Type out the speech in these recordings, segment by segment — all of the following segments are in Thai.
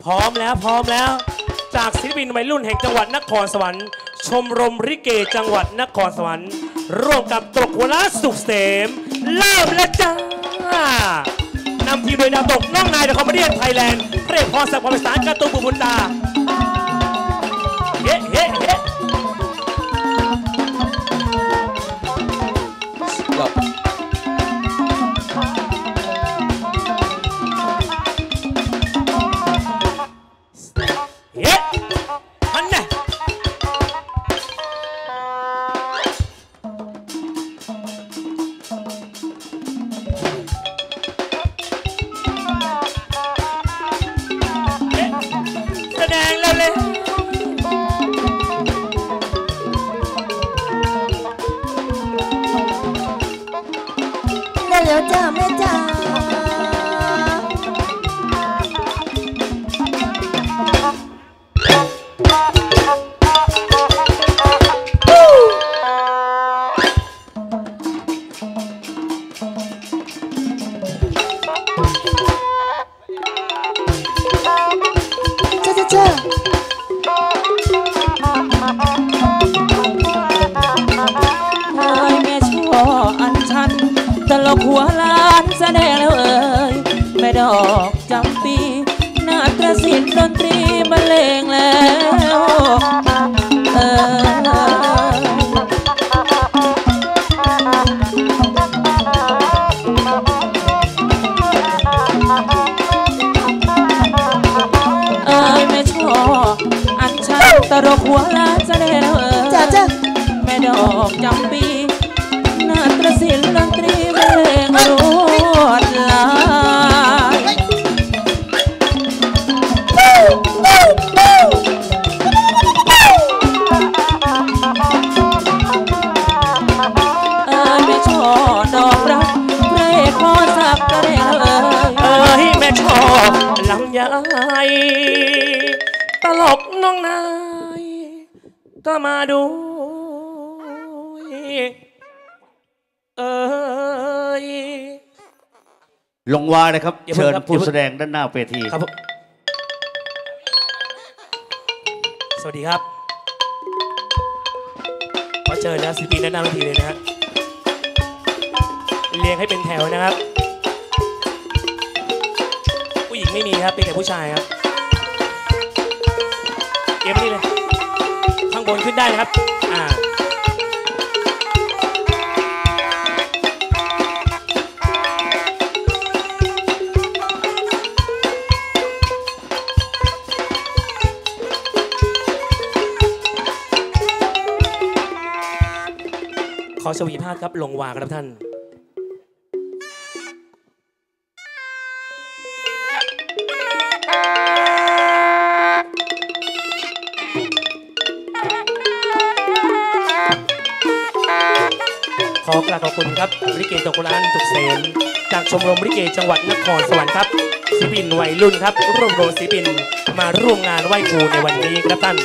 พร้อมแล้วจากศิลปินวัยรุ่นแห่งจังหวัดนครสวรรค์ชมรมลิเกจังหวัดนครสวรรค์ร่วมกับตลกหัวล้านสุขเสมเริ่มแล้วจ้านำทีมโดยดาวตกน้องนายเดอะคอมเมดี้ไทยแลนด์เพลงพรศักดิ์ความเป็นสารการ์ตูนบุญตาเฮ้เฮ้เฮ้แล้วจ้าแม่จ้าจ้าแม่ช่ออันชันตลกหัวล้านแสดงแล้วแม่ดอกจำปีนาฏศิลป์ดนตรีบรรเลงแล้วแม่ช่ออันชันตลกหัวล้านแสดงแล้วจ้าแม่ดอกจำปีนาฏศิลป์ดนตรีบรรเลงรวดลายแม่ช่อดอกรักเพลงพอสักกระเด้งแม่ช่อลำไยตลกน้องนายก็มาดูลงวาเลยครับเชิญผู้แสดงด้านหน้าเวทีครับสวัสดีครับขอเชิญนะศิลปินด้านหน้าเวทีเลยนะฮะเรียงให้เป็นแถวนะครับผู้หญิงไม่มีครับเป็นแต่ผู้ชายครับเก็บนี่เลยข้างบนขึ้นได้นะครับขอสวีภาพครับลงวาครับท่านขอกราบขอบคุณครับลิเกตกร้านตุกเสมจากชมรมลิเกจังหวัดนครสวรรค์ครับศิลปินวัยรุ่นครับร่วมโรงศิลปินมาร่วมงานไหว้ครูในวันนี้ครับท่าน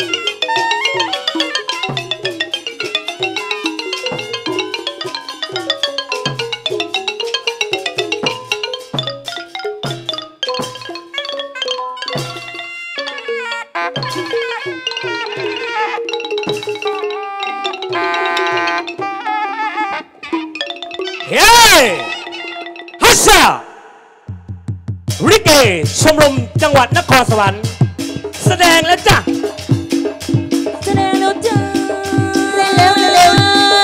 เฮ้ฮัสซาลิเกชมรมจังหวัดนครสวรรค์แสดงแล้วจ้ะแสดงแล้วจ้าเร็วแสดง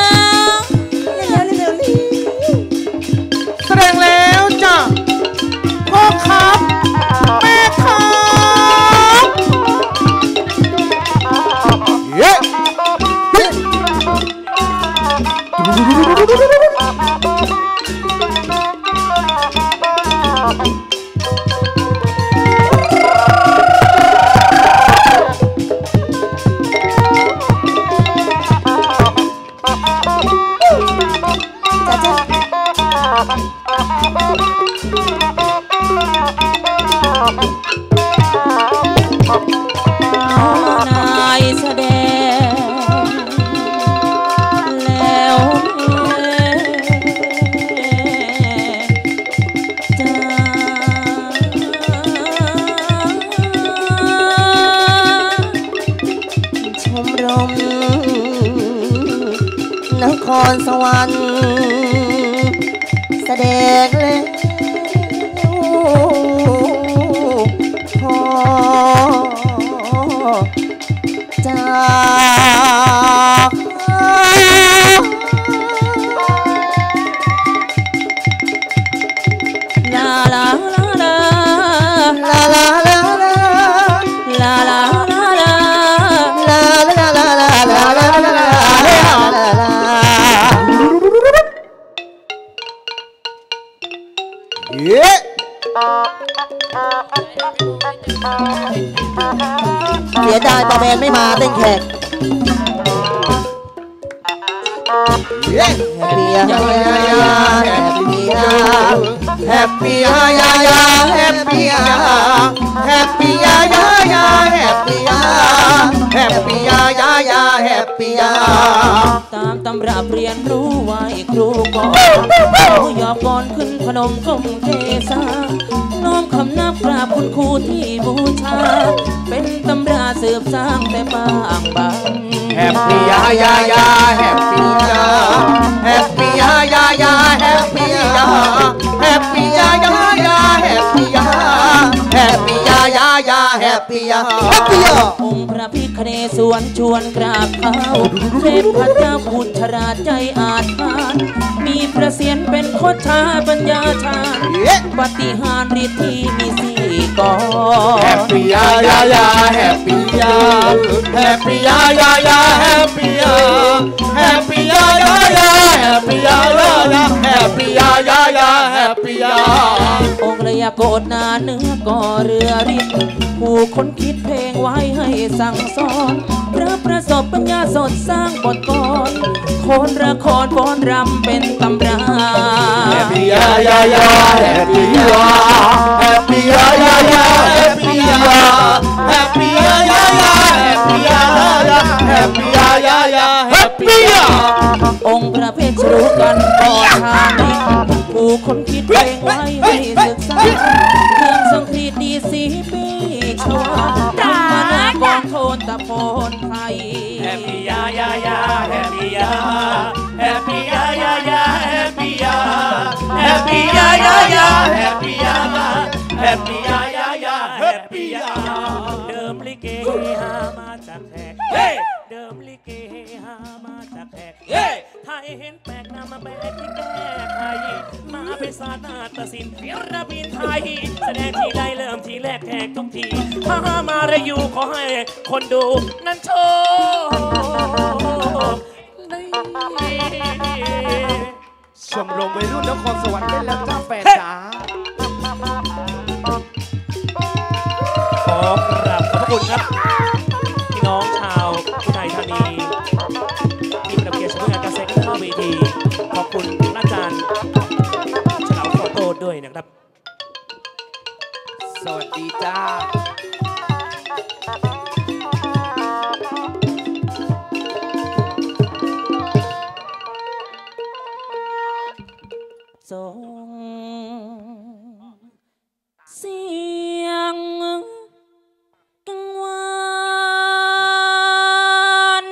แล้วจ้ะพ่อครับแม่ครับเย้จ้าครสวรรค์แสดงแล้วพอจากลาลาลาลาลาลาลาลาลาลาลาลาลาลาลาลาลาลาลาลาลาลาลาเย้เสียดายปาแมนไม่มาเต้นแขกแฮปปี้ยาแฮปปี้ยาแฮปปี้ยาแฮปปี้ยาแฮปปี้ยาแฮปปี้ยาแฮปปี้ยาแฮปปี้ยาตามตำราเรียนรู้ไว้ครูก่อนยอบก่อนขึ้นพนมก้มเทสาน้อมคำนับกราบคุณครูที่บูชาเป็นตำราสืบสร้างแต่บางบางแฮปปี้ยาแฮปปี้ยาแฮปปี้ยาแฮปปี้ยาแฮปปี้ยาแฮปปี้ยาแฮปปี้ยาแฮปปี้ยาองค์พระพิฆเนศวรชวนกราบเท้าเทพเจ้าพุทธราชใจอาจหารมีประเสียนเป็นโคชาปัญญาชาญปฏิหารฤทธิ์ที่มีสี่ก่อนแฮปปี้ยาแฮปปี้ยาแฮปปี้ยาแฮปปี้ยาแฮปปี้ยาแฮปปี้ยาแฮปปี้ยาแฮปปี้ยาองค์ระยะโกฏนาเนื้อก่อเรือริบผู้คนคิดเพลงไว้ให้สั่งสอนพระประสบปัญญาสดสร้างบทกรโคนละครฟ้อนรำเป็นตำราแฮปปี้ยาแฮปปี้ยาแฮปปี้ยาแฮปปี้ยาแฮปปี้ยาแฮปปี้ยาแฮปปี้ยาแฮปปี้ยาองค์พระเพชรรู้กันก่อทางนี้ผู้คนคิดเพลงไว้ให้ศึกษาเครื่องทรงครีดดีสีปีชวาธรรมนากองโทนตะโพนไทยแฮปปี้ยาแฮปปี้ยาแฮปปี้ยาแฮปปี้ยาแฮปปี้ยาแฮปปี้ยาแฮปปี้ยาแฮปปี้ยาเดิมลิเกหามาจากแขกเดิมลิเกหามาจากแขกไทยเห็นแปลกนำมาแบกที่แก้ไขมาเป็นศาสตร์นาฏศิลป์ระบินไทยแสดงที่ได้เริ่มที่แรกแขกทุกทีถ้ามาระอยู่ขอให้คนดูนั้นโชคชมรมวัยรุ่นนครสวรรค์เล่นแล้วจ้าแฟนจ๋าขอกราบขอบพระคุณครับพี่น้องชาวอุทัยธานีที่ประเกียรติช่วยงานการแสดงเข้าเวทีขอบคุณอาจารย์เฉลาฟอโต้ด้วยนะครับสวัสดีจ้าส่งเสียงกังวาน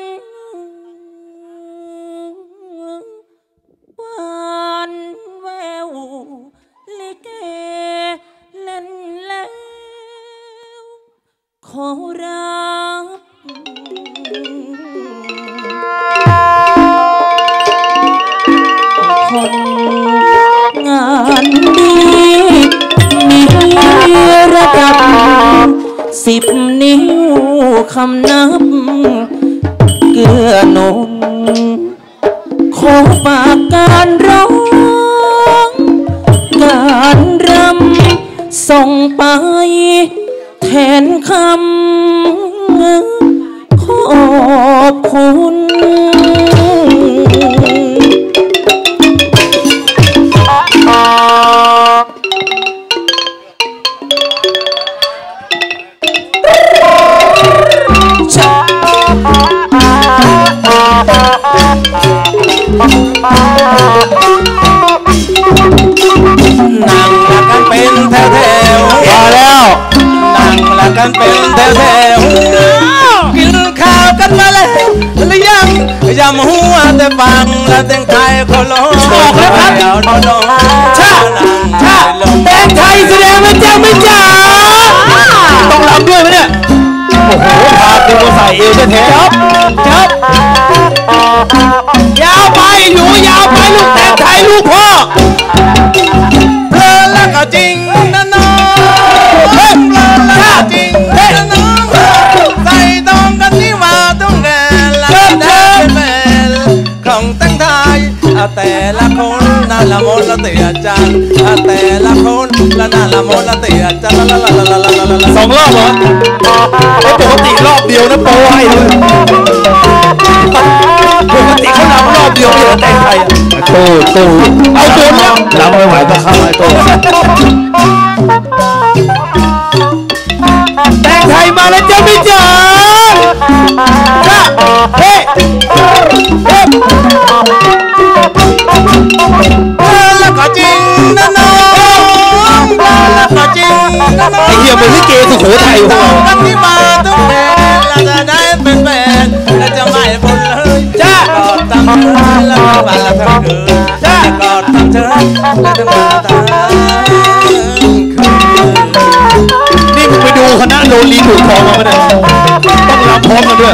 หวานแววลิเกเล่นแล้วขอรับคนงานดีมีระดับ10 นิ้วคำนับเกื้อหนุนขอฝากการร้องการรำส่งไปแทนคำขอบคุณนั่งละกันเป็นแถวพอแล้วนั่งละกันเป็นแถวกินข้าวกันมาแล้วหรือยังยำหัวแต่ฟังและแต่งไทยคนร้องบอกแล้วครับน้องชาแต่งไทยแสดงไม่จ้าไม่จ้าต้องรำด้วยไหมเนี่ยโอ้โหพาตัวใส่เอวแท้ๆจับยาวไปหนูยาวไปลูกแต่งไทยลูกพ่อเพลินแล้วก็จริงนะน้องเพลินแล้วก็จริงนะน้องใส่ตองกันนี่มาต้องแก่แล้วได้เป็นของแต่งไทยแต่ละคนน่าละมนละเตียจันแต่ละคนละน่าละมนละเตียจันสองรอบเหรอปกติรอบเดียวนะโป้ให้เลยปกติเขาลำรอบเดียวไม่แต่งไทยตู้เอาตัวเนี้ยลำไม่ไหวก็เข้าไอ้ตู้แต่งไทยมาแล้วจ้าพี่จ๋าเฮ้แล้วก็จริงนะน้องแล้วก็จริงนะน้องไอ้เหี้ยมันลิเกสุโขทัยพวกเรากันที่มาต้องเป็นแล้วจะได้เป็นแฟนแล้วจะไม่บนเลยจ้ากอดตั้งเธอแล้วทั้งวันแล้วทั้งคืนจ้ากอดตั้งเธอแล้วทั้งวันทั้งคืนนี่มึงไปดูคณะโรลีถูกทองมาเนี่ยต้องรำพร้อมกันด้วย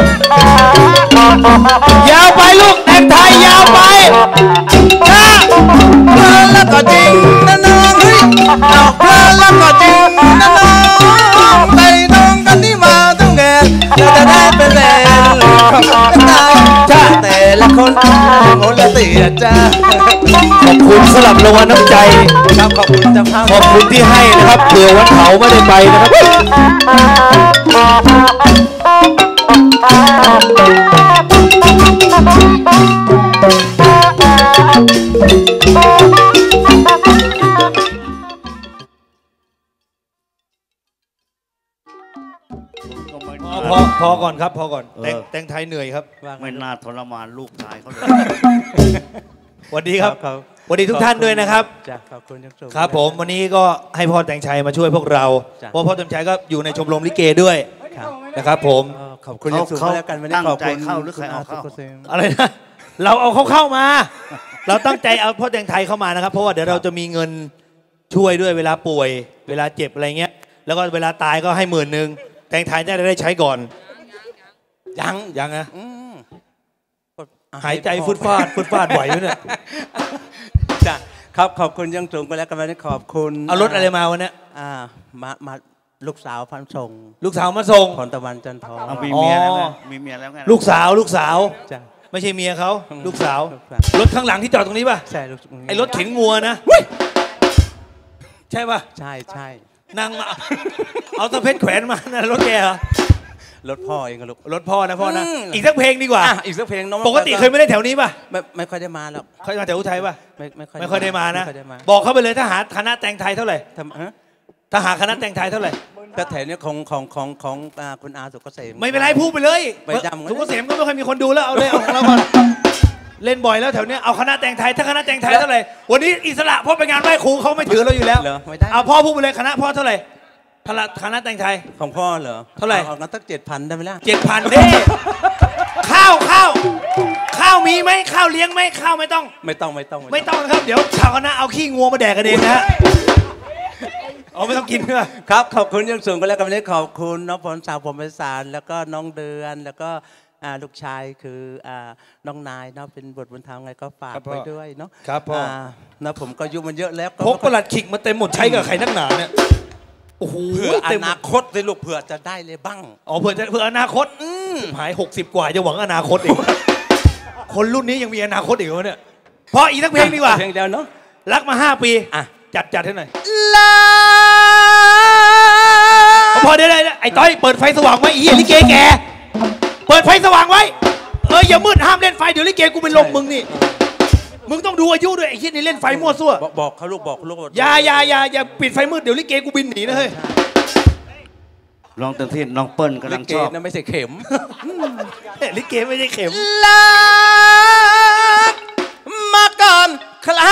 ยาวไปลูกแต่งไทยยาวไปจ้าแล้วก็จริงนะน้องเฮ้ยเอาเพลินแล้วก็จริงนะน้องไปน้องกันที่มาต้องแก่เราจะได้เป็นแฟนของกันได้จ้าแต่ละคนงนละเตียจ้าขอบคุณสำหรับรางวัลน้ำใจครับขอบคุณจ้าขอบคุณที่ให้นะครับเผื่อวันเผาไม่ได้ไปนะครับพอก่อนครับพอก่อนแต่งไทยเหนื่อยครับไม่น่าทรมานลูกชายเขาเลยสวัสดีครับสวัสดีทุกท่านด้วยนะครับขอบคุณครับผมวันนี้ก็ให้พ่อแต่งชัยมาช่วยพวกเราเพราะพ่อแต่งชัยก็อยู่ในชมรมลิเกด้วยนะครับผมขอบคุณยังสูงแล้วกันวันนี้ขอบคุณเข้าหรือใครเอาเข้าอะไรนะเราเอาเขาเข้ามาเราตั้งใจเอาพ่อแต่งไทยเข้ามานะครับเพราะว่าเดี๋ยวเราจะมีเงินช่วยด้วยเวลาป่วยเวลาเจ็บอะไรเงี้ยแล้วก็เวลาตายก็ให้10,000แต่งไทยได้ใช้ก่อนยังนะหายใจฟุดฟาดไหวอยู่เนี่ยจ้ะครับขอบคุณยังสูงไปแล้วกันวันนี้ขอบคุณเอารถอะไรมาวันนี้มาลูกสาวพันส่งลูกสาวมาส่งพรตะวันจันทองมีเมียแล้วมีเมียแล้วไงลูกสาวจ้ะไม่ใช่เมียเขาลูกสาวรถข้างหลังที่จอดตรงนี้ป่ะใช่ไอ้รถเข็นงัวนะใช่ป่ะใช่นั่งมาเอาตะเพชรแขวนมานะรถแกเหรอรถพ่อเองลูกรถพ่อนะอีกสักเพลงดีกว่าอีกสักเพลงปกติเคยไม่ได้แถวนี้ป่ะไม่ค่อยได้มาหรอกเคยมาแถวอุทัยป่ะไม่ค่อยได้มานะบบอกเขาไปเลยถ้าหาคณะแต่งไทยเท่าไหร่ถ้าหาคณะแต่งไทยเท่าไหร่ก็แถวนี้ของคุณอาสุกเกษมไม่เป็นไรพูดไปเลยสุกเกษมก็ไม่ค่อยมีคนดูแล้วเอาเลยเอาของเราก่อนเล่นบ่อยแล้วแถวนี้เอาคณะแต่งไทยถ้าคณะแต่งไทยเท่าไหร่วันนี้อิสระเพราะไปงานไหว้ครูเขาไม่ถือเราอยู่แล้วเอาพ่อพูดไปเลยคณะพ่อเท่าไหร่คณะแต่งไทยของพ่อเหรอเท่าไหร่งั้นตั้ง7,000ได้ไหมล่ะ 7,000เด้ข้าวมีไหมข้าวเลี้ยงไหมข้าวไม่ต้องนะครับเดี๋ยวชาวคณะเอาขี้งัวมาแดกกันเองนะไม่ต้องกินด้วยครับขอบคุณยังสูงกันแล้วกันวันนี้ขอบคุณน้องฝนสาวผมเป็นสารแล้วก็น้องเดือนแล้วก็ลูกชายคือน้องนายเนาะเป็นบทบุญธรรมไงก็ฝากไว้ด้วยเนาะครับพ่อนะผมก็ยุ่งมันเยอะแล้วพกประหลัดขิกมาเต็มหมดใช้กับใครนักหนาเนี่ยโอ้โหเผื่ออนาคตเลยลูกเผื่อจะได้เลยบ้างเผื่ออนาคตหาย60กว่าจะหวังอนาคตอีกคนรุ่นนี้ยังมีอนาคตอีกวะเนี่ยเพราะอีกสักเพลงดีกว่าเพลงเดียวเนาะรักมา5 ปีจัดให้หน่อยพอได้ไอ้ต้อยเปิดไฟสว่างไว้ลิเกแกเปิดไฟสว่างไว้อย่ามืดห้ามเล่นไฟเดี๋ยวลิเกกูเป็นลมมึงนี่มึงต้องดูอายุด้วยไอ้คิดนี่เล่นไฟมั่วซั่วบอกเขาลูกบอกอย่าปิดไฟมืดเดี๋ยวลิเกกูบินหนีนะเฮ้ยลองเต็มที่น้องเปิ้ลกำลังชอบนะไม่ใช่เข็มลิเกไม่ใช่เข็มรักมาก่อนใคร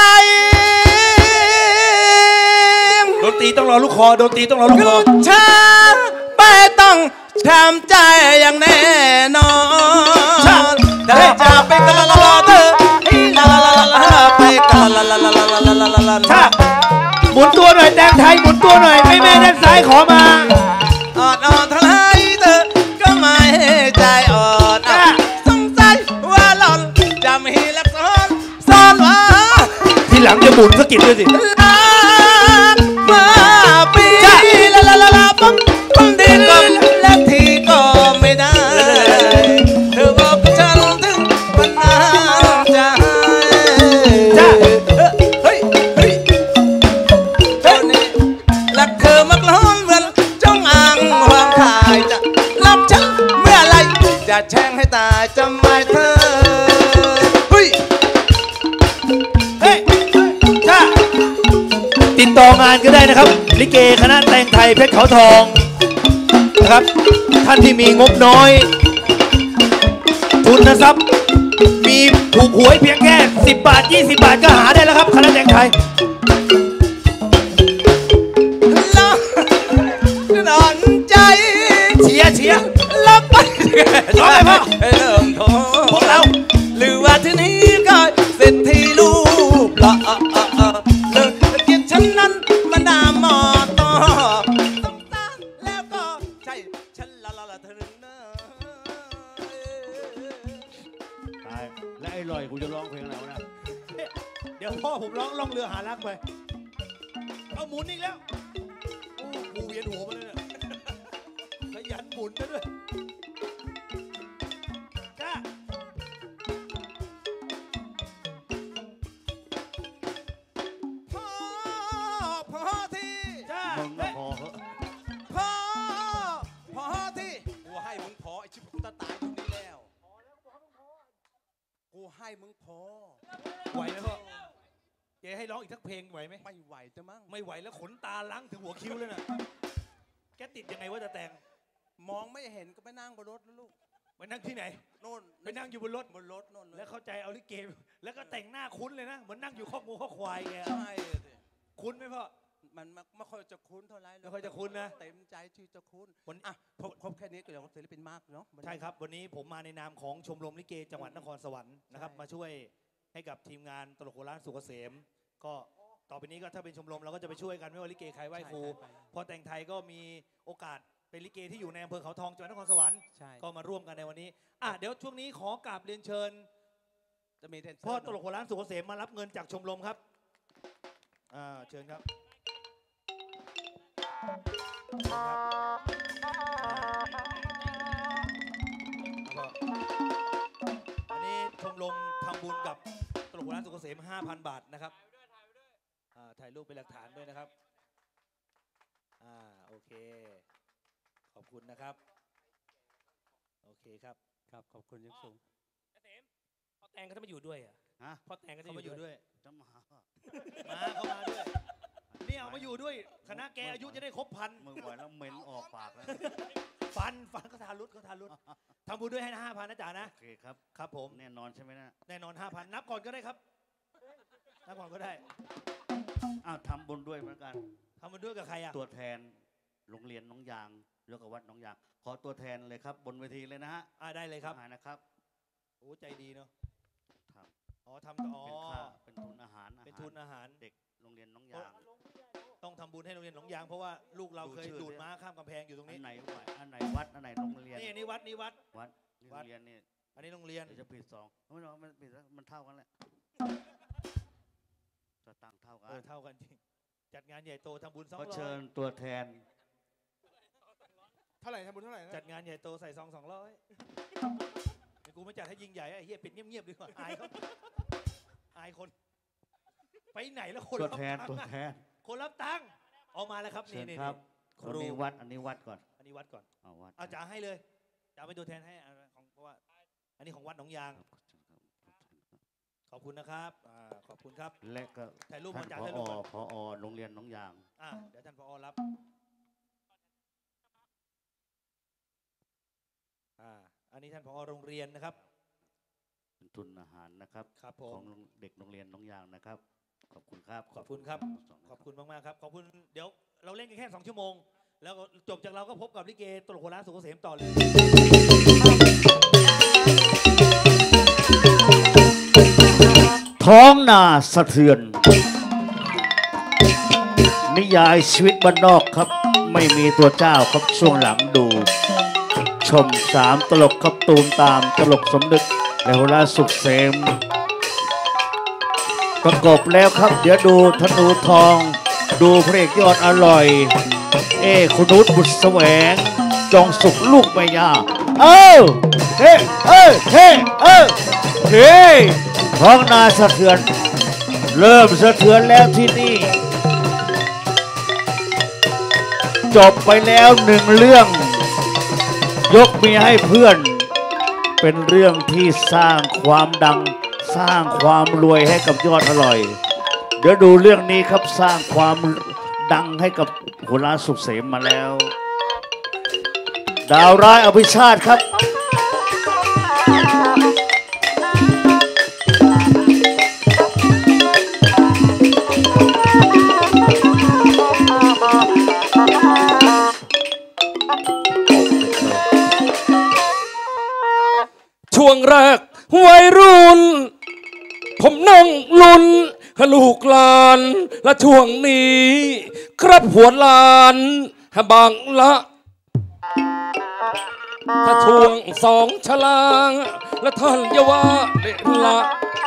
ดนตรีต้องรอลูกคอฉันไปต้องช้ำใจอย่างแน่นอนถ้าหมุนตัวหน่อยแตงไทยหมุนตัวหน่อยแม่ด้านซ้ายขอมาอ่อนเท่าไรเธอก็ไม่ใจอ่อนสงสัยว่าหล่อนจะมีลักษณะซ่อนไว้ทีหลังจะหมุนสกิดด้วยสิมาปีละบังดินและทีก็ไม่ได้เธอบอกฉันถึงวันนั้นจะเฮ้ยรักเธอมักล้อนเหมือนจ้องอ่างวางขายจะรับฉันเมื่อไรจะแช่งให้ตายจำไม่เธอติดต่องานก็ได้นะครับลิเกคณะแต่งไทยเพชรเขาทองนะครับท่านที่มีงบน้อยทุนทรัพย์มีถูกหวยเพียงแค่10 บาท 20 บาทก็หาได้แล้วครับคณะแต่งไทยนอนใจเชียร์รับไปร้องไปพ่อเริ่มโทรพวกเราหรือว่าที่นี้ก็เสร็จที่ลูกละเลิกเกียรติฉันนั้นมาดามมอต่อสงสารแล้วก็ใช่ฉันละเธอเนอะตายและไอ้ลอยกูจะร้องเพลงอะไรนะเดี๋ยวพ่อผมร้องล่องเรือหารักไปเอาหมุนอีกแล้วกูเวียนหัวมาเลยเนี่ยขยันหมุนกันด้วยจ้าพอที่จ้ามึงก็พอที่กูให้มึงพอไอ้ชิบกูจะตายตรงนี้แล้วกูให้มึงพอไหวไหมพ่อเจ๊ให้ร้องอีกทักเพลงไหวไหมไม่ไหวจะมั้งไม่ไหวแล้วขนตาล้างถึงหัวคิ้วเลยน่ะแกติดยังไงว่าจะแต่งมองไม่เห็นก็ไปนั่งบนรถแล้วลูกไปนั่งที่ไหนโน่นไปนั่งอยู่บนรถโน่นแล้วเข้าใจเอาลิเกแล้วก็แต่งหน้าคุ้นเลยนะเหมือนนั่งอยู่ข้องูข้อควายแกใช่คุ้นไหมพ่อมันไม่ค่อยจะคุ้นเท่าไรไม่ค่อยจะคุ้นนะเต็มใจที่จะคุ้นวันครบแค่นี้ก็เดี๋ยวศิลปินมากเนาะใช่ครับวันนี้ผมมาในนามของชมรมลิเกจังหวัดนครสวรรค์นะครับมาช่วยให้กับทีมงานตลกโบราณสุกเกษมก็ต่อไปนี้ก็ถ้าเป็นชมรมเราก็จะไปช่วยกันไม่ว่าลิเกใครไหว้ครูพอแต่งไทยก็มีโอกาสเป็นลิเกที่อยู่ในอำเภอเขาทองจังหวัดนครสวรรค์ก็มาร่วมกันในวันนี้เดี๋ยวช่วงนี้ขอกราบเรียนเชิญจะมีพ่อตลกโบราณสุกเกษมมารับเงินจากชมรมครับเชิญครับวันนี้ชมรมทำบุญกับตลกโบราณสุกเกษม 5,000 บาทนะครับถ่ายรูปเป็นหลักฐานด้วยนะครับโอเคขอบคุณนะครับโอเคครับขอบคุณยังสูงพ่อแตงก็จะมาอยู่ด้วยพ่อแตงก็จะมาอยู่ด้วยจะมาเข้ามาด้วยนี่เอามาอยู่ด้วยคณะแกอายุจะได้ครบ1,000 มึงไหวแล้วเหม็นออกปากแล้วฟันก็ทารุดทำบุญด้วยให้5,000นะจ๋านะโอเคครับครับผมแน่นอนใช่ไหมนะแน่นอน 5,000 นับก่อนก็ได้ครับนับก่อนก็ได้ทำบุญด้วยเหมือนกันทำบุญด้วยกับใครตัวแทนโรงเรียนน้องยางแล้วก็วัดน้องยางขอตัวแทนเลยครับบนเวทีเลยนะฮะได้เลยครับนะครับโอ้ใจดีเนาะทำเป็นทุนอาหารเด็กโรงเรียนน้องยางต้องทำบุญให้โรงเรียนน้องยางเพราะว่าลูกเราเคยดูดม้าข้ามกำแพงอยู่ตรงนี้อันไหนวัดอันไหนโรงเรียนนี่วัดโรงเรียนนี่อันนี้โรงเรียนจะผิด2ไม่หรอกมันผิดมันเท่ากันแหละจะตั้งเท่ากันจริงจัดงานใหญ่โตทำบุญ200 ก็เชิญตัวแทนเท่าไหร่ทำบุญเท่าไหร่จัดงานใหญ่โตใส่ซอง200กูไม่จัดให้ยิ่งใหญ่ไอ้เหี้ยปิดเงียบๆดีกว่าอายคนไปไหนแล้วคนตัวแทนคนรับตังค์ออกมาแล้วครับนี่ครับอันนี้วัดก่อนเอาจ่าให้เลยจ่าเป็นตัวแทนให้ของเพราะว่าอันนี้ของวัดหนองยางขอบคุณนะครับขอบคุณครับและก็ถ่ายรูปมาจากผอ.โรงเรียนหนองยางเดี๋ยวท่านผอ.รับอันนี้ท่านผอ.โรงเรียนนะครับเป็นทุนอาหารนะครับของเด็กโรงเรียนหนองยางนะครับขอบคุณครับขอบคุณมากๆครับขอบคุณเดี๋ยวเราเล่นกันแค่2 ชั่วโมงแล้วจบจากเราก็พบกับลิเกตลกโบราณสุกเกษมต่อเลยท้องนาสะเทือนนิยายชีวิตบ้านนอกครับไม่มีตัวเจ้าครับช่วงหลังดู ชม3ตลกครับตูมตามตลกสมนึกและหัวเราะสุขเสมประกบแล้วครับเดี๋ยวดูธนูทองดูพระเอกยอดอร่อยคุณนุชบุตรแสวงจองสุขลูกแม่ย่าเฮ้ท้องนาสะเทือนเริ่มสะเทือนแล้วที่นี่จบไปแล้ว1เรื่องยกเมียให้เพื่อนเป็นเรื่องที่สร้างความดังสร้างความรวยให้กับยอดอร่อยเดี๋ยวดูเรื่องนี้ครับสร้างความดังให้กับหัวหน้าสุขเสมมาแล้วดาวร้ายอภิชาติครับช่วงแรกวัยรุ่นผมนั่งลุ้นลูกหลานและช่วงนี้ครับหัวหลานบางละถ้าช่วง2 ฉลางและท่านอย่าว่าเละละ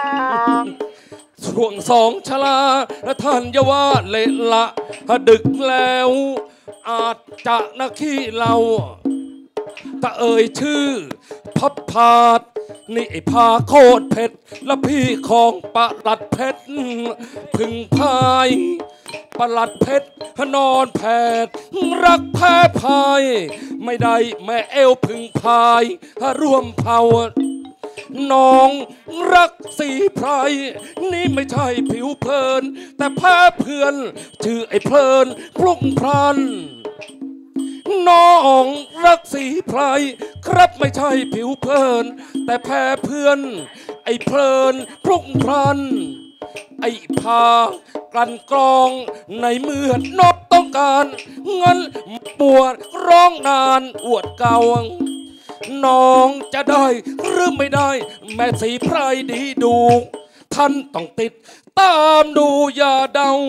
ช่วง2 ฉลางและท่านอย่าว่าเละละถ้าดึกแล้วอาจจะนักขี้เราถ้าเอ่ยชื่อพับพาดนี่ไอ้พาโคตรเผ็ดและพี่ของประหลัดเพชรพึ่งพายประหลัดเพชรนอนแผดรักแพ้พายไม่ได้แม่เอวพึ่งพายร่วมเผาน้องรักสีไพรนี่ไม่ใช่ผิวเพลินแต่แพ้เพื่อนชื่อไอ้เพลินพลุ่งพลันน้องรักสีไพรครับไม่ใช่ผิวเพลินแต่แพ้เพื่อนไอ้เพลินพลุ่งพลันไอ้พากลั่นกรองในเมื่อนกต้องการเงินปวดร้องนานอวดเก่าน้องจะได้หรือไม่ได้แม่สีไพรดีดูท่านต้องติดตามดูอย่าเดา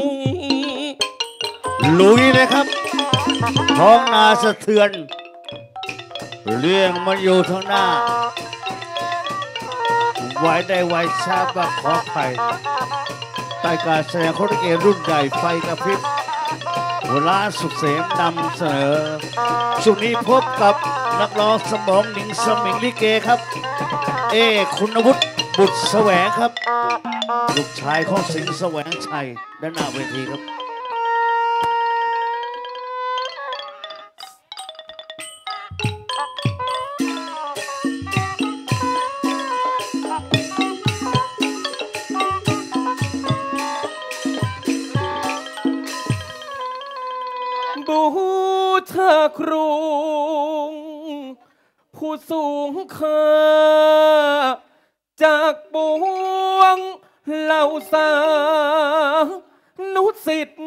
ลุยเลยครับท้องนาสะเทือนเรื่องมันอยู่ทางหน้าไว้ได้ไว้ชาบขอไข่ใต้การแสดงคนเกมรุ่นใหญ่ไฟกระพริบหัวล้านสุขเสมนำเสนอช่วงนี้พบกับนักร้องสมองหนิงสมิงลิเกครับคุณวุฒิบุตรแสวงครับลูกชายของสิงห์แสวงชัยด้านหน้าเวทีครับบูชาครูผู้สูงค่าจากปวงเหล่าสานุสิทธิ์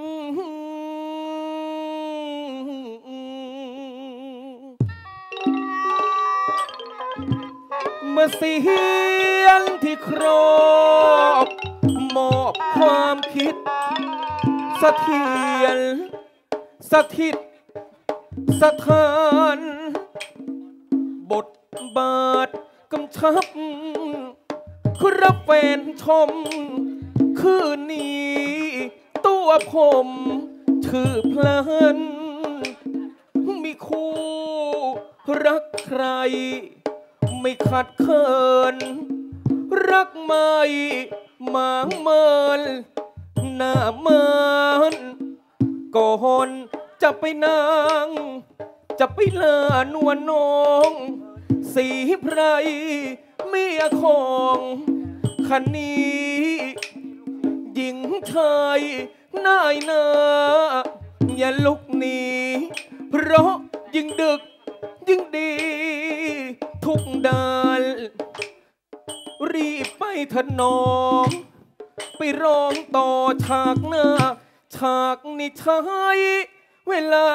เมื่อเสียงที่ครอบมอบความคิดเสถียรสถิตสถานบทบาทกำชับครับแฟนชมคืนนี้ตัวผมชื่อเพลินมีคู่รักใครไม่ขัดเขินรักไม่หมางเมินหน้าเมินก่อนจะไปนางจะไปลานวลน้องสีไพรเมียของคันนี้หญิงชายนายนาอย่าลุกหนีเพราะยิ่งดึกยิ่งดีทุกด้านรีบไปถนอมไปร้องต่อฉากหน้าฉากนี้ใช้เวลา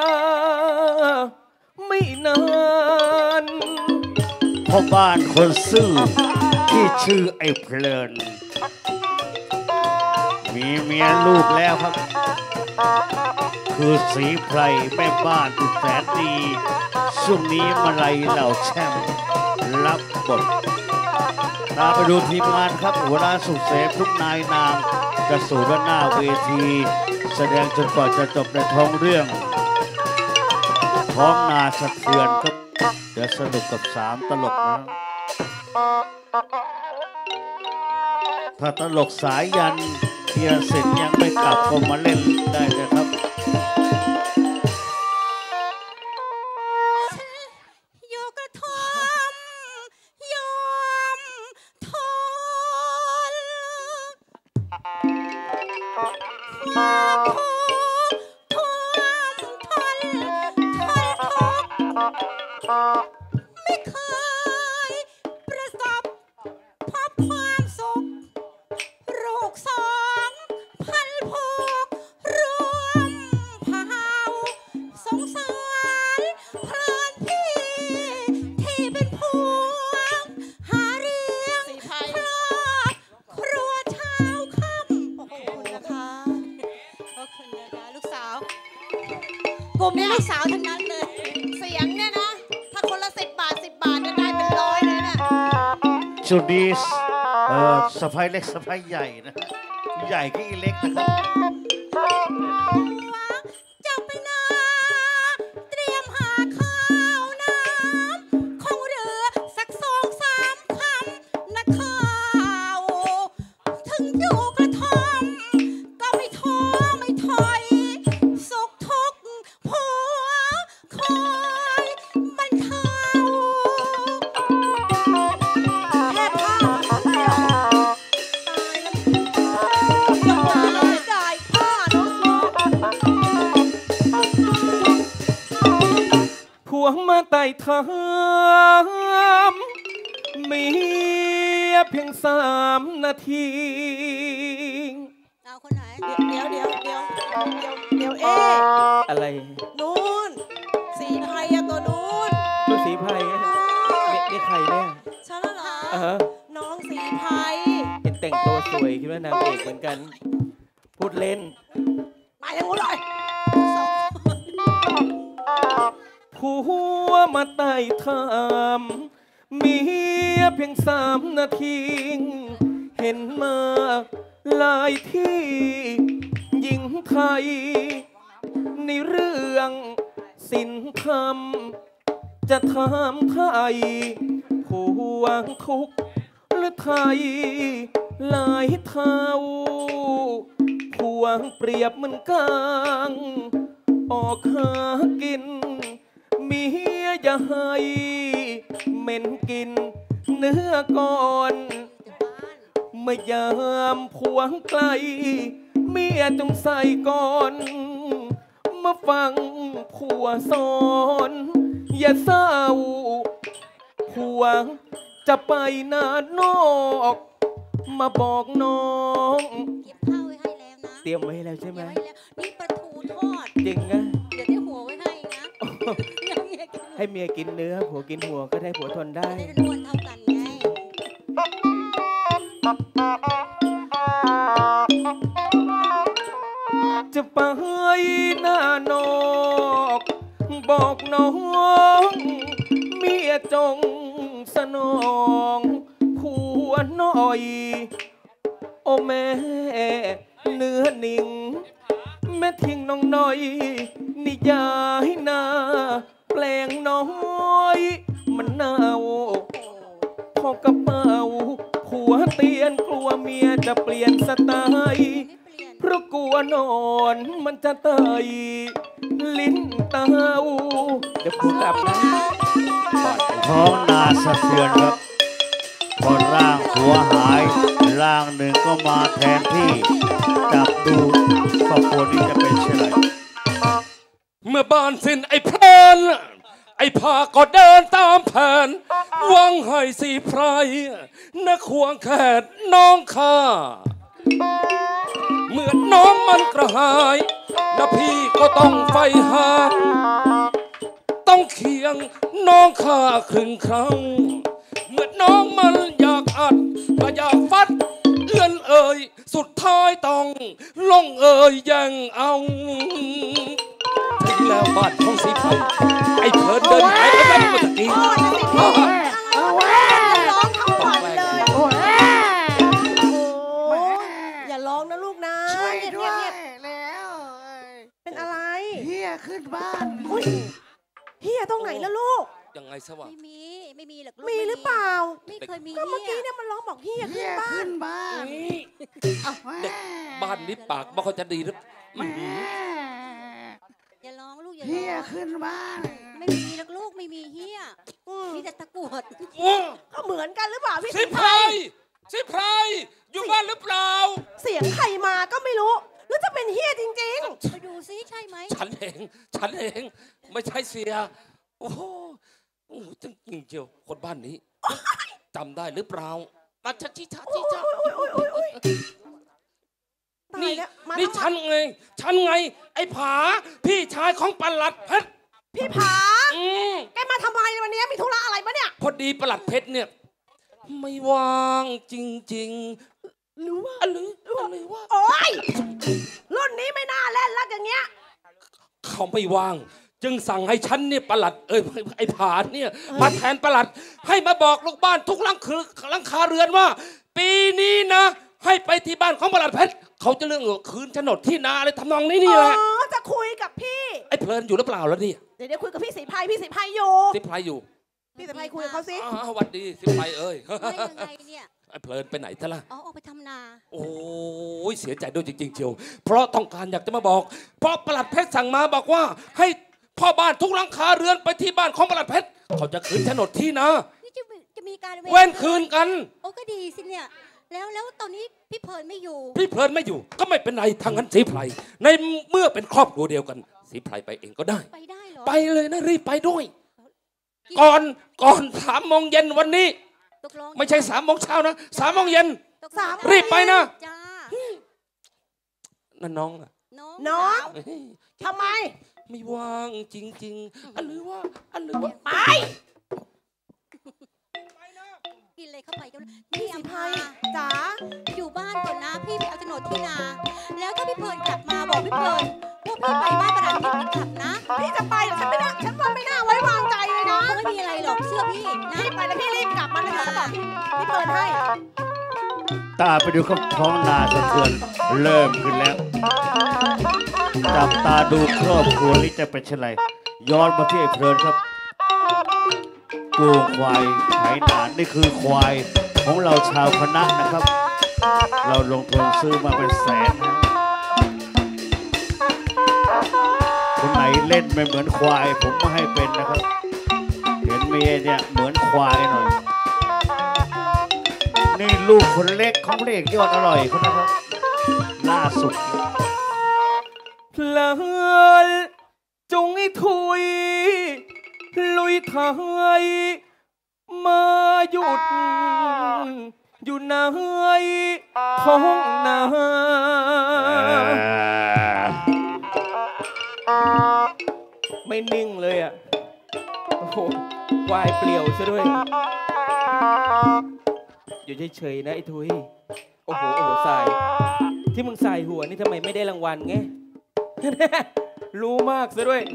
ไม่นานพ่อบ้านคนซื่อที่ชื่อไอ้เพลินมีเมียลูกแล้วครับคือสีไพรแม่บ้านสุดแสนดีช่วงนี้มาลัยเหล่าแช่มรับบทตามไปดูทีมงานครับหัวหน้าสุขเสพทุกนายนางจะสู่ด้านหน้าเวทีแสดงจนกว่าจะจบในท้องเรื่องท้องนาสะเทือนครับเดี๋ยวสนุกกับ3 ตลกนะถ้าตลกสายยันเทียเสร็จยังไม่กลับก็มาเล่นได้เลยครับอยู่กระท่อมยอมทนความทุกข์ท่วมทนไม่เคยประสบพบความสุขลูก2,000 ผูกรวมเผ่าสงสารเพลินพี่ที่เป็นพวงหาเรียงครอบครัวชาวค่ำขอบคุณนะคะขอบคุณนะคะลูกสาวกลุ่มนี้ลูกสาวทั้งนั้นเลยเสียงเนี่ยนะถ้าคนละ10 บาทจะได้เป็น100เลยนะชุดนี้สะพายเล็กสะพายใหญ่นะใหญ่ก็อีเล็กนะครับจะไปนาเตรียมหาข้าวน้ำคงเหลือสัก2-3 คำนะข้าวถึงอยู่กระท่อมก็ไม่ท้อไม่ถอยสุขทุกข์ผัวคอยบรรเทาแค่ภาพเดียวผัวมาไต่ถามเมียเพียง3 นาทีเอาคนไหนเดี๋ยวอะไรนู้นสีไพรอะตัวนู้นตัวสีไพรนี่ใครเนี่ยฉันเหรอน้องสีไพรเห็นแต่งตัวสวยคิดว่านางเอกเหมือนกันพูดเล่นมาอย่างงู้นเลยผัวมาไต่ถามเมียเพียง3 นาทีเห็นมาหลายที่หญิงไทยในเรื่องศีลธรรมจะถามไทยผัวทุกข์หรือไทยหลายเท่าผัวเปรียบเหมือนกลางออกหากินเมียอย่าให้เหม็นกินเนื้อก่อนเมื่อยามผัวไกลเมียจงใส่ก่อนมาฟังผัวสอนอย่าเศร้าผัวจะไปนานอกมาบอกน้องเก็บข้าวไว้ให้แล้วนะเตรียมไว้ให้แล้วใช่ไหมนี่ปลาทูทอดจริงนะเดี๋ยวที่หัวไว้ให้นะให้เมียกินเนื้อผัวกินหัวก็ได้ผัวทนได้ได้ทนเท่ากันไงจะไปหน้านอกบอกน้องเมียจงสนองผัวหน่อยโอ้แม่เนื้อนิ่งแม่ทิ้งน้องน้อยนิยายนาแปลงน้อยมันเน่าพอกระเป๋าผัวเตียนกลัวเมียจะเปลี่ยนสไตล์เพราะกลัวนอนมันจะตายลิ้นเต้าเดี๋ยวผัวกลับนะท้องนาสะเทือนครับพอร่างผัวหายร่างหนึ่งก็มาแทนที่จับดูครอบครัวนี้จะเป็นเช่นไรเมื่อบ้านสิ้นไอ้เพลินไอ้ผาก็เดินตามแผนหวังให้สีไพรนักควงแขนน้องข้าเมื่อน้องมันกระหายนะพี่ก็ต้องไฟหาต้องเคียงน้องข้าครึ่งครั้งเมื่อน้องมันอยากอัดก็อยากฟัดเอื้อนเอ่ยสุดท้ายต้องลงเอ่ยยังเอาถึงแล้วบ้านของสีไพรไอ้เพลินเดินหายไปไหนเมื่อกี้ร้องทั้งวันเลยอย่าร้องนะลูกนะช่วยด้วยแล้วเป็นอะไรเฮียขึ้นบ้านเฮียตรงไหนล่ะลูกยังไงซะวะไม่มีหรอกมีหรือเปล่าไม่เคยมีก็เมื่อกี้เนี่ยมันร้องบอกเฮียขึ้นบ้านเด็กบ้านนี้ปากว่าเขาจะดีหรืออย่าร้องลูกอย่าเฮียขึ้นบ้านไม่มีหรอกลูกไม่มีเฮียมีแต่ตะกรวดก็เหมือนกันหรือเปล่าพี่สิไพรอยู่บ้านหรือเปล่าเสียงใครมาก็ไม่รู้หรือจะเป็นเฮียจริงๆไปดูซิใช่ไหมฉันเองไม่ใช่เสียโอ้โหจริงเจียวคนบ้านนี้จำได้หรือเปล่ามาชี้ชานี่ฉันไงไอ้ผาพี่ชายของปลัดเพชรพี่ผาแกมาทำไมวันนี้มีธุระอะไรปะเนี่ยพอดีปลัดเพชรเนี่ยไม่ว่างจริงๆหรือว่าโอ๊ยรุ่นนี้ไม่น่าเล่นแล้วอย่างเงี้ยเขาไม่ว่างจึงสั่งให้ฉันเนี่ยปลัดไอ้ผาเนี่ยมาแทนปลัดให้มาบอกลูกบ้านทุกหลังคาเรือนว่าปีนี้นะให้ไปที่บ้านของปลัดเพชรเขาจะเรื่องคืนโฉนดที่นาอะไรทำนองนี้นี่แหละจะคุยกับพี่ไอ้เพลินอยู่หรือเปล่าแล้วนี่เดี๋ยวคุยกับพี่สีไพรอยู่พี่สีไพรอยู่พี่สีไพรคุยกับเขาสิสวัสดีสีไพรเอ้ยยังไงเนี่ยไอ้เพลินไปไหนซะล่ะออกไปทำนาโอ้ยเสียใจด้วยจริงๆเชียวเพราะต้องการอยากจะมาบอกเพราะปลัดเพชรสั่งมาบอกว่าให้พ่อบ้านทุกหลังคาเรือนไปที่บ้านของปลัดเพชรเขาจะคืนโฉนดที่นานี่จะมีการเว้นคืนกันโอ้ก็ดีสิเนี่ยแล้วตอนนี้พี่เพลินไม่อยู่ก็ไม่เป็นไรทางนั้นสีไพรในเมื่อเป็นครอบครัวเดียวกันสีไพรไปเองก็ได้ไปได้เหรอไปเลยนะรีบไปด้วยก่อน3 โมงเย็นวันนี้ไม่ใช่3 โมงเช้านะ3 โมงเย็นรีบไปนะนั่นน้องทำไมไม่ว่างจริงๆอันหรือว่าไปกินเลยเข้าไปกันพี่อภัยจ๋าอยู่บ้านก่อนนะพี่ไปเอาโฉนดที่นาแล้วถ้าพี่เพลินกลับมาบอกพี่เพลินว่าพี่ไปบ้านประดาพี่กลับนะพี่จะไปฉันว่าไม่น่าไว้วางใจเลยนะไม่มีอะไรหรอกเชื่อพี่นะไปแล้วพี่รีบกลับมาเลยค่ะพี่เพลินให้ตาไปดูครับท้องนาสะเทือนเริ่มขึ้นแล้วจับตาดูครอบครัวนี้จะเป็นเช่นไรย้อนมาที่ไอ้เพลินครับกูควายไถนานี่คือควายของเราชาวคณะนะครับเราลงทุนซื้อมาเป็นแสนคนไหนเล่นไม่เหมือนควายผมไม่ให้เป็นนะครับเห็นเมียเนี่ยเหมือนควายหน่อยนี่ลูกคนเล็กของพระเอกยอดอร่อยเขานะครับล่าสุดเพลินจุงไอ้ถุยลุยไทยมาหยุดอยู่ในท้องนาไม่นิ่งเลยอ่ะโอ้โหควายเปลี่ยวซะด้วยอยู่เฉยๆนะไอ้ทุยโอ้โหใส่ที่มึงใส่หัวนี่ทำไมไม่ได้รางวัลไงรู้มากซะด้วย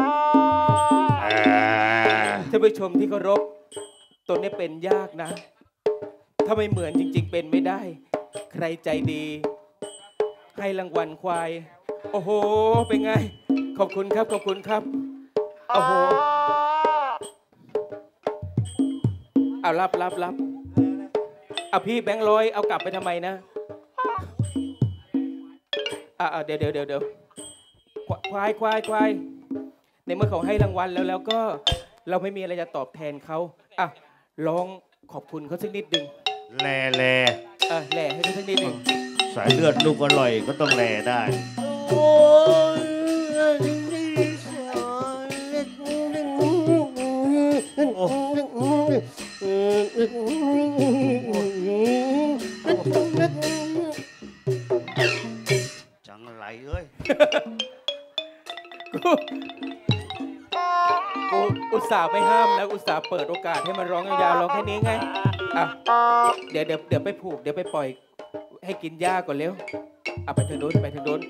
ท่านผู้ชมที่เคารพตัวนี้เป็นยากนะถ้าไม่เหมือนจริงๆเป็นไม่ได้ใครใจดีให้รางวัลควายโอ้โหเป็นไงขอบคุณครับโอ้โหเอารับเอาพี่แบงค์ร้อยเอากลับไปทำไมนะเดี๋ยวควายในเมื่อเขาให้รางวัลแล้วก็เราไม่มีอะไรจะตอบแทนเขาลองขอบคุณเขาสักนิดนึงแหล่ให้เขาสักนิดนึงสายเลือดลูกอร่อยก็ต้องแหล่ได้จังไรเอ้ยกูอุตส่าห์ไม่ห้ามแล้วอุตส่าห์เปิดโอกาสให้มันร้องยาวๆร้องแค่นี้ไงเดี๋ยวไปผูกเดี๋ยวไปปล่อยให้กินหญ้าก่อนเร็วเอาไปทางโน้นไปทางโน้น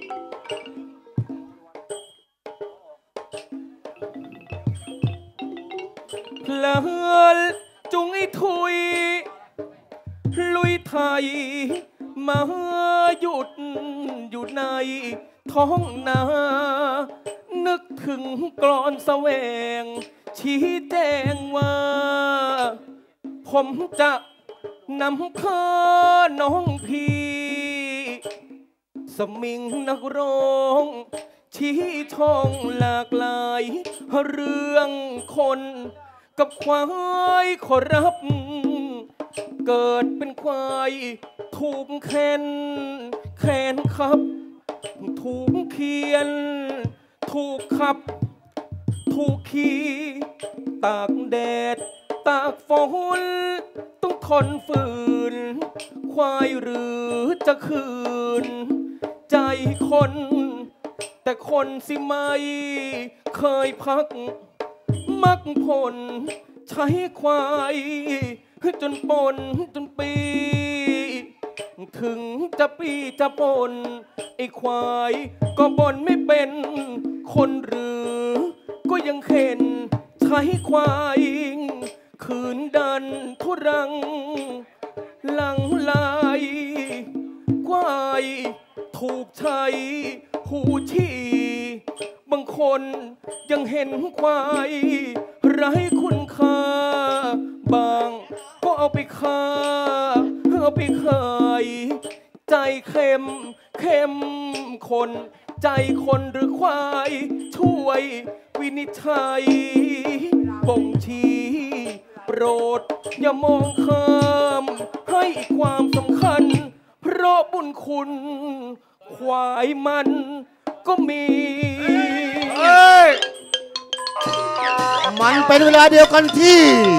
เพลินจุงไอ้ทุยลุยไทยมาหยุดอยู่ในท้องนานึกถึงกลอนแสวงชี้แจงว่าผมจะนำข้าน้องพี่สมิงนักร้องชี้ช่องหลากหลายเรื่องคนกับควายขอรับเกิดเป็นควายถูกแคนขับถูกเขียนถูกขับถูกขี่ตากแดดตากฝนต้องทนฝืนควายหรือจะคืนใจคนแต่คนสิไม่เคยพักมักผลใช้ควายจนปนจนปีถึงจะปีจะปนไอ้ควายก็บ่นไม่เป็นคนหรือก็ยังเข็นใช้ควายคืนดันทุรังหลังลายควายถูกใช้หูฉี่บางคนยังเห็นควายไร้คุณค่าบางก็เอาไปฆ่าเอาไปขายใจเข้มคนใจคนหรือควายช่วยวินิจฉัยบ่งชี้โปรดอย่ามองข้ามให้ความสำคัญเพราะบุญคุณควายมันก็มีมันเป็นเวลาเดียวกันที่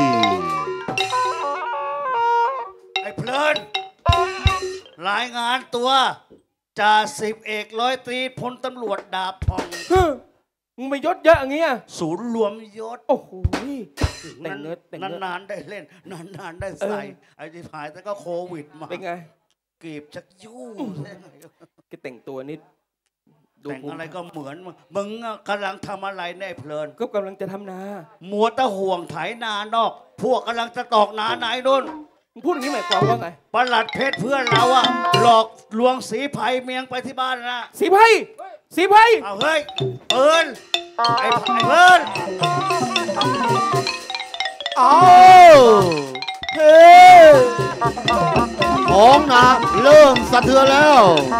ไอ้เพลินรายงานตัวจ่าสิบเอกร้อยตรีพลตำรวจดาบพองมึงไม่ยศเยอะอย่างเงี้ยศูนย์รวมยศโอ้โหแต่งเนื้อแต่งเนื้อนานๆได้เล่นนานๆได้ใส่ไอ้ที่ผ่านแต่ก็โควิดมาเป็นไงกีบชักยู่ก็แต่งตัวนิดแต่งอะไรก็เหมือนมึงกำลังทำอะไรแน่เพลินก็กำลังจะทำนามัวตะห่วงไถนานอกพวกกำลังจะตอกนาไหนนู่นพูดอย่างนี้หมายความว่าไงประหลัดเพชรเพื่อนเราอะหลอกลวงสีไพเมียงไปที่บ้านนะสีไพเอาเฮ้ยเอิญไอ้เอิญเอาเฮ้ของนะเริ่มสะเทือนแล้ว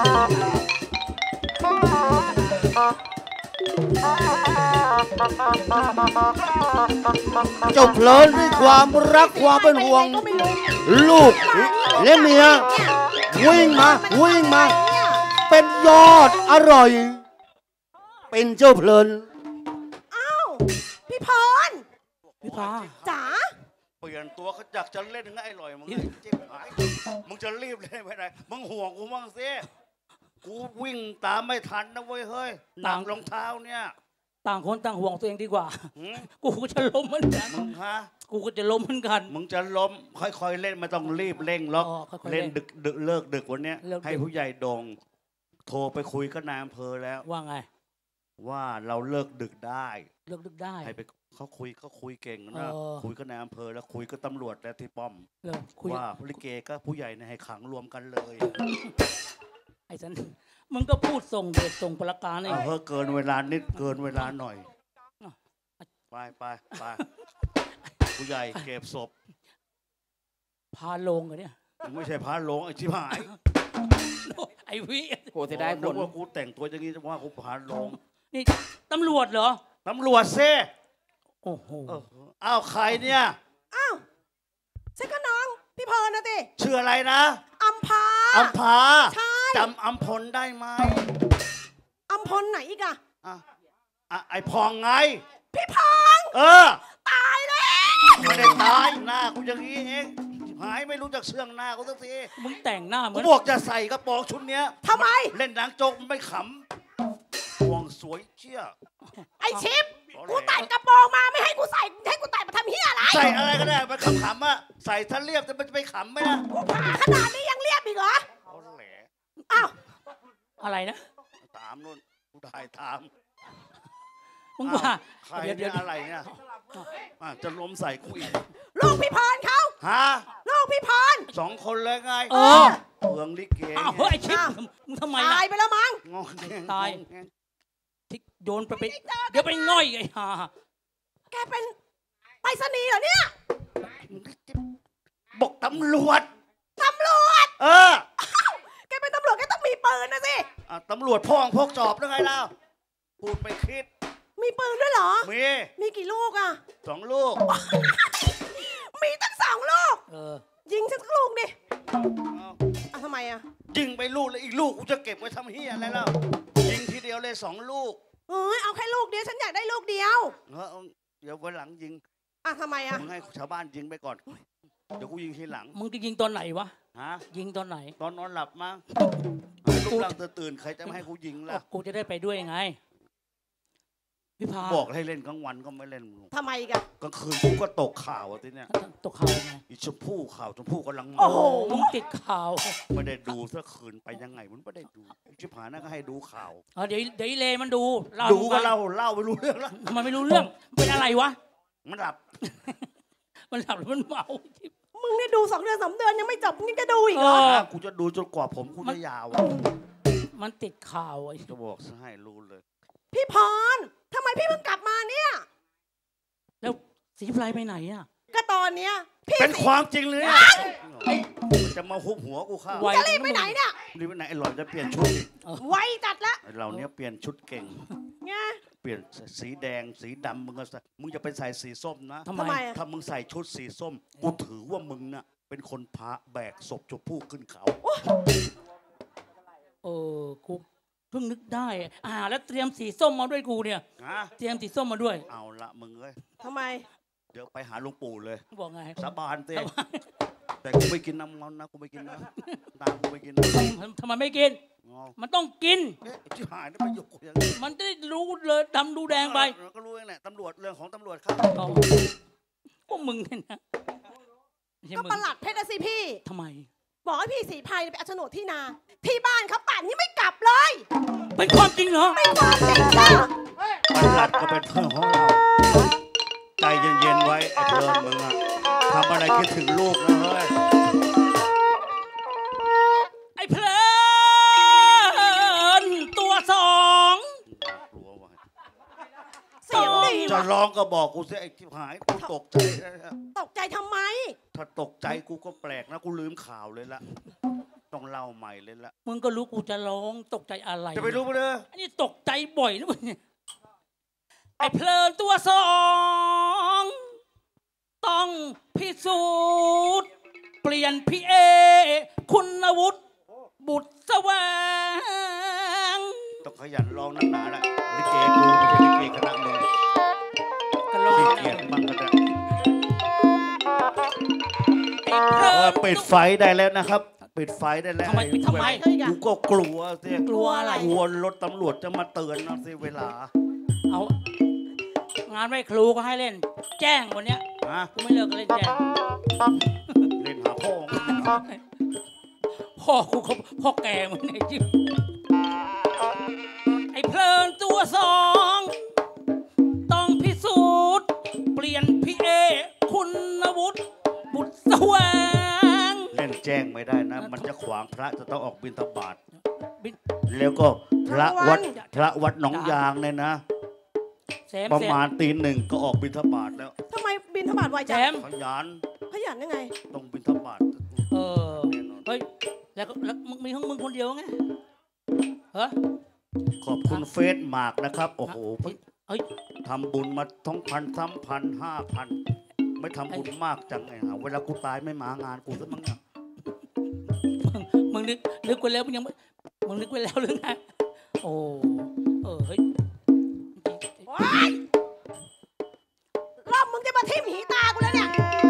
เจ้าเพลินด้วยความรักความเป็นห่วงลูกและเมียวิ่งมาเป็นยอดอร่อยเป็นเจ้าเพลินอ้าวพี่พรพี่พาจ๋าเปลี่ยนตัวเขาอยากจะเล่นง่ายอร่อยมึงเจ็บหายมึงจะรีบเล่นไปไหนมึงห่วงกูมั่งสิกูวิ่งตามไม่ทันนะเว้ยเฮ้ยหนังรองเท้าเนี่ยต่างคนต่างห่วงตัวเองดีกว่ากูก็จะล้มเหมือนกันมึงฮะกูก็จะล้มเหมือนกันมึงจะล้มค่อยๆเล่นไม่ต้องรีบเร่งล็อกเล่นดึกเลิกดึกวันนี้ให้ผู้ใหญ่ดงโทรไปคุยกับนายอำเภอแล้วว่าไงว่าเราเลิกดึกได้ให้ไปเขาคุยเก่งนะคุยกับนายอำเภอแล้วคุยกับตำรวจแล้วที่ป้อมว่าลิเกก็ผู้ใหญ่ให้ขังรวมกันเลยไอ้สันมึงก็พูดส่งเดชส่งประการเลยเกินเวลานิดเกินเวลาหน่อยไปผู้ใหญ่เก็บศพพาลงกันเนี่ยไม่ใช่พาลงไอ้ชิบหายไอ้วิโหจะได้คนว่ากูแต่งตัวอย่างนี้จะว่ากูพาลงนี่ตำรวจเหรอตำรวจเซ่โอ้โหอ้าวใครเนี่ยอ้าวฉันก็น้องพี่พรนะดิชื่ออะไรนะอัมพาใช่จำอัมพลได้ไหมอัมพลไหนอีกอะไอ้พองไงพี่พองตายแล้วไม่ได้ตายหน้ากูอย่างนี้เองหายไม่รู้จักเชื่องหน้ากูสักทีมึงแต่งหน้าเหมือนกูบอกจะใส่กระโปรงชุดเนี้ยทำไมเล่นหนังโจ๊กไม่ขำห่วงสวยเชี่ยไอชิปกูแต่งกระโปรงมาไม่ให้กูใส่ให้กูแต่งมาทำเฮียอะไรใส่อะไรก็ได้มันขำๆอะใส่ถ้าเรียบแต่มันจะไปขำไหมนะกูผ่าขนาดนี้ยังเรียบอีกเหรอเอาแหลอ้าวอะไรนะถามนู่นกูถ่ายถามมึงว่าใครเนี่ยอะไรเนี่ยจะล้มใส่กูอีกลูกพี่พรเขาฮะลูกพี่พร 2 คนเลยไงเออเมืองลิเกอ้าวเฮ้ยไอ้ชิบมึงทำไมตาล่ะยไปแล้วมั้งงงแงงตายงงแงงที่โยนไปเดี๋ยวไปง่อยไอ้ห่าแกเป็นไปรษณีย์เหรอเนี่ยบอกตำรวจตำรวจเออแกเป็นตำรวจแกต้องมีปืนนะสิตำรวจพ่องพกจอบได้ไงล่ะพูดไม่คิดมีปืนด้วยเหรอมีมีกี่ลูกอ่ะ 2 ลูกมีตั้ง2 ลูกเออยิงสักลูกดิเอาอ่ะทำไมอ่ะยิงไปลูกแล้วอีกลูกกูจะเก็บไว้ทำเฮียอะไรแล้วยิงทีเดียวเลย2 ลูกเอ้ยเอาแค่ลูกเดียวฉันอยากได้ลูกเดียวเดี๋ยววันหลังยิงอ่ะทำไมอ่ะมึงให้ชาวบ้านยิงไปก่อน เดี๋ยวกูยิงทีหลังมึงจะยิงตอนไหนวะฮะยิงตอนไหนตอนนอนหลับมั้งลูกหลังตื่นใครจะไม่ให้กูยิงล่ะกูจะได้ไปด้วยไงพี่พาบอกให้เล่นกลางวันก็ไม่เล่นทำไมกันกลางคืนกูก็ตกข่าวอ่ะทีเนี้ยตกข่าวไงอีชมพู่ข่าวชมพู่กำลังโอ้โหมึงติดข่าวไม่ได้ดูสักคืนไปยังไงมันไม่ได้ดูชิบหายนั่นก็ให้ดูข่าวเดี๋ยวอีเลมันดูดูก็เล่าไม่รู้เรื่องแล้วมันไม่รู้เรื่องเป็นอะไรวะมันหลับมันหลับหรือมันเมามึงเนี่ยดู2 เดือน 3 เดือนยังไม่จบมึงยังจะดูอีกเหรอกูจะดูจนกว่าผมกูจะยาวมันติดข่าวไอ้จะบอกซะให้รู้เลยพี่พรทำไมพี่เพิ่งกลับมาเนี่ยแล้วสีไพรไปไหนอ่ะก็ตอนเนี้ยพี่เป็นสิความจริงเลยเนี่ยมันจะมาหุบหัวกูข้าวจะรีบไปไหนเนี่ยรีบไปไหนไอ้หล่อนจะเปลี่ยนชุดอีกไวจัดละไอ้เราเนี้ยเปลี่ยนชุดเก่งไงเปลี่ยนสีแดงสีดำมึงก็ใส่มึงจะไปใส่สีส้มนะทำทำไมไมอ่ะถ้ามึงใส่ชุดสีส้มกูถือว่ามึงน่ะเป็นคนพาแบกศพชมพู่ขึ้นเขากูเพิ่งนึกได้แล้วเตรียมสีส้มมาด้วยกูเนี่ยฮะเตรียมสีส้มมาด้วยเอาละมึงเอ้ยทำไมเดี๋ยวไปหาหลวงปู่เลยบอกไงสาบานเต้แต่กูไม่กินน้ำมันนะกูไม่กินนะตามกูไม่กินนะทำไมไม่กินงอมันต้องกินเนี่ยชิบหายนี่ประโยคอย่างนี้มันจะได้รู้เลยดำดูแดงไปเราก็รู้เองแหละตำรวจเรื่องของตำรวจครับพวกมึงเนี่ยนะไม่ใช่ก็มึงประหลัดเพชรนะสิพี่ทำไมบอกให้พี่สีไพรไปเอาโฉนดที่นา ที่บ้านเขาป่านนี้ไม่กลับเลยเป็นความจริงเหรอไม่ความจริงจ้ะประหลัดก็เป็นเพื่อนของเราใจเย็นๆไว้ไอ้เพลินมึงอะทำอะไรคิดถึงลูกนะเฮ้ยไอ้เพลินตัวสองกลัวว่ะเสียงดีจะว่ะร้องก็บอกกูสิไอ้ชิบหายกูตกใจนะตกใจทำไมถ้าตกใจกูก็แปลกนะกูลืมข่าวเลยละต้องเล่าใหม่เลยละมึงก็รู้กูจะร้องตกใจอะไรจะไปรู้ปะเด้ออันนี้ตกใจบ่อยนะมึงเนี่ยไอ้เพลินตัวสองต้องพิสูจน์เปลี่ยนพี่เอคุณวุฒิบุตรแสวงต้องขยันร้องนักหนาละลิเกกูไม่ใช่ลิเกคณะมึงก็ร้องลินะเกียรบ้างก็ได้ไอ้เพลินปิดไฟได้แล้วนะครับ ปิดไฟได้แล้วทำไมปิดทำไมกูก็กลัวสิกลัวอะไรกลัวรถตำรวจจะมาเตือนนะสิเวลาเอางานไหว้ครูก็ให้เล่น แจ้งวันเนี้ยฮะกูไม่เลิกเล่นแจ้งเล่นหาพ่อพ่อกูเขาพ่อแก่มึงไอ้จิ๊บไอ้เพลินตัวสองต้องพิสูจน์เปลี่ยนพี่เอคุณวุฒิบุตรแสวงเล่นแจ้งไม่ได้นะ มันจะขวางพระจะต้องออกบิณฑบาตบินแล้วก็พระวัดหนองยางเนี่ยนะแซมประแซมมาณตี 1ก็ออกบิณฑบาตแล้วทำไมบินทบาทไวแซจังมขยันขยันยังไงต้องบิณฑบาตเออเฮ้ยแล้วมึงมีของมึงคนเดียวไงเหรอขอบคุณเฟซมากนะครับ โอ้โหเฮ้ยทำบุญมา2,000 3,000 5,000 ไม่ทำบุญมากจังไงฮะเวลากูตายไม่มางานกูซะมั้งเนี่ยมึงนึกไว้แล้วมึงยังมึงนึกไว้แล้วหรือไงโอ้เฮ้ยว้ายรอบมึงจะมาทิ่มหีตากูแล้วเนี่ย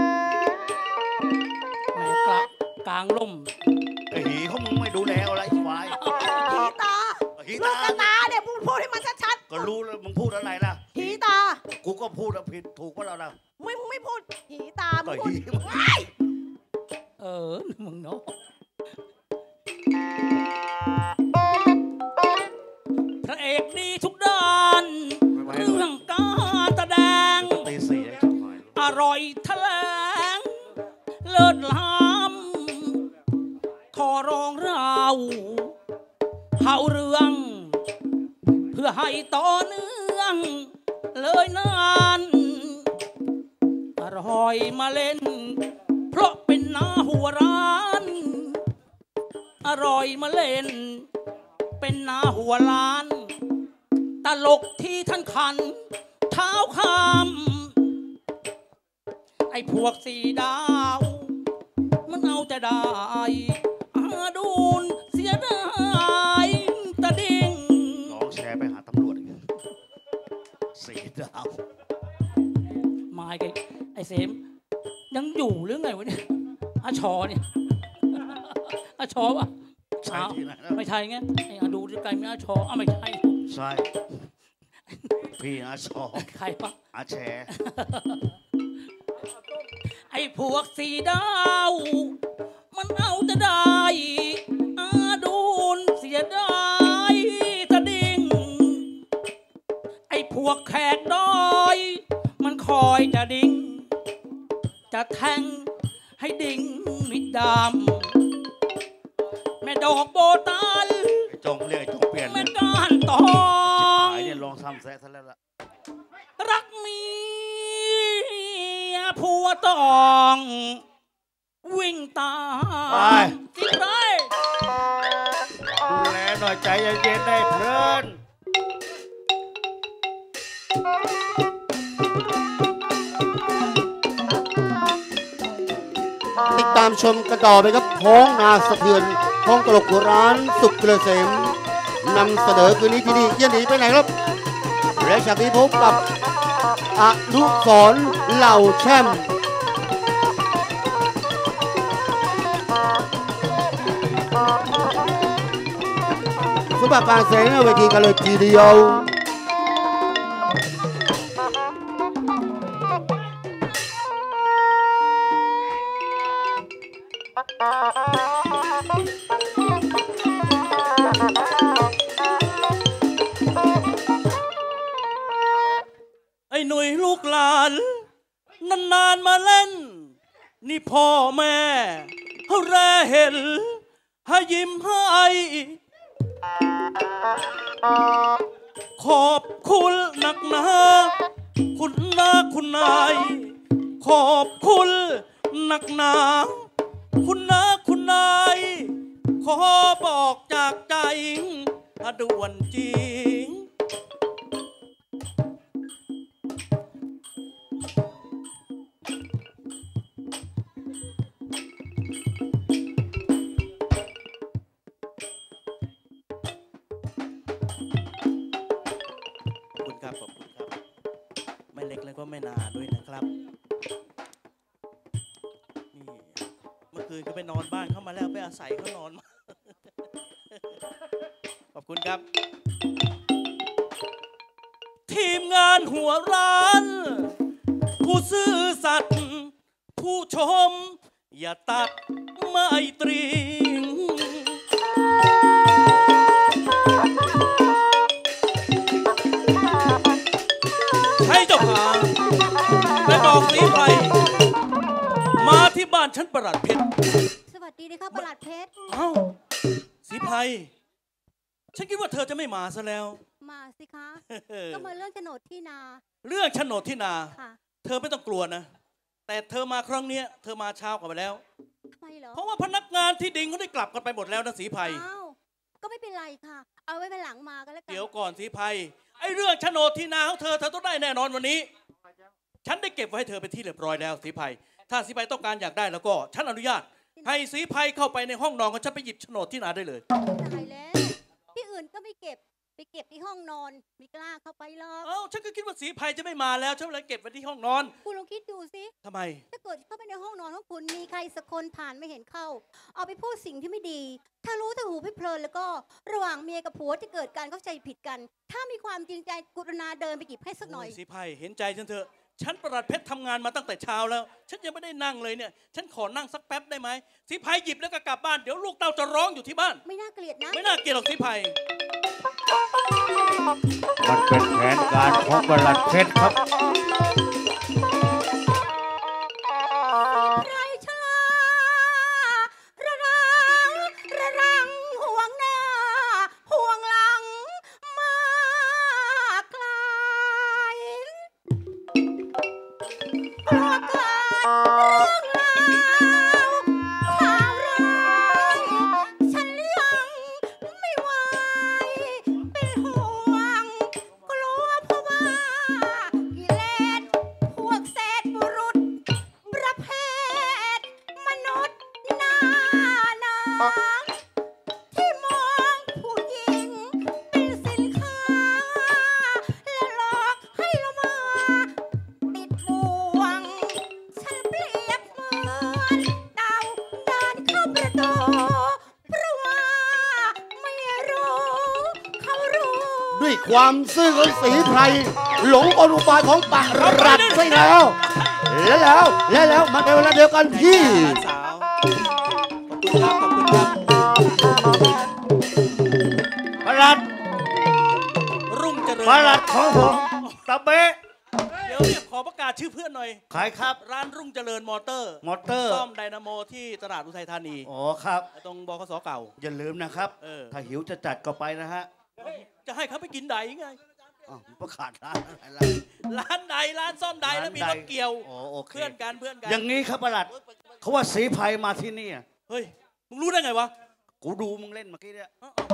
แหมกลางล่มไอ้หีเขามึงไม่ดูแลอะไรไอ้ควายหีตาหีลูตากกระตาเนี่ยพูดให้มันชัดก็รู้แล้วมึงพูดอะไรล่ะๆหีตากูก็พูดแล้วผิดถูกว่าเราล่ะมึงไม่พูดหีตา มึก็งพูดหีว้ายมึงเนาะร่อยแถลงเลิศล้ำขอร้องเราเขาเรื่องเพื่อให้ต่อเนื่องเลยนานอร่อยมาเล่นเพราะเป็นหน้าหัวร้านอร่อยมาเล่นเป็นหน้าหัวล้านตลกที่ท่านขันเท้าคำไอ้พวกสีดาวมันเอาแต่ได้อาดูนเสียดายตะดิ่งลองแชร์ไปหาตำรวจอีกสีดาวมาไอ้เสมยังอยู่หรือไงวะเนี่ยอาชอเนี่ยอาชอปะใช่ที่ไหนนะไม่ใช่ไงไอ้ดูไกลไม่อาชอไม่ใช่ใช่พี่อาชอใครปะอาแชร์ไอ้พวกสีดาวมันเอาแต่ได้อาดูนเสียดายตะดิ่งไอ้พวกแขกดอยมันคอยจะดิ่งจะแทงให้ดิ่งมิดดำแม่ดอกโบตันไอ้จงเรียกไอ้จงเปลี่ยนแม่เลยก้านตองไอ้เนี่ยลองซ้ำแซะซะแล้วล่ะรักเมียผัวต้องวิ่งตามจริงไรดูแลหน่อยใจเย็นๆได้เพลินติดตามชมกันต่อไปครับท้องนาสะเทือนท้องตลกหัวร้านสุขเกษมนำเสนอคืนนี้ที่นี่อย่าหนีไปไหนครับและฉากนี้พบกับอนุสรณ์เหล่าแช่มสำหรับการแสดงหน้าเวทีกันเลยทีเดียวไอ้หนุ่ยลูกหลานนานๆมาเล่นนี่พ่อแม่เขาแลเห็นให้ยิ้มให้ขอบคุณหนักหนาคุณนาคุณนายขอบคุณหนักหนาคุณนาคุณนายขอบอกจากใจด่วนจริง ขอบคุณครับ ขอบคุณครับ ไม่เล็กแล้วก็ไม่นาด้วยนะครับ นี่ เมื่อคืนก็ไปนอนบ้านเข้ามาแล้วไปอาศัยเขานอนมา ขอบคุณครับ ทีมงานหัวร้าน ผู้ซื่อสัตย์ผู้ชม อย่าตัดไมตรีให้เจ้าพาไปบอกสีไพรมาที่บ้านฉันประหลัดเพชรสวัสดีนะครับประหลัดเพชรเอ้าสีไพรฉันคิดว่าเธอจะไม่มาซะแล้วมาสิคะ ก็มาเรื่องโฉนดที่นาเรื่องโฉนดที่นาค่ะเธอไม่ต้องกลัวนะ แต่เธอมาครั้งเนี้ยเธอมาเช้ากว่าไปแล้วทำไมเหรอเพราะว่าพนักงานที่ดิงเขาได้กลับกันไปหมดแล้วนะสีไพรอ้าวก็ไม่เป็นไรค่ะ เอาไว้เป็นหลังมาก็แล้วกันเดี๋ยวก่อนสีไพรไอ้เรื่องโฉนดที่นาของเธอต้องได้แน่นอนวันนี้ ฉันได้เก็บไว้ให้เธอเป็นที่เรียบร้อยแล้วสีไพรถ้าสีไพรต้องการอยากได้แล้วก็ฉันอนุญาตให้สีไพรเข้าไปในห้องนอนของฉันไปหยิบโฉนดที่นาได้เลยตายแล้วที่อื่นก็ไม่เก็บไปเก็บที่ห้องนอนไม่กล้าเข้าไปหรอกเอ้าฉันก็คิดว่าสีไพรจะไม่มาแล้วฉันเลยเก็บไว้ที่ห้องนอนคุณลองคิดดูสิทำไมถ้าเกิดเข้าไปในห้องนอนของคุณมีใครสักคนผ่านไม่เห็นเข้า เอาไปพูดสิ่งที่ไม่ดี ถ้ารู้แต่หูพี่เพลินแล้วก็ระหว่างเมียกับผัวจะเกิดการเข้าใจผิดกัน ถ้ามีความจริงใจกรุณาเดินไปหยิบให้สักหน่อยสีไพรเห็นใจฉันเถอะฉันประหลัดเพชรทำงานมาตั้งแต่เช้าแล้ว ฉันยังไม่ได้นั่งเลยเนี่ยฉันขอนั่งสักแป๊บได้ไหมสีไพรหยิบแล้วก็กลับบ้านเดี๋ยวลูกเต้าจะร้องอยู่ที่บ้านไม่น่าเกลียดนะไม่น่าเกลียดหรอกสีไพรมันเป็นแผนการของประหลัดเพชรครับข่าวร้ายฉันยังไม่ไหวเป็นห่วงกลัวเพราะว่ากิเลสพวกเศษบุรุษประเภทมนุษย์หน้าหนาที่มองผู้หญิงเป็นสินค้าและหลอกให้เรามาติดบ่วงฉันเปรียบเหมือนเต่าเดินเข้าประตูเพราะว่าไม่รู้เขารู้ด้วยความซื่อของศรีไพรหลงกลอุบายของปะรัดใช่แล้วมันเป็นเวลาเดียวกันที่สาวขอบคุณครับประหลัดรุ่งเจริญประหลัดของผมตะเบะเดี๋ยวขอประกาศชื่อเพื่อนหน่อยขายครับร้านรุ่งเจริญมอเตอร์มอเตอร์ซ่อมไดนาโมที่ตลาดอุทัยธานีอ๋อครับตรงบขสเก่าอย่าลืมนะครับ ถ้าหิวจะจัดก็ไปนะฮะจะให้เขาไปกินไดไงอ้าวประกาศร้านอะไรร้านใดร้านซ่อมใดแล้วมีรถเกี่ยวอ๋อโอเคเพื่อนกันอย่างนี้ครับประหลัดเขาว่าศรีไพรมาที่นี่อะเฮ้ยมึงรู้ได้ไงวะกูดูมึงเล่นเมื่อกี้เนี่ย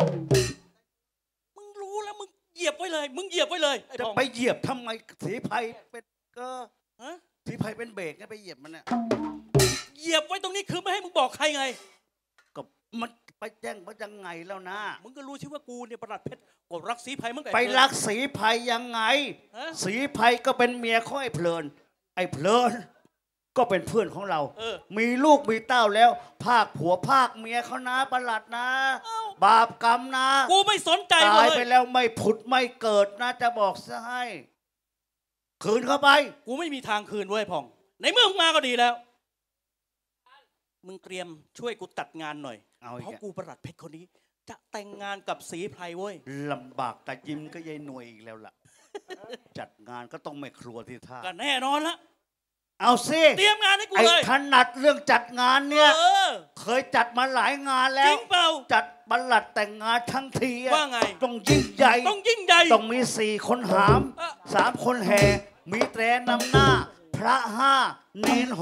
มึงรู้แล้วมึงเหยียบไว้เลยมึงเหยียบไว้เลยไอ้จะทองไปเหยียบทำไมศรีไพรเป็นก็ฮะศรีไพรเป็นเบรกไงไปเหยียบมันเนี่ยเหยียบไว้ตรงนี้คือไม่ให้มึงบอกใครไงก็มันไปแจ้งว่ายังไงแล้วนะมึงก็รู้ใช่ว่ากูเนี่ยประหลัดเพชรกดรักสีไผ่มึงไปรักศรีไพรยังไงศรีไพรก็เป็นเมียของไอ้เพลินก็เป็นเพื่อนของเรา มีลูกมีเต้าแล้วภาคผัวภาคเมียเขานะประหลัดนะ บาปกรรมนะกูไม่สนใจตายเลยไปแล้วไม่ผุดไม่เกิดนะจะบอกซะให้คืนเข้าไปกูไม่มีทางคืนเว้ยพองในเมื่อมึงมาก็ดีแล้ว มึงเตรียมช่วยกูตัดงานหน่อยเพราะกูประหลัดเพชรคนนี้ จะแต่งงานกับศรีไพรเว้ยลำบากกะยิ้มก็ยายหน่วยอีกแล้วล่ะ จัดงานก็ต้องไม่ครัวที่ท่าก็แน่นอนละเอาสิเตรียมงานให้กูไอ้เลยถนัดเรื่องจัดงานเนี่ยเคเคยจัดมาหลายงานแล้จริวงเปล่าจัดบัลลัดแต่งงานทั้งทีอะว่าไงต้องยิ่งใหญ่ต้องยิ่งใหญ่ต้องมี4 คนหาม 3 คนแห่มีแตรนำหน้า พระ5เนน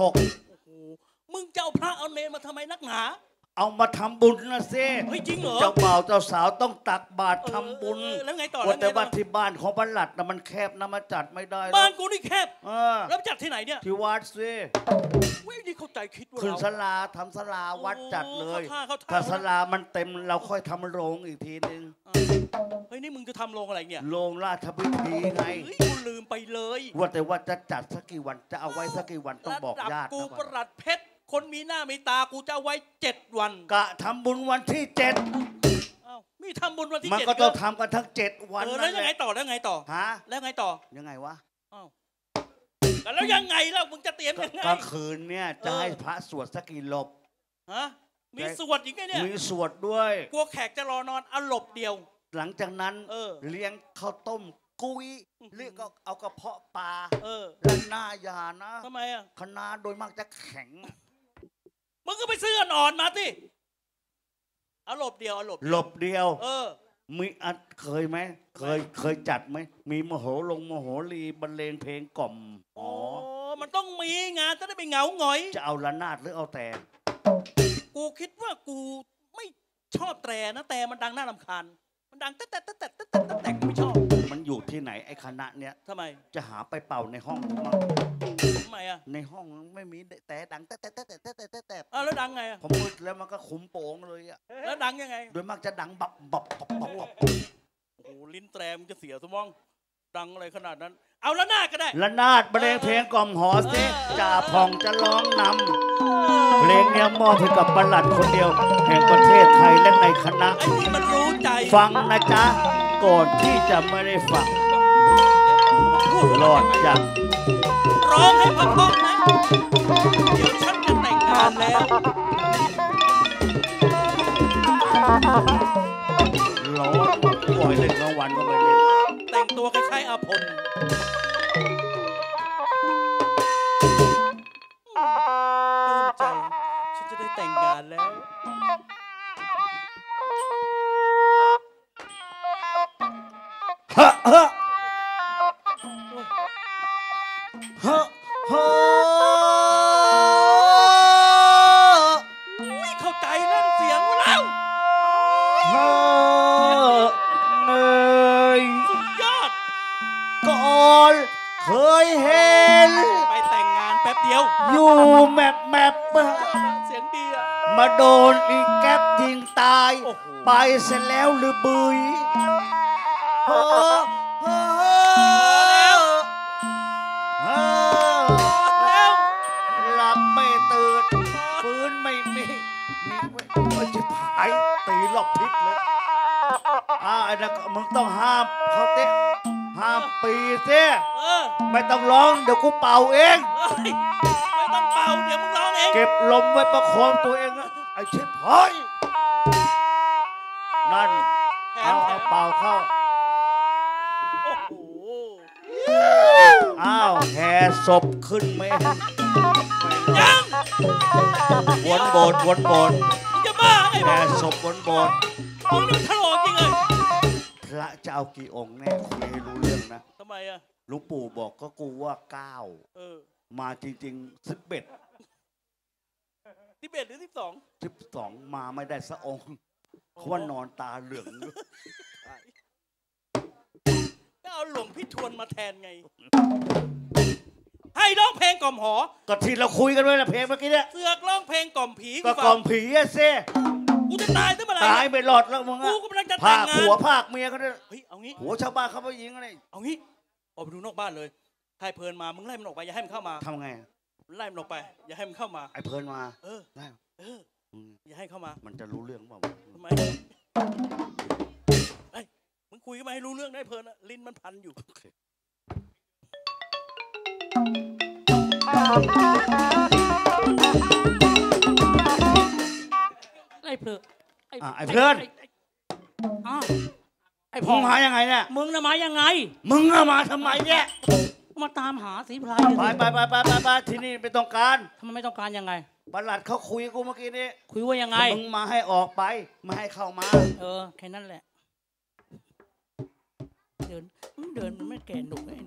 6 มึงจะเอาพระเอาเนรมาทำไมนักหนาเอามาทำบุญนะเซ่เฮ้ยจริงเหรอเจ้าบ่าวเจ้าสาวต้องตักบาตรทำบุญแล้วไงต่อว่าแต่ว่าที่บ้านของบัลลัดนะมันแคบนะมาจัดไม่ได้หรอกบ้านกูนี่แคบเออแล้วจัดที่ไหนเนี่ยที่วัดเซ่เว้ยนี่เข้าใจคิดว่าขึ้นเราศาลาทำศาลาวัดจัดเลยเข้าท่าถ้าศาลามันเต็มเราค่อยทำโรงอีกทีนึงเฮ้ยนี่มึงจะทำโรงอะไรเนี่ยโรงราชพิธีไงเฮ้ยกูลืมไปเลยว่าแต่ว่าจะจัดสักกี่วันจะเอาไว้สักกี่วันต้องบอกญาติกูนะประหลัดเพชรคนมีหน้ามีตากูจะเอาไว้7 วันกะทำบุญวันที่อ้าวมีทำบุญวันที่ 7มัน 7 ก็ต้องทำกันทั้ง7 วันแล้วยังไงต่อแล้วไงต่อฮะแล้วไงต่อยังไงวะแล้วยังไงแล้วมึงจะเตรียมยังไงกลางคืนเนี่ยจะให้พระสวดสักกี่รอบฮะมีสวดอีกไงเนี่ยมีสวดด้วยกลัวแขกจะรอนอนเอาหลบเดียวหลังจากนั้นเลี้ยงข้าวต้มกุ้ยเรียกก็เอากระเพาะปลาด้านหน้ายานะทำไมอ่ะคณะโดยมากจะแข็งมึงก็ไปซื้ออ่อนๆมาสิเอาหลบเดียวเอาหลบหลบเดียวมีอัดเคยไหมเคยจัดไหมมีมโหรีบรรเลงเพลงกล่อมอ๋อมันต้องมีงานจะได้ไม่เหงาหงอยจะเอาระนาดหรือเอาแต่กูคิดว่ากูไม่ชอบแตรนะแต่มันดังน่ารำคาญมันดังแต่กูไม่ชอบมันอยู่ที่ไหนไอ้คณะเนี้ยทำไมจะหาไปเป่าในห้องมั้งทำไมอ่ะในห้องไม่มีแต่ดังแต่แล้วดังไงอ่ะพอมืดแล้วมันก็ขุมโป่งเลยอ่ะแล้วดังยังไงโดยมากจะดังบับโอ้โหลิ้นแตรมจะเสียสมองดังอะไรขนาดนั้น เอาละหน้าก็ได้ระนาดบรรเลงเพลงกล่อมหอเสจ่าพองจะร้องนำเพลงเนี้ยมอบให้กับบัลลัดคนเดียว แห่งประเทศไทยและในคณะไอ้นี่มันรู้ใจฟังนะจ๊ะก่อนที่จะไม่ได้ฟังรอดจ้ะร้องให้เพราะๆนะ เดี๋ยวฉันจะแต่งงานแล้วร้องปล่อยเล่นกลางวันก็ไม่เล่นแต่งตัวคล้ายๆอาพลปลื้มใจ ฉันจะได้แต่งงานแล้วฮะฮะฮะฮะป๊บเดียวอยู่แมปเสียงดีอะมาโดนอีแก๊ปยิงตาย ไปเสร็จแล้วหรือบุยแล้วหลับไม่ตื่นฟื้นไม่มีมันจะหายตีรอบทิศเลยไอ้นั่นมึงต้องห้ามเขาเตะห้ามปีเต้ไม่ต้องร้องเดี๋ยวกูเป่าเองไม่ต้องเป่าเดี๋ยวมึงร้องเองเก็บลมไว้ประคองตัวเองนะไอ้เชิบหายนั่นเอาเป่าเข้าอ้าวแห่ศพขึ้นไหมยังวนโบสถ์วนโบสถ์จะบ้าไอ้แห่ศพวนโบสถ์มึงนี่มันถลอกจริงเลยพระจะเอากี่องค์แน่คุยให้รู้เรื่องนะทำไมอะหลวงปู่บอกก็กูว่า9มาจริงๆ11หรือ12มาไม่ได้สักองค์เขาว่านอนตาเหลืองก็เอาหลวงพี่ทวนมาแทนไงให้ร้องเพลงกล่อมหอก็ที่เราคุยกันไว้ละเพลงเมื่อกี้เนี่ยเสือกร้องเพลงกล่อมผีก็กล่อมผีอะเซ่กูจะตายตั้งเมื่อไหร่ตายไปหลอดแล้วมึงอะกูกำลังจะแต่งงานผัวภาคเมียเขาเนี่ยเฮ้ยเอางี้หัวชาวบ้านเขาไปยิงอะไรเอางี้ออกไปดูนอกบ้านเลยให้เพลินมามึงไล่มันออกไปอย่าให้มันเข้ามาทำไงไล่มันออกไปอย่าให้มันเข้ามาไอ้เพลินมาได้อย่าให้เข้ามามันจะรู้เรื่องเปล่าทำไมไอ้มึงคุยกันมาให้รู้เรื่องได้เพลินอะลิ้นมันพันอยู่ไอ้เพลินไอ้เพลินไอ้พงมายังไงเนี่ยมึงน่ะมายังไงมึงมาทำไมเนี่ยมาตามหาสีไพรไปที่นี่ไม่ต้องการทำไมไม่ต้องการยังไงบัลลัดเขาคุยกูเมื่อกี้นี้คุยว่ายังไงมึงมาให้ออกไปไม่ให้เข้ามาแค่นั้นแหละเดินมันไม่แก่หนุกไอ้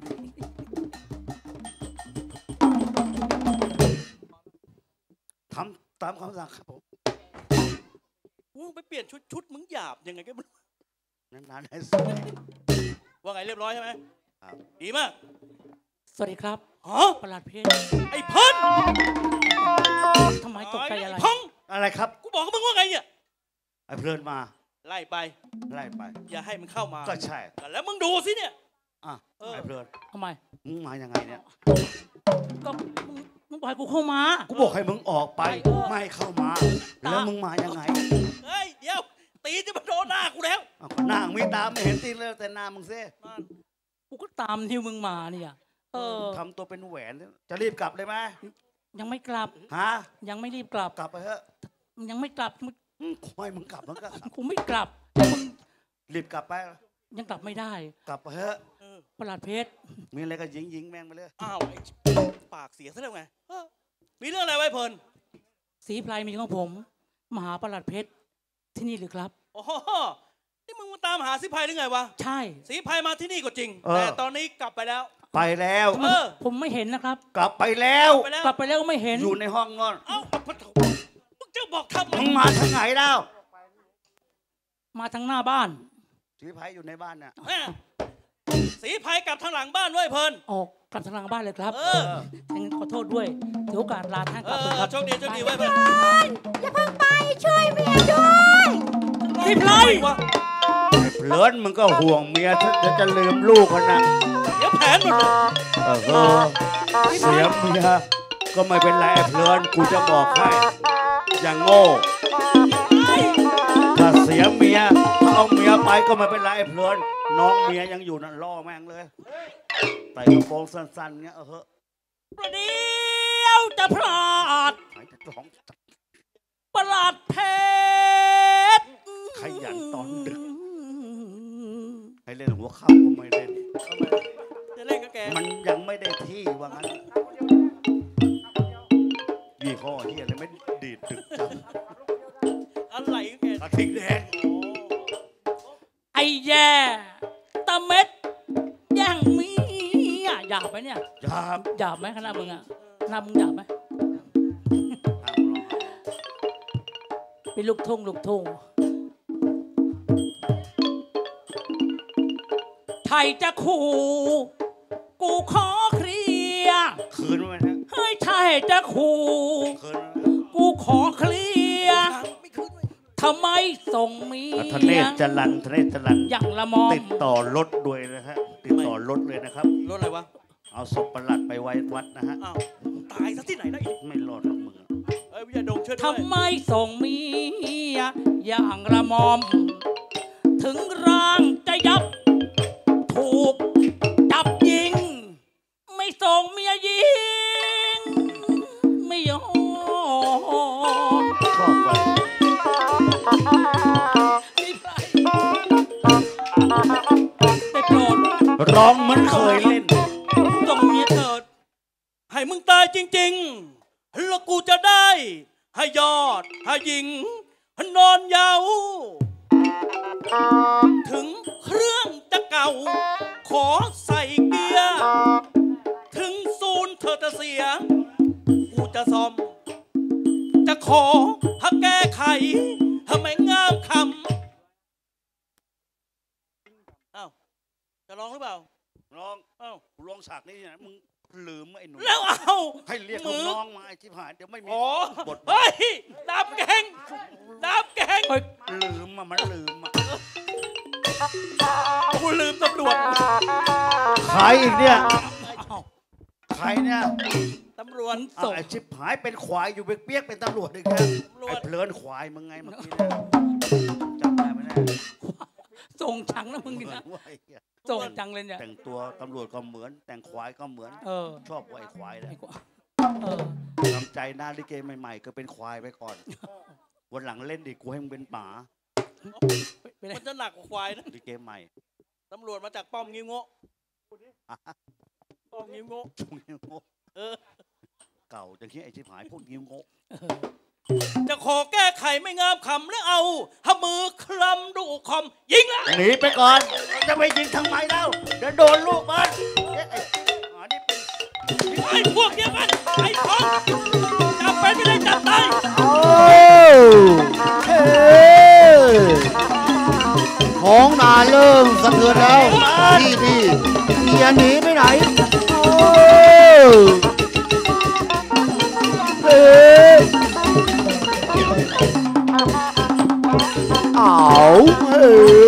ทำตามคำสั่งครับผมมึงไปเปลี่ยนชุดมึงหยาบยังไงก็ไม่นานๆให้ว่าไงเรียบร้อยใช่ไหมดีมากสวัสดีครับประหลัดเพชรไอ้พันทำไมตกใจอะไรอะไรครับกูบอกกับมึงว่าไงเนี่ยไอ้เพลินมาไล่ไปอย่าให้มันเข้ามาก็ใช่แล้วมึงดูสิเนี่ยไอ้เพลินทำไมมึงมายังไงเนี่ยก็มึงบอกให้กูเข้ามากูบอกให้มึงออกไปไม่เข้ามาแล้วมึงมายังไงเฮ้ยเดี๋ยวตีจะมาโดนหน้ากูแล้วหน้ามีตามไม่เห็นตีเลยแต่หน้ามึงเซ่กูก็ตามที่มึงมาเนี่ยทำตัวเป็นแหวนจะรีบกลับเลยไหมยังไม่กลับยังไม่รีบกลับไปเถอะยังไม่กลับไม่มึงกลับแล้วก็กูไม่กลับมึงรีบกลับไปยังกลับไม่ได้กลับไปเถอะประหลัดเพชรมีอะไรก็ยิงแม่งไปเลยอ้าวปากเสียซะแล้วไงมีเรื่องอะไรไว้เพลินสีไพรมีของผมมหาประหลัดเพชรที่นี่หรือครับโอ้โหนี่มึงมาตามหาสีไพรหรือไงวะใช่สีไพรมาที่นี่ก็จริงแต่ตอนนี้กลับไปแล้วผมไม่เห็นนะครับกลับไปแล้วก็ไม่เห็นอยู่ในห้องนอนมึงจะบอกทำไมมึงมาทางไหนแล้วมาทางหน้าบ้านสีไพรอยู่ในบ้านเนี่ยสีไพรกลับทางหลังบ้านด้วยเพลินกลับทางหลังบ้านเลยครับขอโทษด้วยถือโอกาสลาท่านกลับครับโชคดีไว้เพลินอย่าเพิ่งไปช่วยเมียด้วยสีไพรเพลินมึงก็ห่วงเมียจะลืมลูกกันนะเดี๋ยวแผนหมดเสียเมียก็ไม่เป็นไรเพลินกูจะบอกให้อย่างโง่ถ้าเสียเมียถ้าเอาเมียไปก็ไม่เป็นไรเพลินน้องเมียยังอยู่นั่นล่อแม่งเลยใส่กระโปรงสั้นๆเงี้ยประเดี๋ยวจะพลาดประหลาดเพชรขยันตอนดึกให้เล่นหัวค่ำก็ไม่เล่นจะเล่นกับแกมันยังไม่ได้ที่ว่างั้นยี่ห้อที่อะไรไม่ดีดดึกจังอะไรแกกระทิงแดงไอ้แย่ตะเม็ดแย่งมีหยาบไหมเนี่ยหยาบไหมขนาดมึงอ่ะหน้ามึงหยาบไหมเป็นลูกทุ่งไทยจะขู่กูขอเคลียร์คืนไว้นะเฮ้ยไทถ้าจะขู่กูขอเคลียร์ทำไมส่งเมียทะเนศจรันทะเนศจรันอย่างละมอมติดต่อรถด้วยนะฮะติดต่อรถเลยนะครับรถอะไรวะเอาศพประหลัดไปไว้วัดนะฮะอ้าวตายซะที่ไหนได้อีกไม่รอดหรอกมึงเอ้ยวิทยาดงช่วยด้วยทำไมส่งเมียอย่างละมอม ถึงร่างจะยับ ถูกจับยิง ไม่ส่งเมียยิง ไม่ยอมชอบไปได้โปรดร้องเหมือนเคยเล่นส่งเมียเถิดให้มึงตายจริงๆแล้วกูจะได้ให้ยอดให้หญิงนอนเยาว์ถึงเครื่องจะเก่า ขอใส่เกียร์ถึงศูนย์เธอจะเสีย กูจะซ่อม จะขอให้แก้ไขให้ไม่งามคำอ้าวจะร้องหรือเปล่าร้องอ้าวร้องฉากนี้นะมึงลืมไอ้หนุ่มแล้วเอาให้เรียกลูกน้องมาไอ้ที่ผ่านเดี๋ยวไม่มีอ๋อบทเฮ้ยดาบแกงดาบแกงลืมอ่ะมันลืมอ่ะกูลืมตำรวจใครอีกเนี่ยใครเนี่ยตำรวจเอาไอ้ชิบหายเป็นควายอยู่เปียกๆเป็นตำรวจอีกแล้วตำรวจไอ้เพลินควายมึงไงเมื่อกี้เนี่ยจำได้ไหมเนี่ยส่งชังนะมึงนี่นะว่าไอ้เหี้ยส่งจังเลยเนี่ยแต่งตัวตำรวจก็เหมือน แต่งควายก็เหมือนเออชอบว่าไอ้ควายแหละเออทำใจหน้าลิเกใหม่ๆก็เป็นควายไปก่อน วันหลังเล่นอีกกูให้มึงเป็นหมาไปไหนมันจะหนักกว่าควายนะลิเกใหม่ตำรวจมาจากป้อมงิ้วโง่ป้อมงิ้วโง่ช่วงนี้โง่เออเก่าอย่างนี้ไอ้ชิบหายพวกนิ้วโง่จะขอแก้ไขไม่งามคำแล้วเอาหมือคลำดูคอม ยิงละหนีไปก่อน จะไปยิงทำไมเล่าเดี๋ยวโดนลูกมันเอ๊ะไอ้หมานี่เป็นไอ้พวกเดียวกันไอ้ทองจับไปไม่ได้จับตายท้องนาเริ่มสะเทือนแล้วพี่เมียหนีไปไหนเอาเฮ้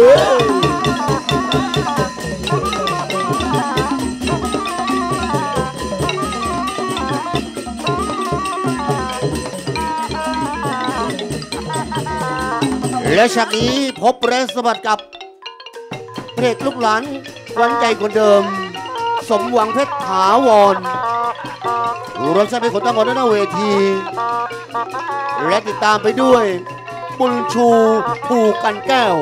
และฉากนี้พบแรงสะบัดกับพระเอกลูกหลานขวัญใจคนเดิม สมหวังเพชรถาวรรวมแสดงเป็นคนตั้งหมดหน้าเวที และติดตามไปด้วย บุญชูภูกันแก้ว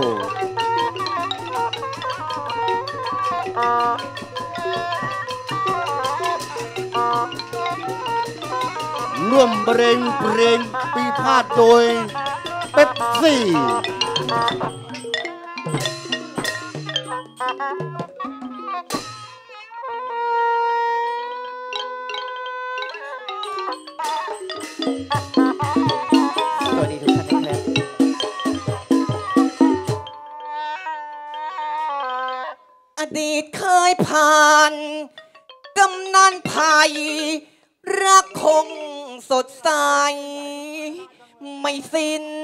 ร่วมเพลงปีพาดโดยเป๊ปซี่สวัสดีทุกท่านนะครับอดีตเคยผ่านกำนันไผ่รักคงสดใสไม่สิ้น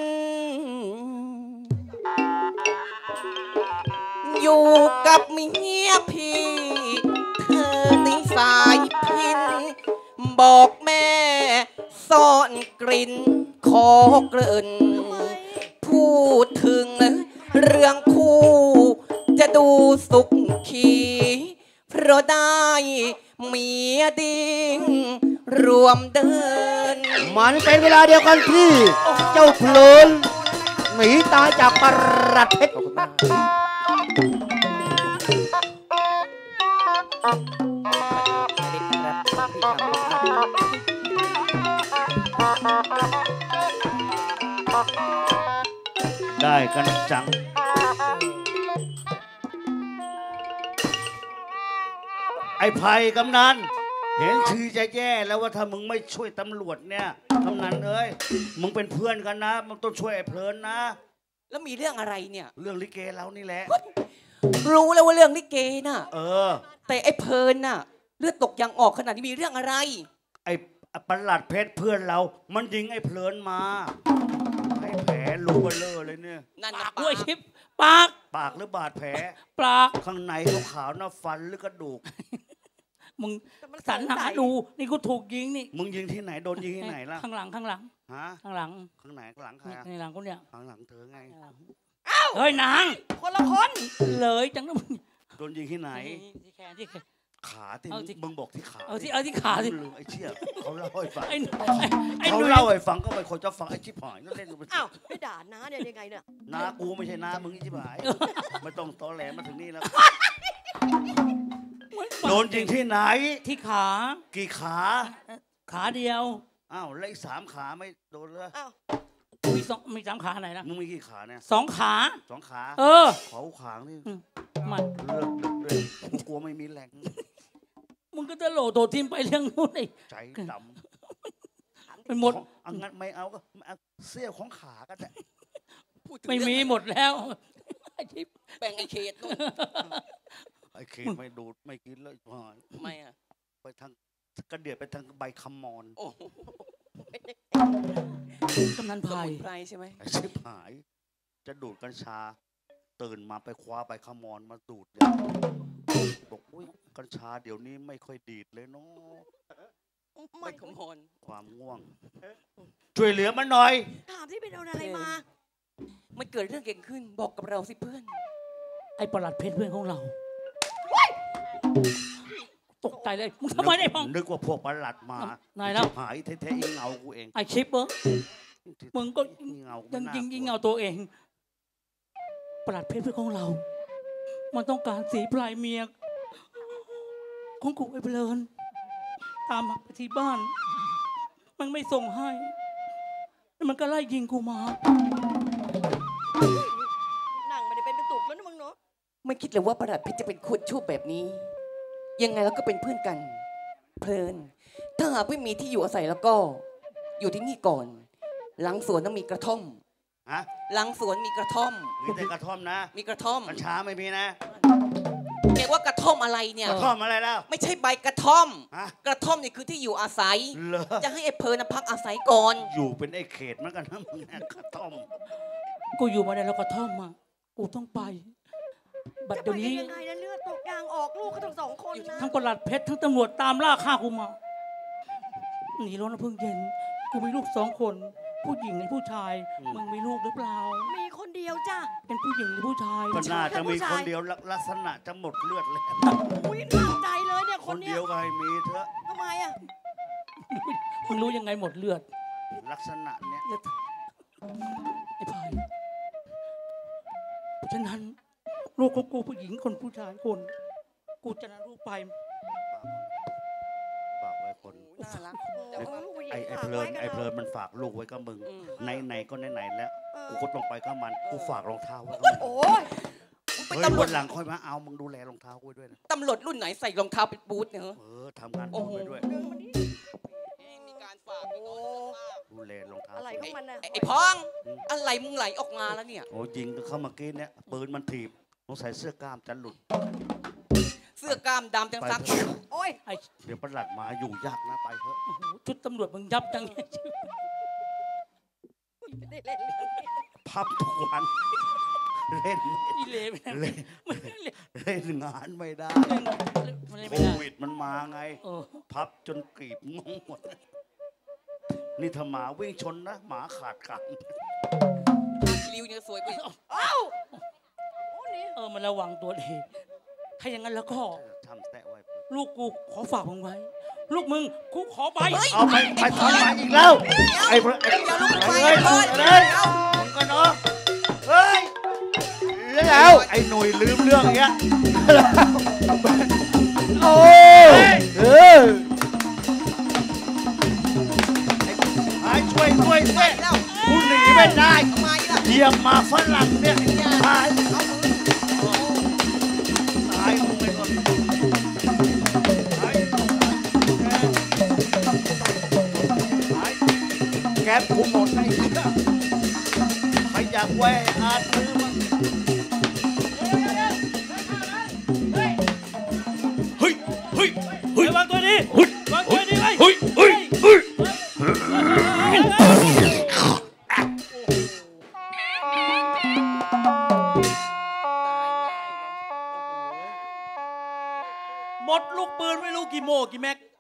อยู่กับเมียพี่เธอนิสัยพิน บอกแม่ซ่อนกลิ่นขอเกริ่นพูดถึงเรื่องคู่จะดูสุขขีเพราะได้เมียดิ้งรวมเดิน มันเป็นเวลาเดียวกันที่เจ้าเพลินหนีตายจากประเทศได้กันจัง ไอ้ไผ่กำนันเห็นชื่อจะแย่แล้วว่าถ้ามึงไม่ช่วยตำรวจเนี่ยกำนันเอ้ยมึงเป็นเพื่อนกันนะมึงต้องช่วยไอ้เพลินนะแล้วมีเรื่องอะไรเนี่ยเรื่องลิเกเรานี่แหละรู้แล้วว่าเรื่องลิเกน่ะเออแต่ไอ้เพลินน่ะเลือดตกยังออกขนาดนี้มีเรื่องอะไรประหลัดเพชรเพื่อนเรา มันยิงไอ้เพลินมาไอ้แผลรูเบลเลอร์เลยเนี่ยนั่นปานะกด้วยชิปปากปากหรือบาดแผลปากข้างในขาวๆน่ะฟันหรือกระดูกมึงสรรหาดูนี่กูถูกยิงนี่มึงยิงที่ไหนโดนยิงที่ไหนล่ะข้างหลังฮะข้างหลังข้างไหนข้างหลังใครอะในหลังกูเนี่ยข้างหลังเธอไงเฮ้ยนางคนละคนเลยจังนะมึงโดนยิงที่ไหนที่แขนที่แขนขาที่เอาที่มึงบอกที่ขาเอาที่ขาสิลืมไอ้เชี่ยเขาเล่าให้ฟังไอ้เขาหนุ่ยเล่าให้ฟังก็ไม่คนจะฟังไอ้ชิบหายนั่นเล่นไปอ้าวไม่ด่าน้าเนี่ยยังไงเนี่ยน้ากูไม่ใช่น้ามึงไอ้ชิบหายไม่ต้องตอแหลมาถึงนี่แล้วโดนยิงที่ไหนที่ขากี่ขาขาเดียวอ้าวแล้วอีก3 ขาไม่โดนเลยอ้าวมี3 ขาไหนนะมึงมีกี่ขาเนี่ย 2 ขา 2 ขาเออเขาขางนี่มันเลือดดึกด้วยกูกลัวไม่มีแรงมึงก็จะโหลดโดดทีมไปเรื่องนู้นไอ้ใจดเป็นหมดำเอางั้นไม่เอาก็เอาเสี้ยวของขาก็ได้พูดถึงไม่มีเรื่องหมดแล้วไอ้ชิปแบ่งไอ้เขตนู่นไอ้เขตไม่ดูดไม่กินเลยหายทำไมอ่ะไปทางกระเดียดไปทางใบคำมอนโอ้โหกำนันสไพรมุนไพรใช่ไหมไอ้ชิบหาย จะดูดกัญชา ตื่นมาไปคว้าใบคำมอนมาดูดเลยบอกอุ้ยกัญชาเดี๋ยวนี้ไม่ค่อยดีดเลยเนาะไม่ขมอนความง่วง ช่วยเหลือมันหน่อยถามที่ไปโดนอะไรมามันเกิดเรื่องเก่งขึ้น บอกกับเราสิเพื่อนไอ้ประหลัดเพชรเพื่อนของเราตกใจเลยมึงทำไมได้พ้องนึกว่าพวกประหลัดมาไหนแล้วชิบหายแท้ๆอีเงากูเองไอ้ชิปเออมึงก็อีเงากูยังน่ยิงกลัวยิงเงาตัวเอง ประหลัดเพชรเพื่อนของเรา มันต้องการสีปลายเมียของกูไอ้เพลินตามมาไปที่บ้าน มันไม่ส่งให้แล้วมันก็ไล่ยิงกูมานั่งไม่ได้เป็นตุกแล้วนะมึงเนาะไม่คิดเลยว่าประหลัดเพชรจะเป็นคนชั่วแบบนี้ ยังไงเราก็เป็นเพื่อนกัน เพลิน ถ้าหากไม่มีที่อยู่อาศัยแล้วก็ อยู่ที่นี่ก่อน หลังสวนต้องมีกระท่อมฮะหลังสวนมีกระท่อมมีแต่กระท่อมนะมีกระท่อมกัญชาไม่มีนะเรียกว่ากระท่อมอะไรเนี่ยกระท่อมอะไรแล้วไม่ใช่ใบกระท่อมฮะกระท่อมนี่คือที่อยู่อาศัยเหรอจะให้ไอ้เพลินน่ะพักอาศัยก่อนอยู่เป็นไอ้เขตเหมือนกันนะมึงนะกระท่อมกูอยู่มาได้แล้วก็ท่อมมากูต้องไป บัดจะไปเดี๋ยวได้นี้ยังไงนะเลือดตกยางออกลูกก็ทั้งสองคนนะทั้งประหลัดเพชรทั้งตำรวจตามล่าฆ่ากูมาหนีร้อนนะเพิ่งเย็น กูมีลูก2 คน ผู้หญิงและผู้ชาย มึงมีลูกหรือเปล่ามีคนเดียวจ้ะเป็นผู้หญิงหรือผู้ชายก็น่าจะมีคนเดียวลักษณะจะหมดเลือดเลยอุ้ยน่าใจเลยเนี่ยคคนนเนี้เดียยวก็ให้มีเถอะทำไมอ่ะมึงรู้ยังไงหมดเลือดลักษณะเนี้ยไอ้พายเพราะฉะนั้น ลูกของกูผู้หญิงคนผู้ชายคน กูจะนำลูกไปฝากไว้คนน่ารักเดี๋ยวเอาลูกผู้หญิงไอ้ฝากเพลิไว้นกับไอ้เพลิเรานมันฝากลูกไว้กับมึงอืมไหนๆก็ไหนๆแล้วเออกูก็ต้องไปกับมันกูฝากรองเท้าไว้กับมันโอ้ยเป็นเฮ้ยตำรววัจนหลังค่อยมาเอามึงดูแลรองเท้ากูด้วยนะตำรวจรุ่นไหนใส่รองเท้าเป็นบูทเนี่ยเหรอทำงานโอ้โหไปด้วยดึงมันดิมีการฝากโอ้ดูแลรองเท้าอะไรของมันน่ะไอ้พอง อะไรมึงไหลออกมาแล้วเนี่ยโอ้ยิงเข้ามากินเนี่ยปืนมันถีบสงสัยเสื้อกล้ามจะหลุดเสื้อกล้ามดำจังซักโอ้ยไอ้เดี๋ยวประหลัดมาอยู่ยากนะไปเถอะโอ้โหชุดตำรวจมึงยับจังเล่นเล่นพับทุกวันเล่นอีเลวเล่นเล่นงานไม่ได้มันเล่นโคไม่ได้วิดมันมาไงเออพับจนกรีบงงหมด นี่ถ้าหมาวิ่งชนนะ หมาขาดกันริวเนี่ยสวยไปเอ้าโอ้นี่มันระวังตัวดีถ้าอย่างนั้นแล้วก็ทำแตะไว้ลูกกูขอฝากมึงไว้ ลูกมึงกูขอไปเอาไปทำไมอีกแล้วไอ้เพื่อนไอ้เดี๋ยวลูกไปเฮ้ยก่อนเฮ้ยมึงก็เนาะเฮ้ยแล้วไอ้หนุ่ยลืมเรื่องอย่างเงี้ยโอ้ไอ้ช่วยกูหนีไม่ได้ทำไมล่ะเหยียบมาฝรั่งเนี่ยตายตายมึงไปก่อนแก๊ปกูหมดไอ้เหี้ยใครอยากแหวะอาจซื้อมาเฮ้ยระวังตัวดีวางตัวดีไว้เฮ้ย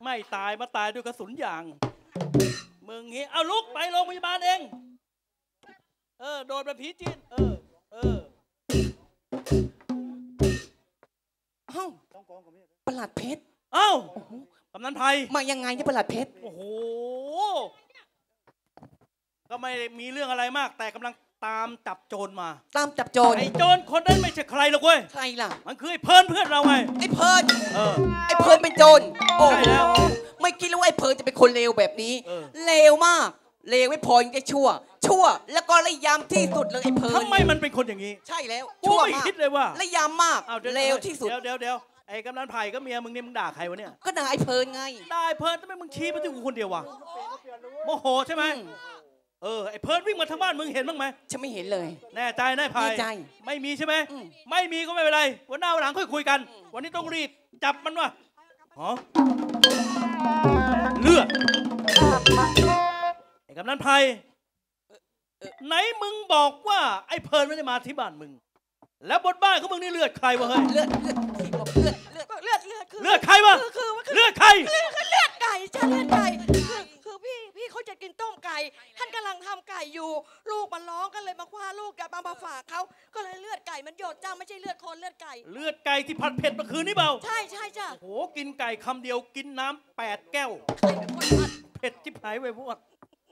ไม่ตายมาตายด้วยกระสุนยางมึงเงี้ยเอาลุกไปโรงพยาบาลเองโดนเป็นผีจีนเอ้าประหลัดเพชรเอ้ากำนันไพมายังไงเนี่ยประหลัดเพชรโอ้โหก็ไม่มีเรื่องอะไรมากแต่กำลังตามจับโจรมาตามจับโจรไอ้โจรคนนั้นไม่ใช่ใครหรอกเว้ยใครล่ะมันคือไอ้เพิร์นเพื่อนเราไงไอ้เพิร์นไอ้เพิร์นเป็นโจรโอ้ใช่แล้วไม่คิดว่าไอ้เพิร์นจะเป็นคนเลวแบบนี้เลวมากเลวไม่พอยังจะชั่วแล้วก็ระยำที่สุดเลยไอ้เพิร์นทำไมมันเป็นคนอย่างนี้ใช่แล้วชั่วไม่คิดเลยว่าระยำมากเลวที่สุดเดี๋ยวไอ้กำนันไผ่ก็เมียมึงนี่มึงด่าใครวะเนี่ยก็ด่าไอ้เพิร์นไงด่าไอ้เพิร์นทำไมมึงชี้ไปที่กูคนเดียววะโมโหใช่ไหมไอ้เพิร์นวิ่งมาทางบ้านมึงเห็นบ้างไหมฉันไม่เห็นเลยแน่ใจแน่ไผ่ไม่มีใช่ไหมไม่มีก็ไม่เป็นไรวันหน้าวันหลังค่อยคุยกันวันนี้ต้องรีบจับมันว่ะเลือดไอ้กำนันไผ่ไหนมึงบอกว่าไอ้เพิร์นไม่ได้มาที่บ้านมึงแล้วบนบ้านของมึงนี่เลือดใครวะเฮ้ยเลือดใครวะเลือดใครเลือดไก่จ้าเลือดไก่คือพี่เขาจะกินต้มไก่ท่านกำลังทำไก่อยู่ลูกมันร้องกันเลยมาคว้าลูกกับมาฝากเขาก็เลยเลือดไก่มันหยดจ้าไม่ใช่เลือดคนเลือดไก่ที่ผัดเผ็ดเมื่อคืนนี้เปล่าใช่จ้าโอ้โหกินไก่คำเดียวกินน้ำ8 แก้วเผ็ดจิ๊บหายไปพวก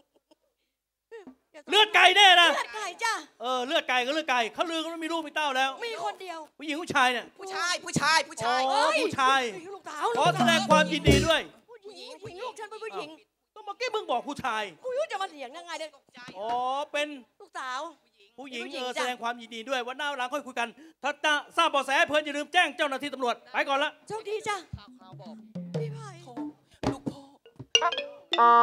เลือดไก่แน่นะเลือดไก่จ้าเลือดไก่ก็เลือดไก่เขาลือกันว่ามีลูกมีเต้าแล้วมีคนเดียวผู้หญิงผู้ชายเนี่ยผู้ชายผู้ชายผู้ชายขอแสดงความยินดีด้วยผู้หญิงลูกฉันเป็นผู้หญิงต้องเมื่อกี้มึงบอกผู้ชายกูรู้จะมาเถียงยังไงเนี่ยเป็นลูกสาวผู้หญิงแสดงความยินดีด้วยวันหน้าวันหลังค่อยคุยกันถ้าจะทราบเบาะแสเพื่อนอย่าลืมแจ้งเจ้าหน้าที่ตำรวจไปก่อนละโชคดีจ้ะพี่ไผ่ลูกพ่อ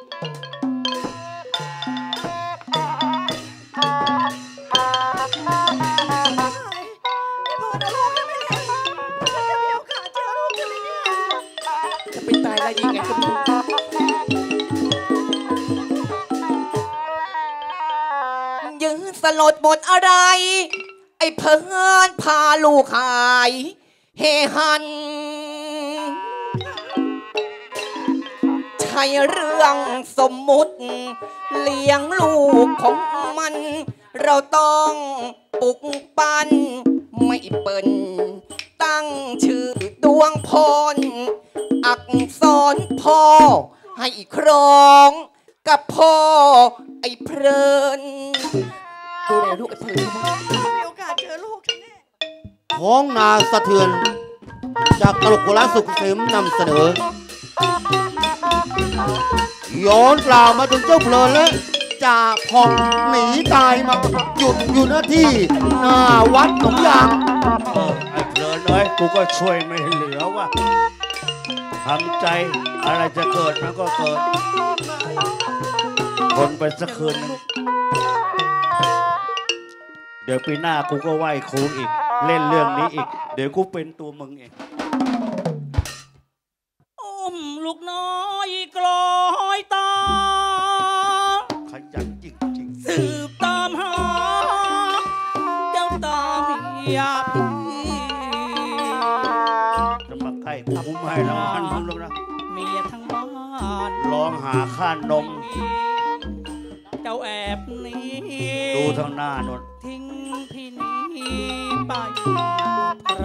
จะเป็นตายได้ยังไงก็ไม่รู้ยืนสลดบทอะไรไอ้เพิร์นพาลูกหายเฮหันใช่เรื่องสมมุติเลี้ยงลูกของมันเราต้องปลุกปั้นไม่เปิ้นตั้งชื่อดวงพรอักษรพ่อให้ครองกับพ่อไอ้เพลินดูแลลูกไอ้เพลินมีโอกาสเจอลูกฉันแน่ท้องนาสะเทือนจากตลกโบราณสุขเสมนำเสนอย้อนกล่าวมาจนเจ้าเพลินและจ่าพองหนีตายมาหยุดอยู่หน้าที่หน้าวัดหนองยางไอ้เพลินเอ้ยกูก็ช่วยไม่เหลือว่ะทำใจอะไรจะเกิดมันก็เกิดคนไปสักคืนนึงเดี๋ยวปีหน้ากูก็ไหว้ครูอีกเล่นเรื่องนี้อีกเดี๋ยวกูเป็นตัวมึงเองลูกน้อยกลอยตาขยันจริงๆสืบตามหาเจ้าตาเมียพี่จะมาใกล้กูไม่ให้รางวัลมึงแล้วนะเมียทั้งบ้านร้องหาค่านมเจ้าแอบนี้ดูทางหน้าโน่นทิ้งพี่นี้ไปไร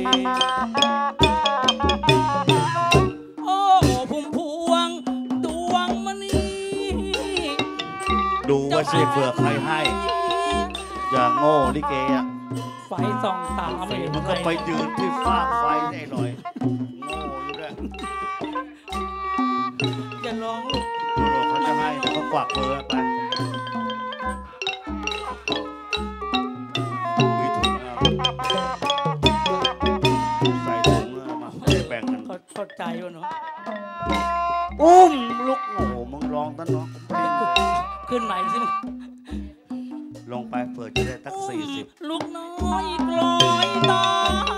ดูว่าสิเผื่อใครให้อย่าโง่ลิเกอ่ะไฟส่องตาไม่มันก็ไปยืนที่ฟากไฟได้หน่อยโง่อยู่ด้วยอย่าร้องลูกเขาจะให้เขากวักเลยไปมีถุงใส่ถุงมาแบ่งกันเข้าใจวะเนาะลูกโอ้โหมึงร้องตั้งน้องขึ้นใหม่สิมึงลงไปเผื่อจะได้ตัก40 ลูกน้อยกลอยตา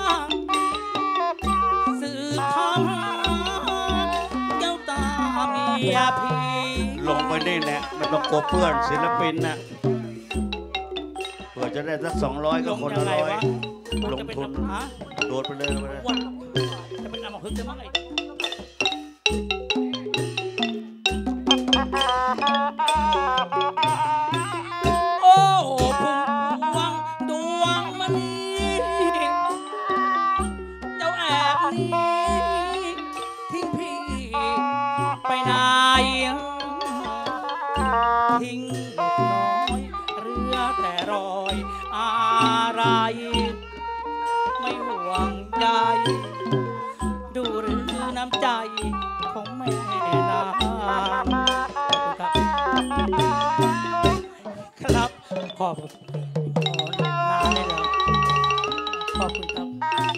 สืบทอดเจ้าตาเมียพี่ลงไปนี่แหละมันต้องกลัวเพื่อนศิลปินน่ะเผื่อจะได้สัก200ก็คนละ100ลงทุนโดดไปเลยจะเป็นอมพึกษ์ได้มั้งไอ้ทิ้งลูกน้อยเรือแต่รอยอะไรไม่ห่วงใยดูหรือน้ำใจของแม่นางครับขอบคุณนานเลยเหรอขอบคุณครับ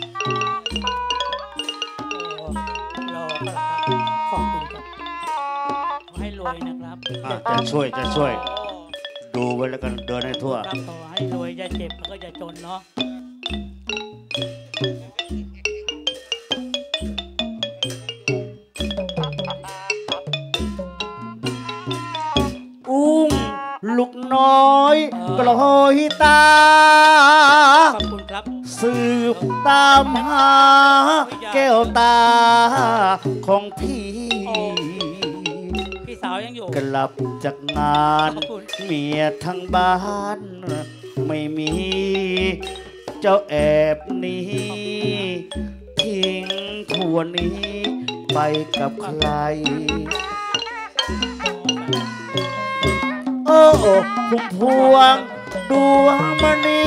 รอครับขอบคุณครับขอให้รวยนะครับจะช่วย ดูไว้แล้วกันเดินให้ทั่วครับขอให้รวยอย่าเจ็บแล้วก็อย่าจนเนาะอุ้มลูกน้อยกลอยตาขอบคุณครับสืบตามหาแก้วตาของพี่พี่สาวยังอยู่กลับจากงานเมียทั้งบ้านไม่มี เจ้าแอบหนี้ทิ้งทัวนี้ไปกับใคร โอ้พุ่มพวงดวงมณี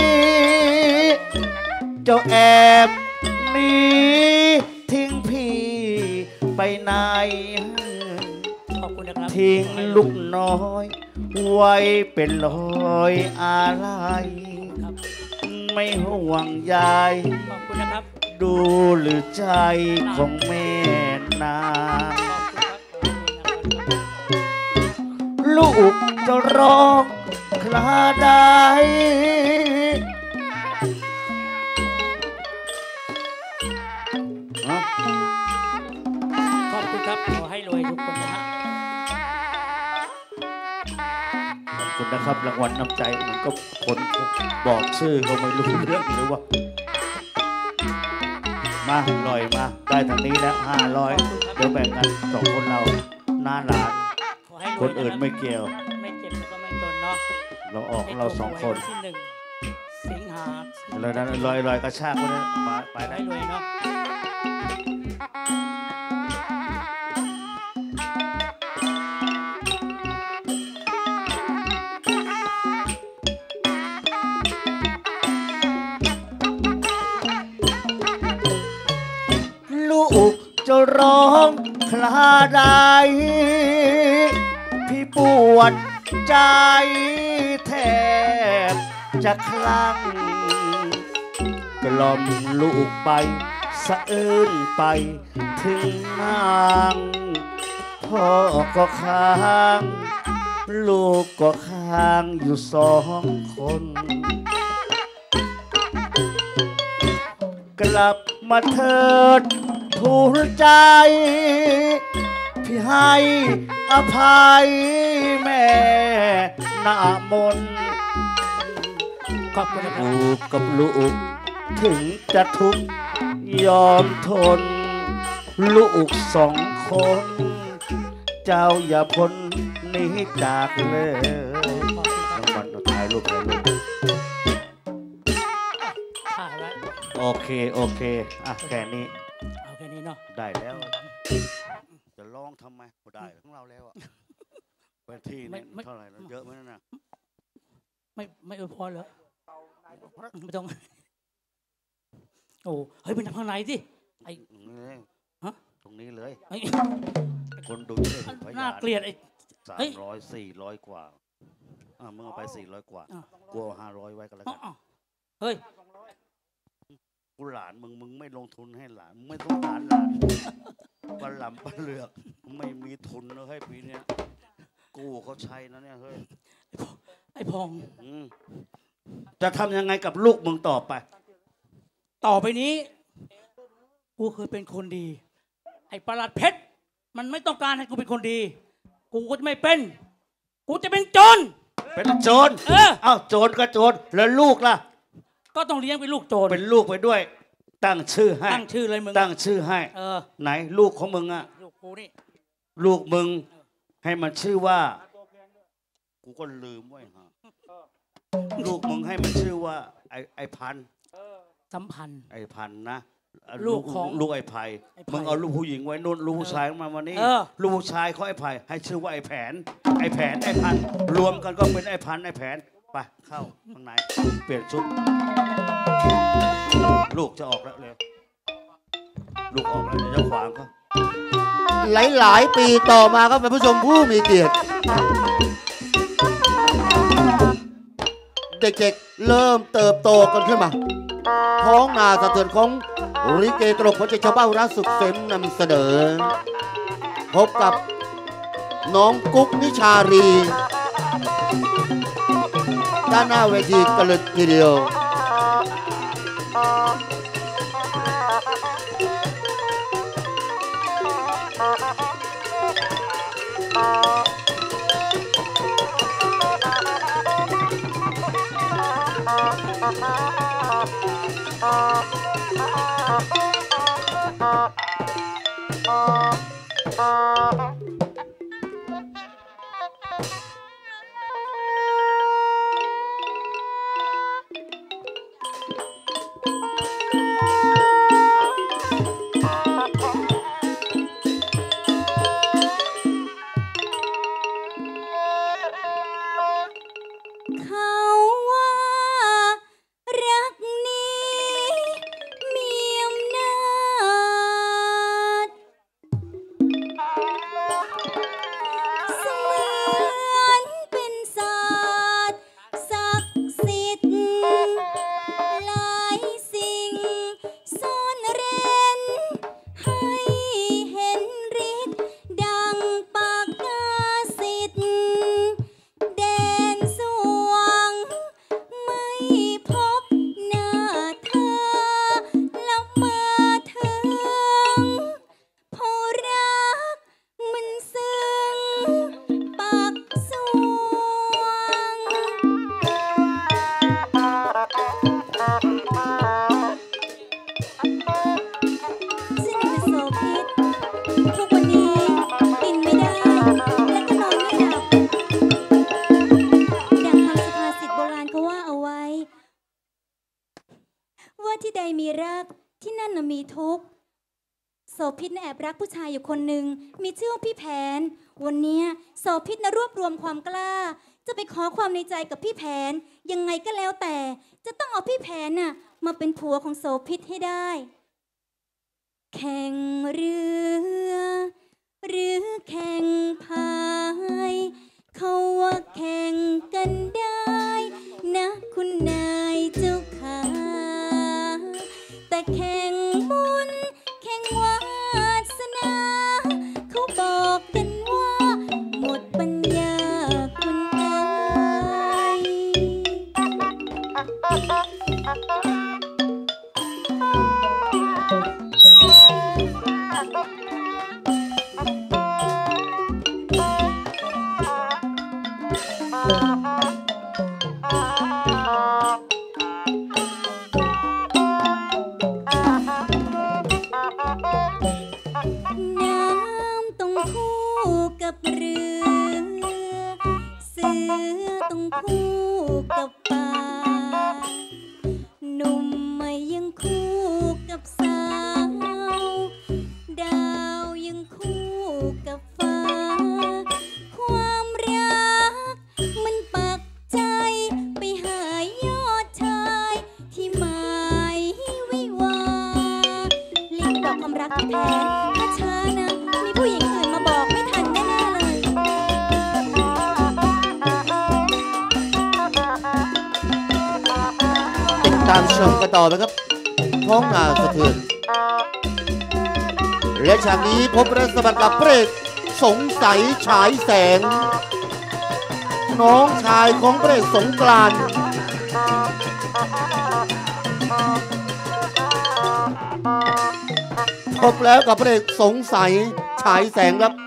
เจ้าแอบหนีทิ้งพี่ไปไหนขอบคุณนะครับทิ้งลูกน้อยไว้เป็นรอยอะไรครับไม่ห่วงใยขอบคุณนะครับดูหรือใจของแม่นาขอบคุณครับขอบคุณนะครับลูกจะร้องคลาใดขอบคุณครับขอให้รวยทุกคนนะฮะขอบคุณนะครับรางวัลน้ำใจมันก็คนบอกชื่อก็ไม่รู้เรื่องหรือว่า มาลอยมาได้ทางนี้แล้ว500 เดี๋ยวแบ่งกัน2 คนเราหน้าหลานขอให้รวยะคนอื่นไม่เกี่ยวไม่เจ็บแล้วก็ไม่จนเนาะเราออกเรา2 คนที่1 สิงหาแล้วนั้นลอยกระชากคนนี้มาไปขอได้ให้รวยเนาะลูกจะร้องคลาใดพี่ปวดใจแทบจะคลั่งกล่อมลูกไปสะอื้นไปถึงนางพ่อก็ค้างลูกก็ค้างอยู่2 คน กลับมาเถิดทูลใจ พี่ให้อภัยแม่หน้ามนต์ขอบคุณนะครัลูบกกับลูกถึงจะทุกข์ยอมทน ลูก2 คน เจ้าอย่าพ้นหนีจากเลยรางวัลถ่ายรูปถ่ายไว้โอเคอ่ะแค่นี้เอาแค่นี้เนาะได้แล้ว จะร้องทำไมก็ได้ของเราแล้วอะพื้นที่เนี่ยเท่าไหร่แล้วเยอะไหมนั่นน่ะไม่อวยพรเหรอไม่ต้องโอ้เฮ้ยเป็นข้างในสิไอ้ ฮะตรงนี้เลยไอ้คนดูเองพยาน่าเกลียดไอ้ เฮ้ย 300 400 กว่ามึงเอาไป400 กว่าอ่ะกลัว500 ไว้ก็แล้วกันอ้าวเฮ้ยกูหลานมึงไม่ลงทุนให้หลานมึงไม่ต้องการหลานปลาหลำปลาเลือกไม่มีทุนเลยปีเนี้ยกู้เขาใช้นะเนี่ยเฮ้ยไอ้พองจะทำยังไงกับลูกมึงต่อไปต่อไปนี้ กูเคยเป็นคนดี ไอ้ประหลัดเพชรมันไม่ต้องการให้กูเป็นคนดี กูก็จะไม่เป็น กูจะเป็นโจรเป็นโจรเอ้าโจรก็โจรแล้วลูกล่ะก็ต้องเลี้ยงเป็นลูกโจรเป็นลูกไปด้วย ตั้งชื่อให้ตั้งชื่อเลยมึงตั้งชื่อให้เออไหนลูกของมึงอะลูกกูนี่ลูกมึงให้มันชื่อว่า กูก็ลืมไว้ฮะลูกมึงให้มันชื่อว่า ไอ้พันธุ์สัมพันธ์ไอ้พันธุ์นะลูกไอ้ไผ่มึงเอาลูกผู้หญิงไว้นู่นลูกผู้ชายมาวันนี้ลูกผู้ชายเขาไอ้ไผ่ให้ชื่อว่าไอ้แผนไอ้พันรวมกันก็เป็นไอ้พันไอ้แผนไปเข้าข้างในเปลี่ยนชุดลูกจะออกแล้วเร็วลูกออกแล้วเดี๋ยวจะขวางเขาหลายปีต่อมาครับท่านผู้ชมผู้มีเกียรติเด็กๆเริ่มเติบโตกันขึ้นมาท้องนาสะเทือนของลิเกตลกของชาวบ้านรักสุขเสมนำเสนอพบกับน้องกุ๊กนิชารีด้านหน้าเวทีกันเลยทีเดียวที่ใดมีรักที่นั่นน่ะมีทุกข์โสภิตน่ะแอบรักผู้ชายอยู่คนหนึ่งมีชื่อว่าพี่แผนวันนี้โสภิตน่ะรวบรวมความกล้าจะไปขอความในใจกับพี่แผนยังไงก็แล้วแต่จะต้องเอาพี่แผนน่ะมาเป็นผัวของโสภิตให้ได้แข่งเรือหรือแข่งพายเขาว่าแข่งกันได้นะคุณนายเจ้าค่ะแต่แข่งบุญแข่งวาสนาเขาบอกกันว่าหมดปัญญาคุณเอ๋น้ำต้องคู่กับเรือเสือต้องคู่กับป่าหนุ่มไม่ยังคู่กับสาวดาวยังคู่กับฟ้าความรักมันปักใจไปหายอดชายที่หมายวิวารีบบอกความรักที่แพ้ถ้าช้านะมีผู้หญิงอื่นมาบอกไม่ทันแน่ๆเลยติดตามชมกันต่อไปครับท้องนาสะเทือนและฉากนี้พบรัศมีกับพระเอกสงสัยฉายแสงน้องชายของพระเอกสงกรานต์พบแล้วกับพระเอกสงสัยฉายแสงครับ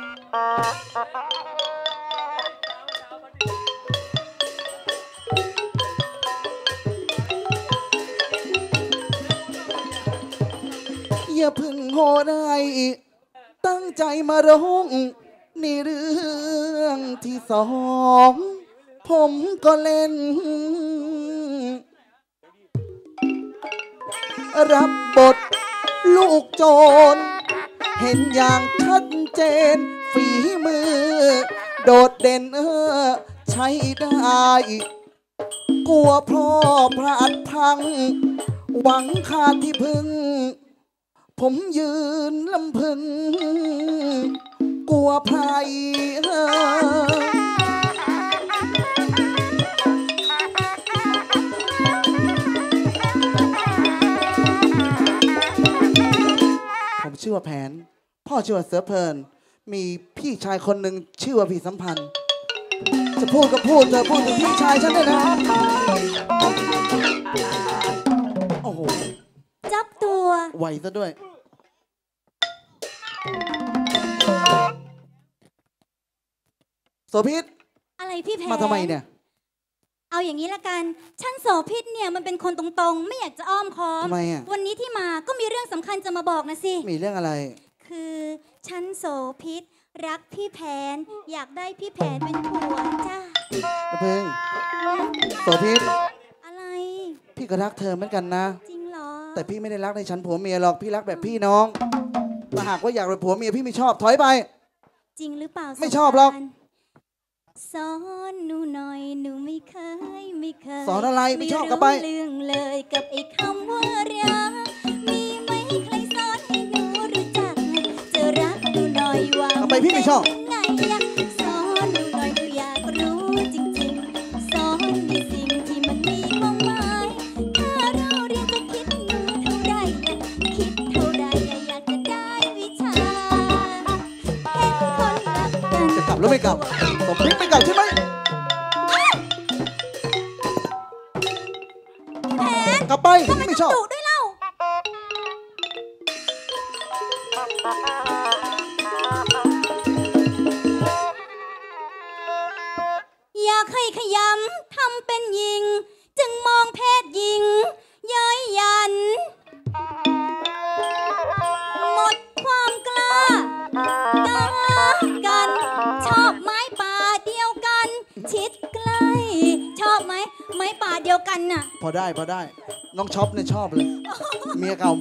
อย่าพึ่งโหได้ตั้งใจมาร้องนี่เรื่องที่สองผมก็เล่นรับบทลูกโจรเห็นอย่างชัดเจนฝีมือโดดเด่นใช้ได้กลัวพ่อพลาดพลังหวังขาดที่พึ่งผมยืนลำพึงกลัวไพรผมชื่อว่าแผนพ่อชื่อว่าเสือเพลินมีพี่ชายคนหนึ่งชื่อว่าพี่สัมพันธ์จะพูดก็พูดเธอพูดถึงพี่ชายฉันด้วยนะโอ้โหจับตัวไหวซะด้วยโสภิตอะไรพี่แพรมาทำไมเนี่ยเอาอย่างนี้ละกันฉันโสภิตเนี่ยมันเป็นคนตรงๆไม่อยากจะอ้อมค้อมทำไมอ่ะวันนี้ที่มาก็มีเรื่องสำคัญจะมาบอกนะสิมีเรื่องอะไรคือฉันโสภิตรักพี่แผนอยากได้พี่แผนเป็นผัวจ้าเพิ่งโสภิตอะไรพี่ก็รักเธอเหมือนกันนะจริงเหรอแต่พี่ไม่ได้รักในฉันผัวเมียหรอกพี่รักแบบพี่น้องถ้าหากว่าอยากเป็นผัวเมียพี่ไม่ชอบถอยไปจริงหรือเปล่าไม่ชอบหรอกสอนหนูหน่อยหนูไม่เคยสอนอะไรไม่ชอบกับไปเรื่องเลยกับไอ้คำว่ารักมีไหมใครสอนให้หนูรู้จักจะรักหนูหน่อยว่ากับไปพี่ไม่ชอบไงสอนหนูหน่อยหนูอยากรู้จริงๆสอนในสิ่งที่มันมีความหมายถ้าเราเรียนจะคิดหนูเท่าไรคิดเท่าไรอยากจะได้วิชาเป็นคนรักกันจะกลับหรือไม่กลับผมพิกไม่กลับใช่ไหมกลับไปไม่ชอบด้วยเล่าอยากให้ขยำทำเป็นหญิงจึงมองเพศหญิงเย้ยหยันหมดความกล้ากล้ากันชอบไม้ป่าเดียวกันชิดใกล้ชอบไหมไม้ป่าเดียวกันน่ะพอได้น้องช็อปเนี่ยชอบเลยเมียเก่า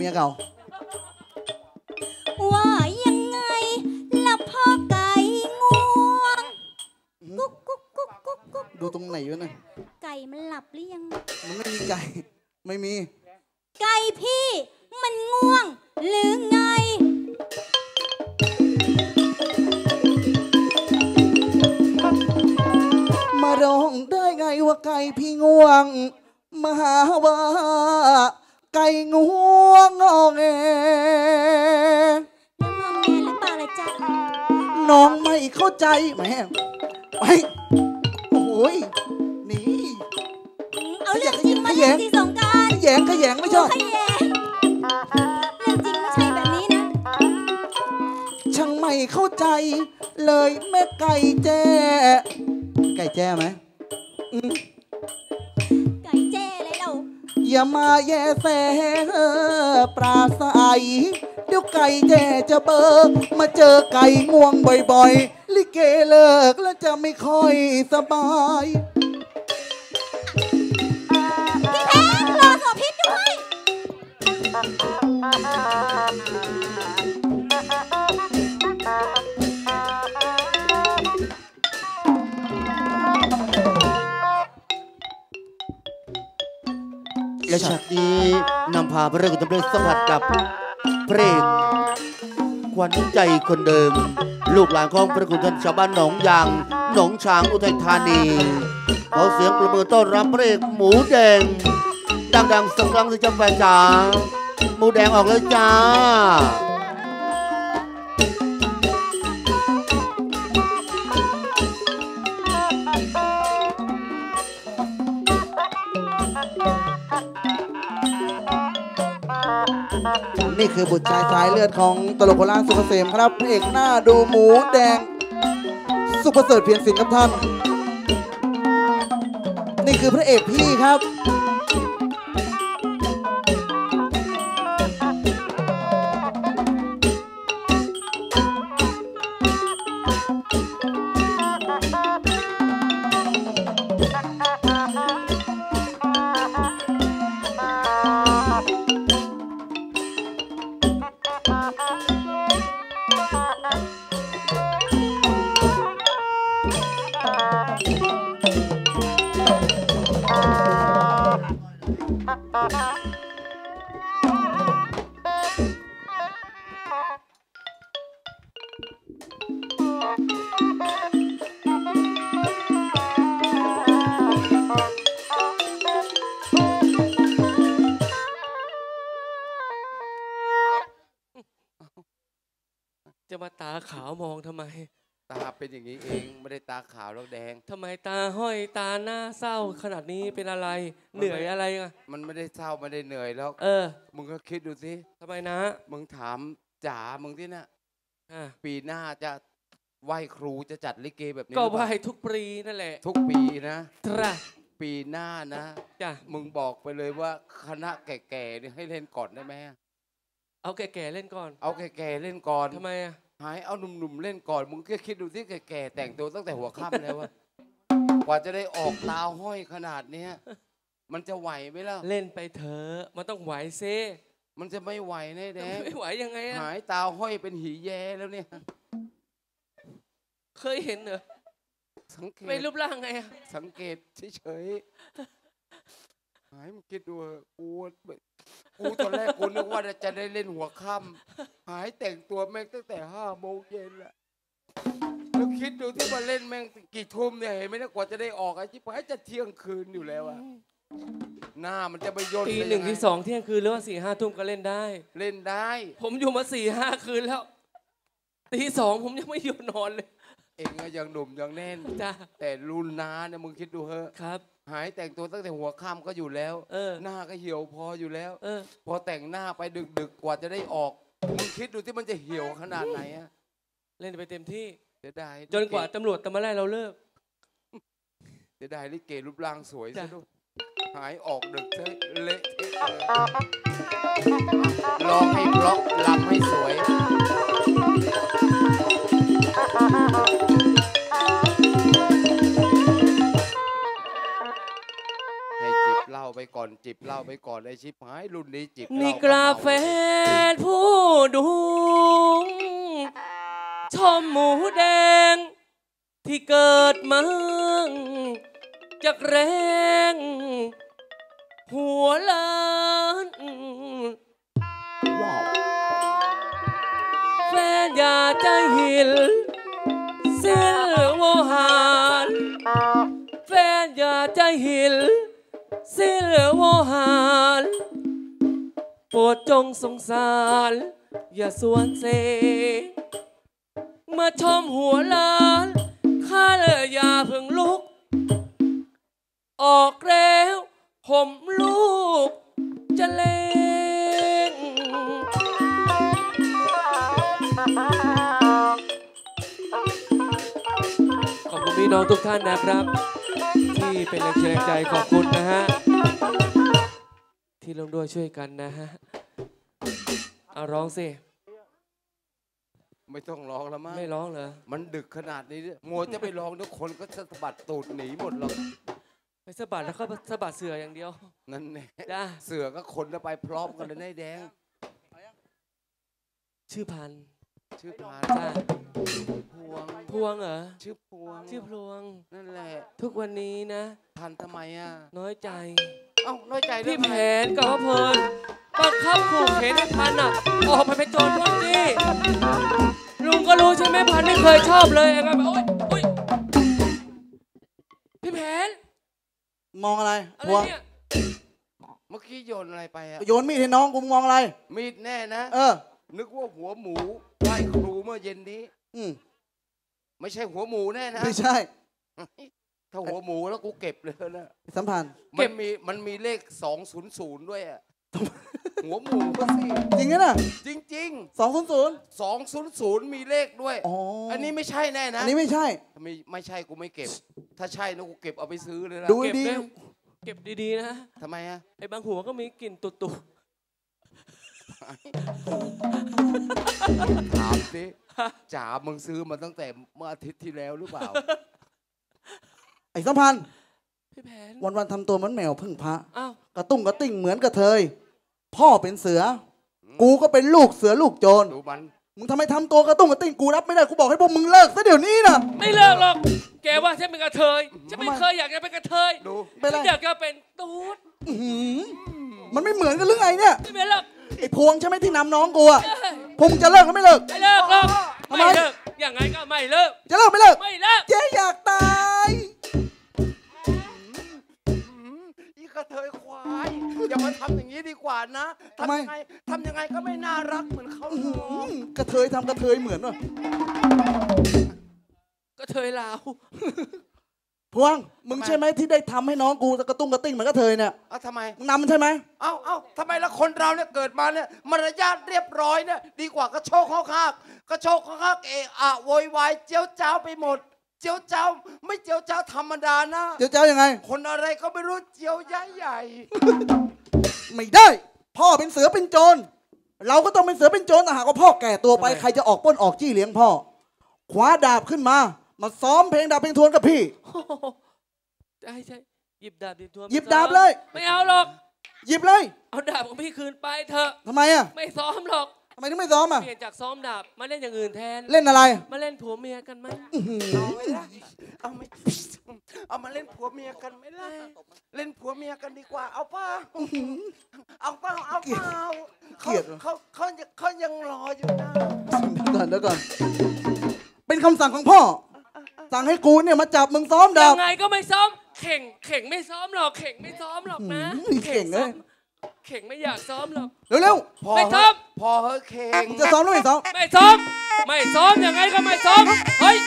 ว่ายังไงล่ะพ่อไก่งวงกุ๊กดูตรงไหนวะเนี่ยไก่มันหลับหรือยังมันไม่มีไก่ไม่มีไก่พี่มันง่วงหรือไงมาร้องได้ไงว่าไก่พี่ง่วงมาหาว่าไก่ง่วงงอแงแล้วงอแงหรือเปล่าล่ะจ๊ะน้องไม่เข้าใจแม่ไปโอ้ยนี่เอาเรื่องจริงมาเรื่องจริงสงการขยงไม่ชอบเรื่องจริงไม่ใช่แบบนี้นะช่างไม่เข้าใจเลยแม่ไก่แจ้ไหมไก่แจ้เลยเราอย่ามาแย่แสปราศัยเดี๋ยวไก่แจ้จะเบิกมาเจอไก่ง่วงบ่อยๆลิเกเลิกแล้วจะไม่ค่อยสบายพี่แพงรอโสภิตด้วยและฉากนี้นำพาพระเอกตำรวจสัมผัสกับพระเอกขวัญใจคนเดิมลูกหลานของพระคุณท่านชาวบ้านหนองยางหนองช้างอุทัยธานีขอเสียงประมือต้อนรับพระเอกหมูแดงดังๆสักครั้งสิจ้าแฟนจ๋าหมูแดงออกแล้วจ้านี่คือบุตรชายสายเลือดของตลกโบราณสุกเกษมครับพระเอกหน้าดูหมูแดงสุประเสริฐเพียรศิลป์ครับท่านนี่คือพระเอกพี่ครับจะมาตาขาวมองทำไมตาเป็นอย่างนี้เองไม่ได้ตาขาวแล้วแดงทำไมตาห้อยตาหน้าเศร้าขนาดนี้เป็นอะไรเหนื่อยอะไรอ่ะมันไม่ได้เศร้าไม่ได้เหนื่อยแล้ว มึงก็คิดดูสิทำไมนะมึงถามจ๋ามึงที่น่ะอ่ะปีหน้าจะไหว้ครูจะจัดลิเกแบบนี้ก็รือไหเปว้ล่าทุกปีนั่นแหละทุกปีนะตระปีหน้านะจ้ะมึงบอกไปเลยว่าคณะแก่ๆนี่ให้เล่นก่อนได้ไหมเอาแก่ๆเล่นก่อนเอาแก่ๆเล่นก่อนทำไมอ่ะหายเอาหนุ่มๆเล่นก่อน มึงก็คิดดูที่แก่ๆแต่งตัวตั้งแต่หัวค่ำแล้วว่ากว่าจะได้ออกตาห้อยขนาดเนี้ยมันจะไหวไหมล่ะเล่นไปเถอะมันต้องไหวซิมันจะไม่ไหวแน่แดงไม่ไหวยังไงอ่ะหายตาห้อยเป็นหีแย่แล้วเนี่ยเคยเห็นเหรอสังเกตไม่รูปร่างไงอ่ะสังเกตเฉยๆหายมึงคิดดูเถอะกูตอนแรกกูนึกว่าจะได้เล่นหัวค่ำหายแต่งตัวแม่งตั้งแต่5 โมงเย็นละแล้วคิดดูที่มาเล่นแม่งกี่ทุ่มเนี่ยเห็นไหมเนี่ยกว่าจะได้ออกไอ้จิ๊บหายจะเที่ยงคืนอยู่แล้วอะหน้ามันจะไปย่นตีได้หนึ่งยัไที่สองเที่ยงคืนหรือว่า4-5 ทุ่มก็เล่นได้เล่นได้ผมอยู่มา4-5 คืนแล้วตี 2ผมยังไม่หยุดนอนเลยเองก็ยังหนุ่มยังแน่นจ้าแต่รุ่นน้าเนี่ยมึงคิดดูเถอะครับหายแต่งตัวตั้งแต่หัวค่ำก็อยู่แล้ว หน้าก็เหี่ยวพออยู่แล้ว พอแต่งหน้าไปดึกๆกว่าจะได้ออกมึงคิดดูที่มันจะเหี่ยวขนาดไหนอะเล่นไปเต็มที่เสียดายจนกว่าตำรวจจะมาไล่เราเลิกเสียดายลิเกรูปร่างสวยซะด้วยหายออกดึกเทะเละเทะเลยร้องให้เพราะรำให้สวยให้จิบเหล้าไปก่อนจิบเหล้าไปก่อนไอ้ชิบหายรุ่นนี้จิบเหล้านี่กราแฟนผู้ดุงชมหมูแดง ที่เกิดมาจากแรงหัวล้านแฟนอย่าใจหินเส้นโวหารแฟนอย่าใจหินเส้นโวหารโปรดจงสงสารอย่าสวนเสมาชมหัวล้านข้าเลยอย่าเพิ่งลุกออกแล้วผมลูกจะเล่งขอบคุณพี่น้องทุกท่านนะครับ ที่เป็นแรงเชียร์แรงใจขอบคุณนะฮะที่ร่วมด้วยช่วยกันนะฮะเอาร้องสิไม่ต้องร้องแล้วมั้งไม่ร้องเหรอมันดึกขนาดนี้มัวจะไปร้องทุกคนก็สะบัดตูดหนีหมดหรอกไปสะบัดแล้วก็สะบัดเสืออย่างเดียวนั่นแน่จ้าเสือก็คนจะไปพร้อมกันเลยนายแดงชื่อพันชื่อพานจ้าพวงพวงเหรอชื่อพวงชื่อพลวงนั่นแหละทุกวันนี้นะพันทำไมอ่ะน้อยใจเอ้าน้อยใจเรื่พี่องแผอะไรนกับว่าเพลินบังคับขู่เข็นให้พันอ่ะ ออกไปเป็นโจรพวกนี้ลุงก็รู้ใช่ไหมพันไม่เคยชอบเลยไงแบบโอ๊ยอุ๊ยพี่แผนมองอะไรอะไรพวงเนี่ยเมื่อกี้โยนอะไรไปอ่ะโยนมีดให้น้องกูมองอะไรมีดแน่นะ นึกว่าหัวหมูไหว้ครูเมื่อเย็นนี้ ไม่ใช่หัวหมูแน่นะไม่ใช่ถ้าหัวหมูแล้วกูเก็บเลยนะสัมพันธ์มันมีเลข200ด้วยอ่ะหัวหมูก็สิจริงนะจริง 200 200มีเลขด้วย อันนี้ไม่ใช่แน่นะอันนี้ไม่ใช่ไม่ใช่กูไม่เก็บ ถ้าใช่นะกูเก็บเอาไปซื้อเลยนะดูดีเก็บดีๆนะทำไมอ่ะไอ้บางหัวก็มีกลิ่นตุ่ถามสิจ๋ามึงซื้อมาตั้งแต่เมื่ออาทิตย์ที่แล้วหรือเปล่าไอ้สัมพันธ์พี่แผนวันๆทำตัวเหมือนแมวพึ่งพระอ้าวกระตุ้งกระติ่งเหมือนกระเทย พ่อเป็นเสือ กูก็เป็นลูกเสือลูกโจรดูมันมึงทำไมทำตัวกระตุ้งกระติ้งกูรับไม่ได้กูบอกให้พวกมึงเลิกซะเดี๋ยวนี้นะไม่เลิกหรอกแกว่าฉันเป็นกระเทยฉันไม่เคยอยากจะเป็นกระเทยฉันอยากจะเป็นตูดมันไม่เหมือนกันหรือไงเนี่ยไม่เป็นหรอกไอ้พวงใช่ไหมที่นำน้องกูอะพวงจะเลิกหรือไม่เลิกไม่เลิกหรอกทำไมไม่เลิกอย่างไงก็ไม่เลิกจะเลิกไม่เลิกไม่เลิกเจ๊อยากตายอีกระเทยควายอย่ามาทำอย่างนี้ดีกว่านะทำยังไงก็ไม่น่ารักเหมือนเขาหรอกกระเทยทำกระเทยเหมือนว่ะกระเทยลาวพวงมึงใช่ไหมที่ได้ทำให้น้องกูกระตุ้งกระติ้งเหมือนกระเทยเนี่ยทำไมมึงนำมันใช่ไหมเอ้าทำไมละคนเราเนี่ยเกิดมาเนี่ยมารยาทเรียบร้อยเนี่ยดีกว่ากระโชกข้ากกระโชกข้ากเอะอะโวยวายเจียวจ้าวไปหมดเจียวจ้าวไม่เจียวจ้าวธรรมดานะเจ้ายังไงคนอะไรก็ไม่รู้เจียวใหญ่ไม่ได้ พ่อเป็นเสือเป็นโจรเราก็ต้องเป็นเสือเป็นโจรแต่หากว่าพ่อแก่ตัวไปใครจะออกปล้นออกจี้เลี้ยงพ่อคว้าดาบขึ้นมาซ้อมเพลงดาบเพลงทวนกับพี่ใช่หยิบดาบดิทวนหยิบดาบเลยไม่เอาหรอกหยิบเลยเอาดาบของพี่คืนไปเถอะทำไมอ่ะไม่ซ้อมหรอกทำไมถึงไม่ซ้อมอ่ะเปลี่ยนจากซ้อมดาบมาเล่นอย่างอื่นแทนเล่นอะไรมาเล่นผัวเมียกันไหมๆเอามาเล่นผัวเมียกันไหมล่ะเล่นผัวเมียกันดีกว่าเอาเปล่าเอาเปล่าเขายังรออยู่นะเดี๋ยวก่อนเป็นคำสั่งของพ่อสั่งให้กูเนี่ยมาจับมึงซ้อมดาบยังไงก็ไม่ซ้อมเข่งไม่ซ้อมหรอกเข่งไม่ซ้อมหรอกนะเข่งเลยเข่งไม่อยากซ้อมหรอกเร็วไม่ซ้อมพอเฮ้ยเคงๆจะซ้อมหรือไม่ซ้อมไม่ซ้อมไม่ซ้อมยังไงก็ไม่ซ้อมเฮ้ย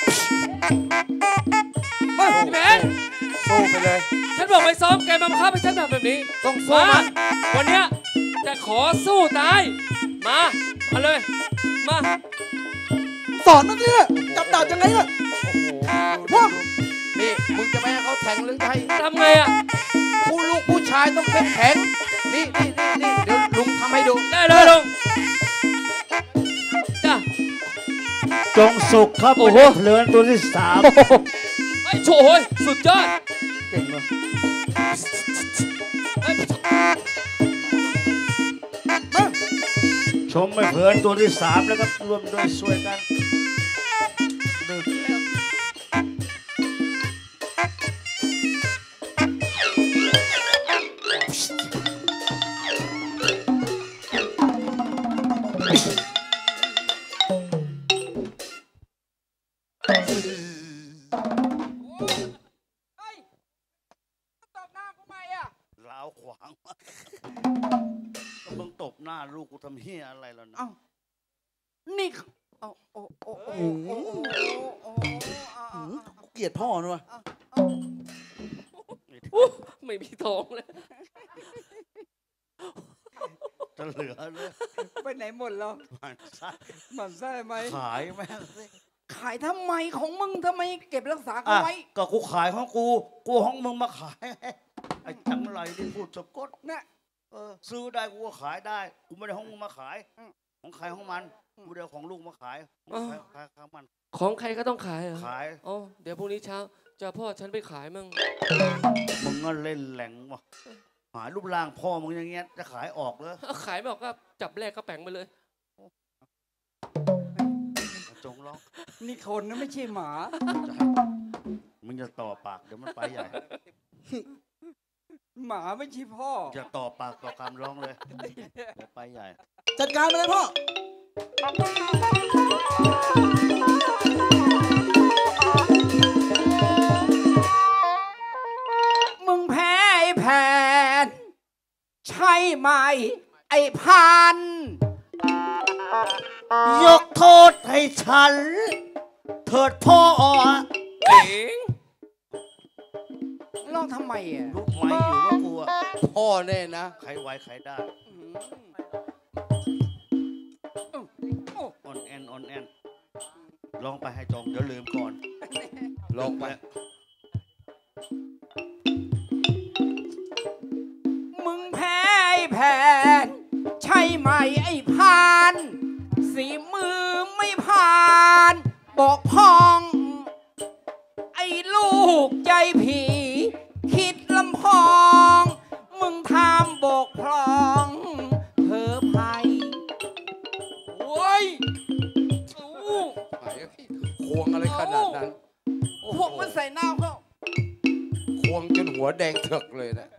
แมนสู้ไปเลยฉันบอกไม่ซ้อมแกมาบังคับให้ฉันทำแบบนี้ต้องสู้มามันวันเนี้ยจะขอสู้ตายมาเลยมาสอนมันเนี่ยจับดาบยังไงเนี่ยพวกนี่มึงจะไม่ให้เขาแทงหรือไงทำไงอ่ะลูกผู้ชายต้องเข้มแข็งนี่เดี๋ยวลุงทำให้ดูได้เลยลุงจ้าจงสุขครับโอ้โหเหลือนตัวที่ 3 ไอ้โฉยสุดยอดเก่งเลยชมไม่เพลินตัวที่ 3 แล้วก็รวมด้วยช่วยกันดึกแล้วตบหน้ากูไหมอ่ะลาวขวางมามึงตบหน้าลูกกูทำเฮียอะไรล่ะนะนี่โอ้เกลียดพ่อนะวะไม่มีท้องเลยจะเหลือเลยไปไหนหมดแล้วมันไส้ไหมขายแม่งสิขายทำไมของมึงทำไมเก็บรักษาเขาอ่ะไว้ก็กูขายของกูของมึงมาขาย ไอ้จังไรที่พูดสะกดเนี่ยซื้อได้กูก็ขายได้กูไม่ได้ของมึงมาขายของใครของมันกูเดียวของลูกมาขายขายของมันของใครก็ต้องขายเหรอขายอ๋อเดี๋ยวพรุ่งนี้เช้าจะพ่อฉันไปขายมั่งมึงก็เล่นแหลงวะหารูปร่างพ่อมึงอย่างเงี้ยจะขายออกเลยขายไม่ออกก็จับแลกก็แปลงไปเลยจงร้องนี่คนนะไม่ใช่หมามึงจะต่อปากเดี๋ยวมันไปใหญ่หมาไม่ใช่พ่อจะต่อปากต่อคำร้องเลยเดี๋ยวไปใหญ่จัดการไปเลยพ่อมึงแพ้ไอ้แผนใช่ไหมไอ้พันยกโทษให้ฉันเถิดพ่อเอ๋งร้องทำไมอ่ะรู้ไหมอยู่ว่ากูอะพ่อแน่นะใครไหวใครได้ออนแอนลองไปให้จงเดี๋ยวลืมก่อนลองไป มึงแพ้ไอ้แผนใช่ไหมไอ้พันสีมือไม่ผ่านบอกพอง ไอ้ลูกใจผีคิดลำพอง มึงทำบกพร่องเพ้อภัยโว้ยหน้าเขาควงจนหัวแดงเถือกเลยนะ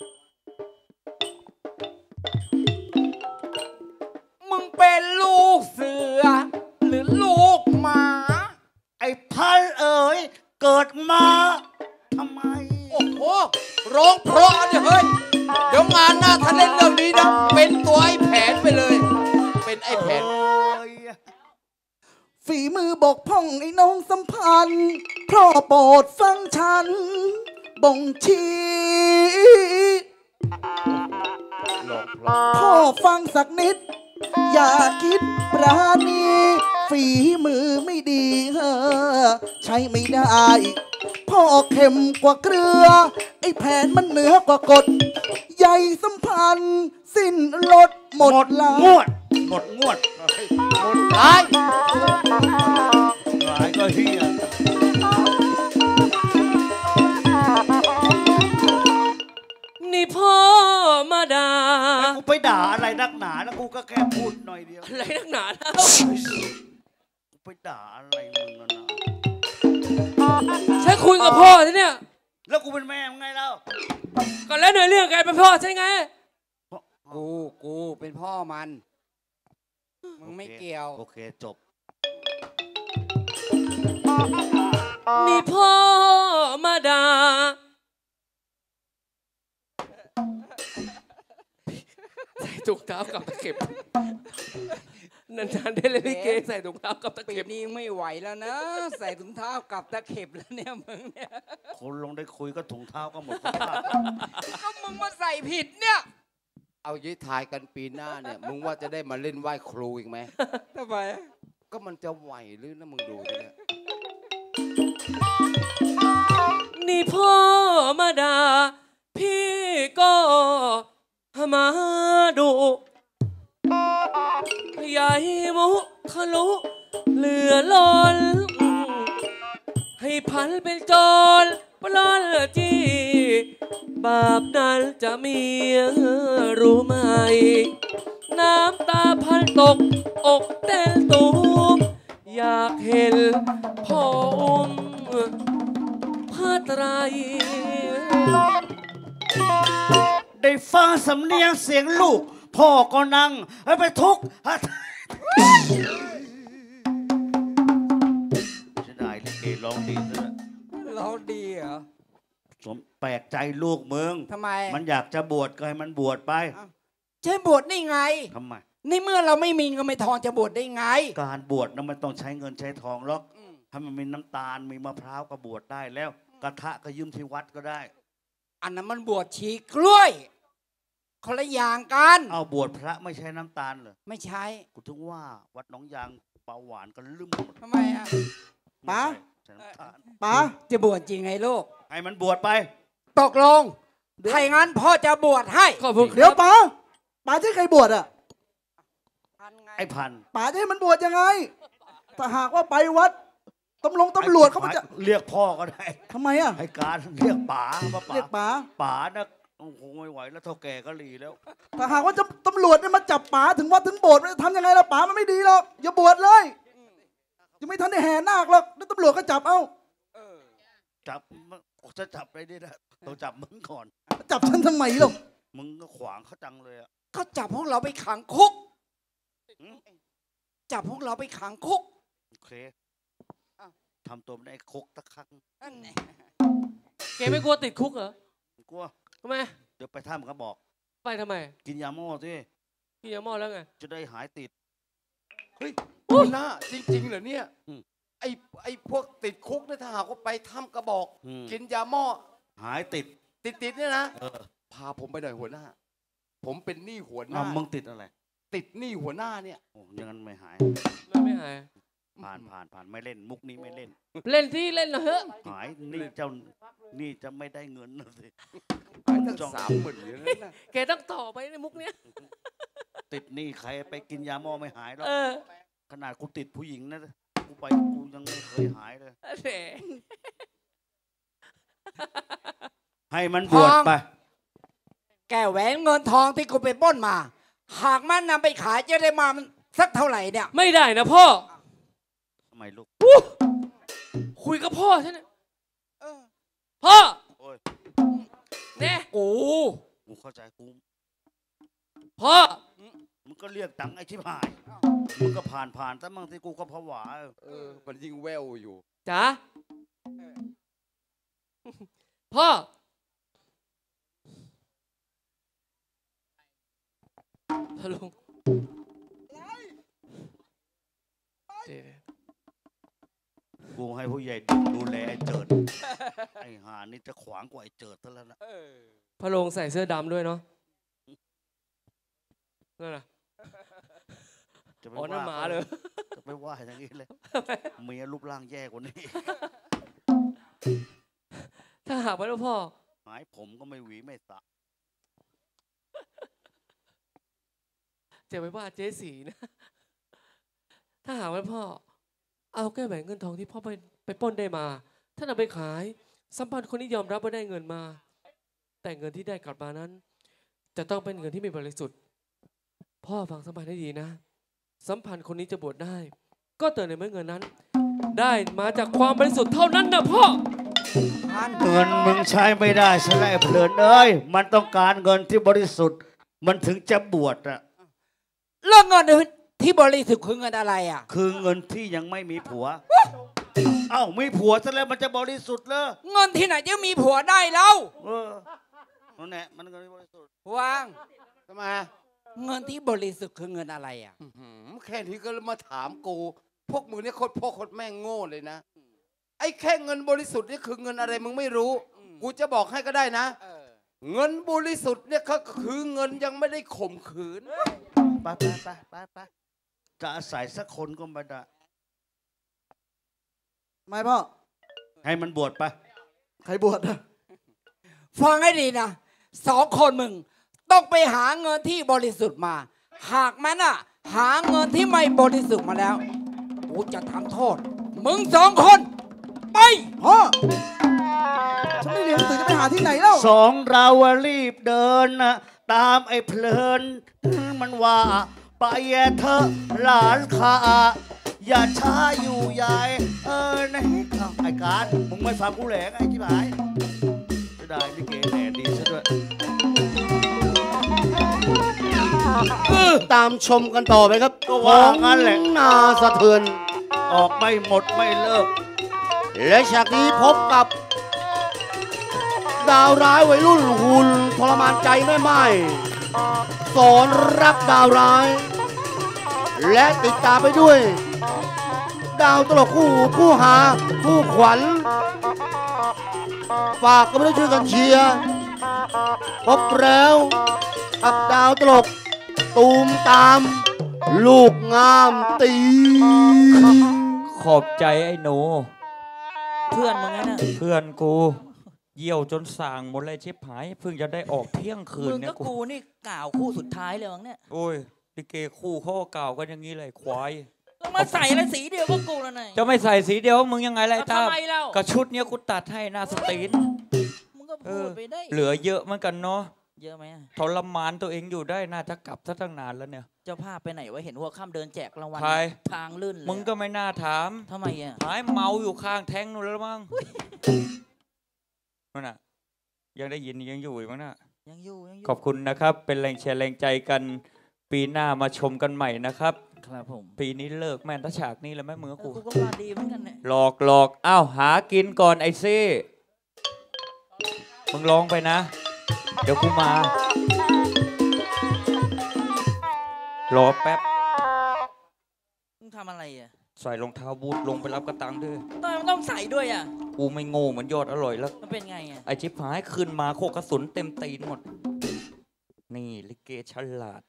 มึงเป็นลูกเสือหรือลูกหมาไอ้พันเอ๋ยเกิดมาทำไมโอ้โหร้องเพราะเนี่ยเฮ้ยเดี๋ยวงานหน้าท่านเล่นเรื่องนี้นะเป็นตัวไอ้แผนไปเลยเป็นไอ้แผนฝีมือบกพร่องไอ้น้องสัมพันธ์พ่อโปรดฟังฉันบ่งชี้พ่อฟังสักนิดอย่าคิดปราณีฝีมือไม่ดีใช้ไม่ได้พ่อเค็มกว่าเกลือไอ้แผนมันเหนือกว่ากฎใหญ่สัมพันธ์สิ้นลดหมดลางวดหมดงวดหมดร้ายร้ายก็เฮียนี่พ่อมาด่ากูไปด่าอะไรนักหนาแล้วกูก็แค่พูดหน่อยเดียวอะไรนักหนาแล้วกูไปด่าอะไรมึงนั่นนะฉันคุยกับพ่อใช่เนี่ยแล้วกูเป็นแม่มึงไงแล้วก็แล้วในเรื่องไงเป็นพ่อใช่ไงกูเป็นพ่อมันมึงไม่เกี่ยวโอเคจบนี่พ่อมาด่าใส่ถุงเท้ากับตะเข็บนานๆได้เลยพี่เก๋ใส่ถุงเท้ากับตะเข็บนี่ไม่ไหวแล้วนะใส่ถุงเท้ากับตะเข็บแล้วเนี่ยมึงเนี่ยคนลงได้คุยก็ถุงเท้าก็หมดก็มึงมาใส่ผิดเนี่ยเอายี่ทายกันปีหน้าเนี่ยมึงว่าจะได้มาเล่นไหว้ครูอีกไหมทำไมก็มันจะไหวหรือนะมึงดูเนี่ยนี่พ่อมาด่าพี่ก็มาดูใหญ่มุทะลุเหลือล้นให้พันเป็นโจรปล้นจี้บาปนั้นจะมีรู้ไหมน้ำตาพันตกอกเต้นตูมอยากเห็นพ่ออุ้มผ้าไตรได้ฟังสำเนียงเสียงลูกพ่อก็นั่งไปทุกข์จะได้ลิเกร้องดีซะร้องดีเหรอสมแปลกใจลูกมึงทำไมมันอยากจะบวชก็ให้มันบวชไปใช่บวชนี่ไงทำไมนี่เมื่อเราไม่มีเงินไม่ทองจะบวชได้ไงการบวชนั้นมันต้องใช้เงินใช้ทองหรอกถ้ามันมีน้ำตาลมีมะพร้าวก็บวชได้แล้วกระทะก็ยืมที่วัดก็ได้อันนั้นมันบวชชีกล้วยคนละอย่างกันเอาบวชพระไม่ใช่น้ำตาลเหรอไม่ใช่กูถึงว่าวัดหนองยางเบาหวานกันลืมหมดทำไมอ่ะป๋าจะบวชจริงไงลูกให้มันบวชไปตกลงถ้าอย่างนั้นพ่อจะบวชให้เดี๋ยวป๋าจะใครบวชอ่ะไอ้พันป๋าจะให้มันบวชยังไงถ้าหากว่าไปวัดตำรวจเขาจะเรียกพ่อก็ได้ทำไมอ่ะให้การเรียกป๋าเรียกป๋านะโอ้โหไม่ไหวแล้วเท่าแก่ก็หลีแล้วถ้าหากว่าตำรวจเนี่ยมาจับป๋าถึงวัดถึงโบสถ์ทำยังไงล่ะป๋ามันไม่ดีหรอกอย่าบวชเลยยังไม่ทันได้แห่นาคหรอกแล้วตำรวจก็จับเอาจับจะจับไปดินะต้องจับมึงก่อนจับฉันทำไมหรอกมึงก็ขวางเขาจังเลยอ่ะเขาจับพวกเราไปขังคุกจับพวกเราไปขังคุกโอเคทำตัวไม่ได้คุกตะครั้งแกไม่กลัวติดคุกเหรอกลัวทำไมเดี๋ยวไปถ้ำก็บอกไปทำไมกินยาหม้อสิกินยาหม้อแล้วไงจะได้หายติดเฮ้ยหน้าจริงๆเหรอเนี่ยไอ้พวกติดคุกเนี่ยถ้าหากว่าไปถ้ำกระบอกกินยาหม้อหายติดเนี่ยนะพาผมไปหน่อยหัวหน้าผมเป็นหนี้หัวหน้ามึงติดอะไรติดหนี้หัวหน้าเนี่ยโอ้ยังงั้นไม่หายไม่หายผ่านไม่เล่นมุกนี้ไม่เล่นเล่นที่เล่นเหรอหายนี่เจ้านี่จะไม่ได้เงินนะสิตั้ง30,000อยู่นั่นนะแกต้องต่อไปในมุกเนี้ยติดหนี้ใครไปกินยาหม้อไม่หายหรอกขนาดกูติดผู้หญิงนะกูไปกูยังไม่เคยหายเลยให้มันบวชไปแกแหวนเงินทองที่กูไปปล้นมาหากมันนำไปขายจะได้มามันสักเท่าไหร่เนี่ยไม่ได้นะพ่อทำไมลูกคุยกับพ่อใช่ไหมพ่อโอ้ยเนี่ยกูกูเข้าใจกูพ่อมึงก็เรียกตังค์ไอ้ชิบหายมึงก็ผ่านแต่บางทีกูก็ผวามันยิ่งแววอยู่จ๋าพ่อพะลุงเดี๋ยวกูให้ผู้ใหญ่ดูแลไอ้เจิดไอ้หานี่จะขวางกว่าไอ้เจิดซะแล้วนะพะโลงใส่เสื้อดำด้วยเนาะนั่นน่ะจะไปอ๋อนั่นว่าหมาเลยจะไปว่าอย่างนี้เลยเมียรูปร่างแย่กว่านี้ถ้าหากว่าพ่อหายผมก็ไม่หวีไม่สระจะไปว่าเจ๊สีนะ ถ้าหากว่าพ่อ เอาแก้วแหวนเงินทองที่พ่อไปปล้นได้มา ถ้านำไปขายสัมพันธ์คนนี้ยอมรับว่าได้เงินมา แต่เงินที่ได้กลับมานั้น จะต้องเป็นเงินที่ไม่บริสุทธิ์ พ่อฟังสัมพันธ์ให้ดีนะ สัมพันธ์คนนี้จะบวชได้ ก็เติมในเมื่อเงินนั้น ได้มาจากความบริสุทธิ์เท่านั้นนะพ่อเงินมึงใช้ไม่ได้ซะแล้วเพลินเอ้ยมันต้องการเงินที่บริสุทธิ์มันถึงจะบวชอะเรื่องเงินที่บริสุทธิ์คือเงินอะไรอ่ะคือเงินที่ยังไม่มีผัว เอ้ามีผัวซะแล้วมันจะบริสุทธิ์เลยเงินที่ไหนจะมีผัวได้แล้วนั่นแหละมันเงินที่บริสุทธิ์วางทำไมเงินที่บริสุทธิ์คือเงินอะไรอ่ะแค่นี้ก็มาถามกู พวกมึงเนี่ยโคตรพ่อโคตรแม่งโง่เลยนะ ไอ้แค่เงินบริสุทธิ์นี่คือเงินอะไรมึงไม่รู้ กูจะบอกให้ก็ได้นะ เงินบริสุทธิ์เนี่ยก็คือเงินยังไม่ได้ข่มขืนไปจะอาศัยสักคนก็ไม่ได้ไม่พ่อให้มันบวชไปใครบวชนะฟังให้ดีนะสองคนมึงต้องไปหาเงินที่บริสุทธิ์มา หากแม้น่ะ หาเงินที่ไม่บริสุทธิ์มาแล้วกูจะทำโทษ มึงสองคน ไปพ่อฉันไม่เรียนหนังสือจะไปหาที่ไหนแล้วสองเรารีบเดินนะตามไอ้เพลินมันว่าไปเถอะหลานข้าอย่าช้าอยู่ใหญ่นะไอ้การมึงไม่ฟังกูแหลกไอ้ที่หายจะได้ลิเกแหน่ดีซะด้วยตามชมกันต่อไปครับก็ว่างั้นแหละนาสะเทือนออกไม่หมดไม่เลิกและฉากนี้พบกับ ดาวร้ายวัยรุ่นหุ่นทรมานใจแม่ไม้สอนรักดาวร้าย และติดตามไปด้วย ดาวตลกคู่หาคู่ขวัญฝากก็ไม่ได้ช่วยกันเชียร์พบแล้วกับดาวตลกตูมตาม ลูกงามตีขอบใจไอ้หนูเพื่อนมึงงั้นน่ะเพื่อนกู เยี่ยวจนส่างหมดเลยชิบหายเพิ่งจะได้ออกเที่ยงคืนมึงเนี่ก็ยกูนี่กล่าวคู่สุดท้ายเลยมั้งเนี่ยโอ้ยลิเกคู่เขาก็กล่าวกันอย่างนี้เลยควายก็มาใส่อะไรสีเดียวก็กูแล้วไงจะไม่ใส่สีเดียวมึงยังไงล่ะไอ้ตาทำไมเล่ากระชุดเนี้ยกูตัดให้หน้าสตีนมึงก็พูดไปได้เหลือเยอะเหมือนกันเนาะเยอะไหมอะทรมานตัวเองอยู่ได้น่าจะกลับซะตั้งนานแล้วเนี่ยเจ้าภาพไปไหนวะเห็นหัวค่ำเดินแจกรางวัลใครทางลื่นเลยมึงก็ไม่น่าถามทำไมอ่ะหายเมาอยู่ข้างแท้งนู่นแล้วมั้งนั่นน่ะยังได้ยินยังอยู่อีกมั้งน่ะยังอยู่ขอบคุณนะครับ เป็นแรงเชียร์แรงใจกัน ปีหน้ามาชมกันใหม่นะครับครับผมปีนี้เลิกแม่นถ้าฉากนี้แล้วแม่มือกูกูก็มาดีเหมือนกันเนี่ยหลอกอ้าวหากินก่อนไอซี่มึงร้องไปนะ เดี๋ยวกูมารอแป๊บมึงทำอะไรอ่ะใส่รองเท้าบูทลงไปรับกระตังด้วยทำไมมันต้องใส่ด้วยอ่ะกูไม่โง่เหมือนยอดอร่อยแล้วมันเป็นไงอ่ะไอชิบหายขึ้นมาโคกกระสุนเต็มตีนหมด นี่ลิเกฉลาด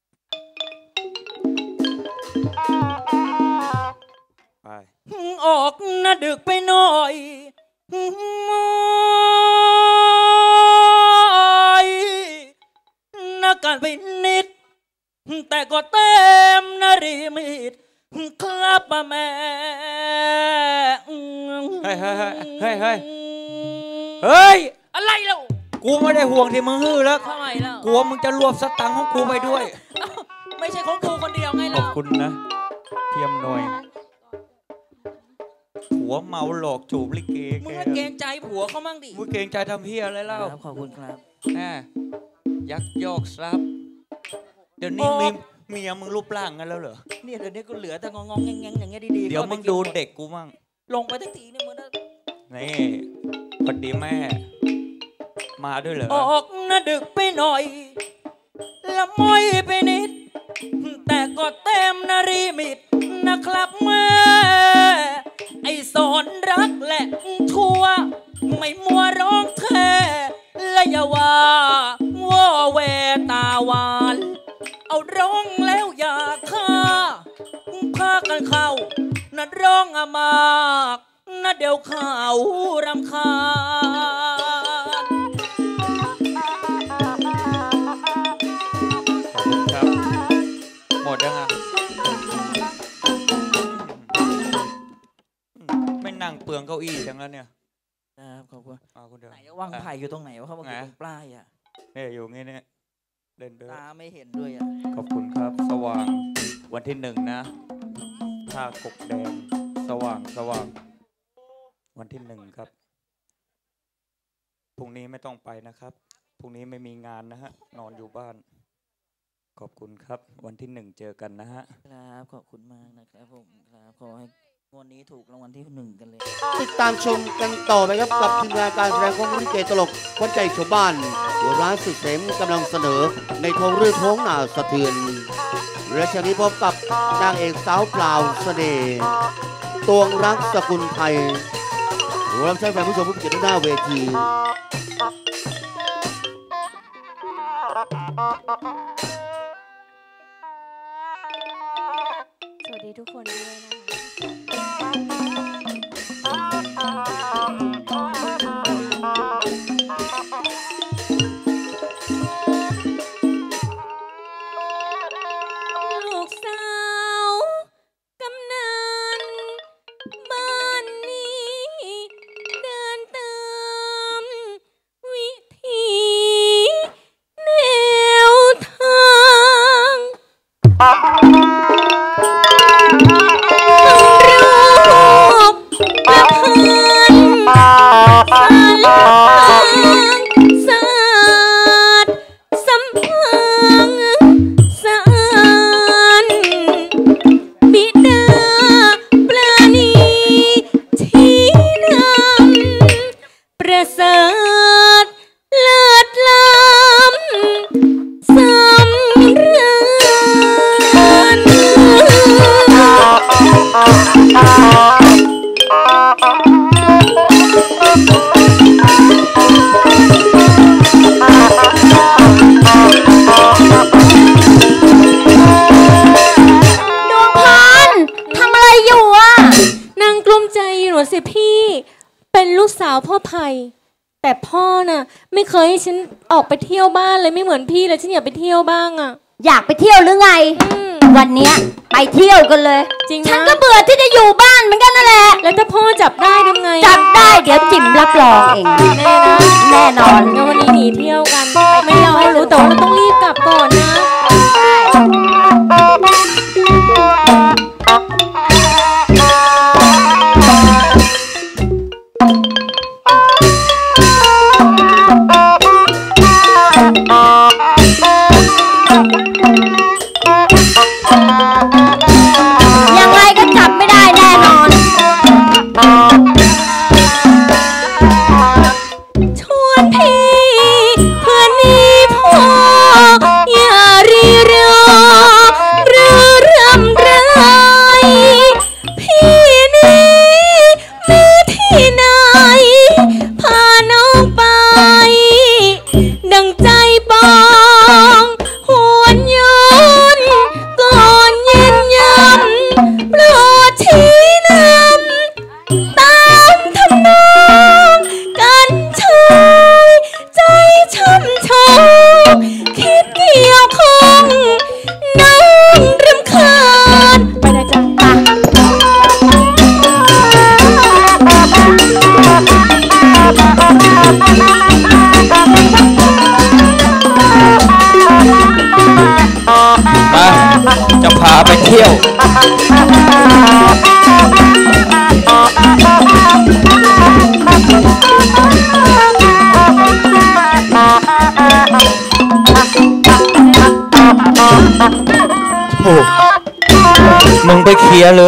ไปออกนะดึกไปหน่อยนักการไปนิด แต่ก็เต็มนารีมิดครับมาแม่เฮ้ยเฮ้ยอะไรเล่ากูไม่ได้ห่วงที่มึงฮือแล้วทำไมเล่ากลัวมึงจะรวบสตังค์ของกูไปด้วยไม่ใช่ของกูคนเดียวไงขอเล่าบคุณนะเทียมหน่อยผัวเมาหลอกจูบลิเกมึงละเกรงใจผัวเขามั่งดิมึงเกรงใจทำเพี้ยอะไรเล่าครับขอบคุณครับแหมยักยอกทรัพย์เดี๋ยวนี้มีเมียมึงรูปร่างกันแล้วเหรอเนี่ยเดี๋ยวนี้ก็เหลือแต่งงๆแงงๆอย่างเงี้ยดีๆเดี๋ยวมึงดูเด็กกูมั่งลงไปทักทีเนี่ยมึงนะนี่พอดีแม่ มาด้วยเหรอออกนะดึกไปหน่อยละม้อยไปนิด แต่ก็เต็มนารีมิดนะครับแม่ไอสอนรักและชัวไม่มัวร้องแท้และอย่าว่าแวตาหวานเอาร้องแล้วอย่าฆ่าพากันเข้านัดร้องอามากนัดเดี๋ยวข่าวรำคาญขอบคุณครับ หมดยังอ่ะไม่นั่งเปลืองเก้าอี้จังแล้วเนี่ยครับขอบคุณคุณเดียวไหนวางไผ่อยู่ตรงไหนวะเขาบอกอยู่ตรงปลายอ่ะเนี่ยอยู่งี้เนี่ยเดินด้วยตาไม่เห็นด้วยอ่ะขอบคุณครับ สว่างวันที่1นะท่ากกแดงสว่างวันที่1ครับพรุ่งนี้ไม่ต้องไปนะครับพรุ่งนี้ไม่มีงานนะฮะนอนอยู่บ้านขอบคุณครับวันที่1เจอกันนะฮะครับขอบคุณมากนะครับผมครับขอให้วันนี้ถูกรางวัลที่1กันเลยติดตามชมกันต่อไปครับกับทีมงานการแสดงของลิเกตลกขวัญใจชาวบ้านหัวร้านสุดเสมกำลังเสนอในทงเรื่องท้องหนาสะเทือนและช่วงนี้พบกับนางเอกสาวเปล่าเสน่ห์ตวงรักสกุลไทยรับใช้แฟนผู้ชมผู้เกียรติหน้าเวทีสวัสดีทุกคนด้วยนะคะลูกสาวกำนันบ้านนี้เดินตามวิถีแนวทางพ่อไผ่แต่พ่อน่ะไม่เคยให้ฉันออกไปเที่ยวบ้านเลยไม่เหมือนพี่เลยฉันอยากไปเที่ยวบ้างอ่ะอยากไปเที่ยวหรือไงวันเนี้ยไปเที่ยวกันเลยจริงฉันก็เบื่อที่จะอยู่บ้านเหมือนกันนั่นแหละแล้วถ้าพ่อจับได้ทำไงจับได้เดี๋ยวจิ๋มรับรองเองแน่นะแน่นอนงั้นวันนี้หนีเที่ยวกันไม่รอให้รู้แต่ว่าเราต้องรีบกลับก่อนนะยังไงก็จับไม่ได้แน่นอนชวนพี่เพื่อนนี้พ่ออย่ารีรอหรือรำไรพี่นี้มีที่ไหนพาน้องไปดังใจปองหวนย้อนก่อนเย็นยำโปรดชี้นำตามทำนองกันชายใจช้ำชองคิดเกี่ยวข้องน้องรำคาญไปเลยจ้ะจะพาไปเที่ยวไปเคลียร์เลย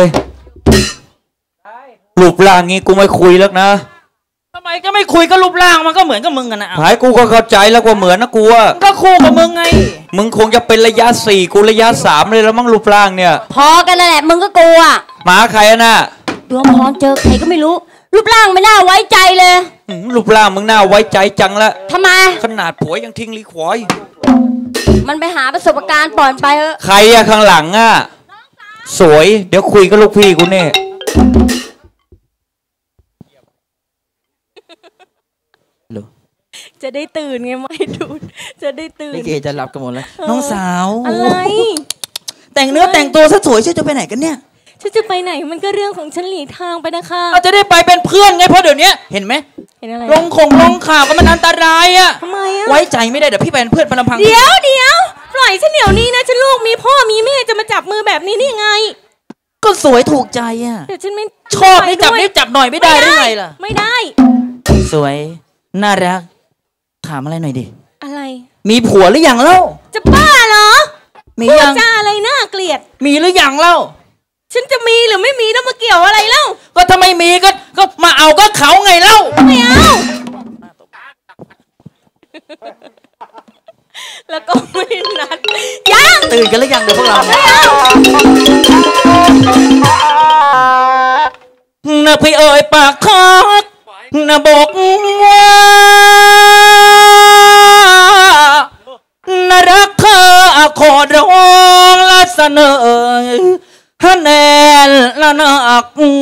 รูปร่างงี้กูไม่คุยแล้วนะทำไมก็ไม่คุยก็รูปร่างมันก็เหมือนกับมึงกันนะหายกูก็เข้าใจแล้วว่าเหมือนนะกูอะก็คู่กับมึงไงมึงคงจะเป็นระยะ4กูระยะ3เลยแล้วมั้งรูปร่างเนี่ยพอกันนั่นแหละมึงก็กลัวหมาใครน่ะดวงพรเจอใครก็ไม่รู้รูปร่างไม่น่าไว้ใจเลยรูปร่างมึงน่าไว้ใจจังละทำไมขนาดผัวยังทิ้งลิควอยมันไปหาประสบการณ์ปอนไปเถอะใครอะข้างหลังอะสวยเดี๋ยวคุยกับลูกพี่กูเนี่ยจะได้ตื่นไงไม่ดูจะได้ตื่นลิเกจะหลับกันหมดแล้วน้องสาวอะไรแต่งเนื้อแต่งตัวซะสวยชื่อจะไปไหนกันเนี่ยฉันจะไปไหนมันก็เรื่องของฉันหลีกทางไปนะคะเราจะได้ไปเป็นเพื่อนไงเพราะเดี๋ยวนี้เห็นไหมเห็นอะไรลงข่าวก็มันอันตรายอะทำไมอะไว้ใจไม่ได้เดี๋ยวพี่เป็นเพื่อนพลำพังเดี๋ยวปล่อยฉันเดี๋ยวนี้นะฉันลูกมีพ่อมีแม่จะมาจับมือแบบนี้นี่ไงก็สวยถูกใจอะแต่ฉันไม่ชอบนี่จับหน่อยไม่ได้หรือไงล่ะไม่ได้สวยน่ารักถามอะไรหน่อยดิอะไรมีผัวหรือยังเล่าจะบ้าเหรอมียังจะอะไรน่าเกลียดมีหรือยังเล่าฉันจะมีหรือไม่มีแล้วมาเกี่ยวอะไรเล่าก็ถ้าไม่มีก็มาเอาก็เขาไงเล่าไม่เอาแล้วก็ไม่นัดยังตื่นกันหรือยังเดี๋ยวพวกเราน่ะพี่เอ๋ยปากคอกน่ะบอกว่าน่ารักเธอขอร้องและเสนอฮันแนลละนัก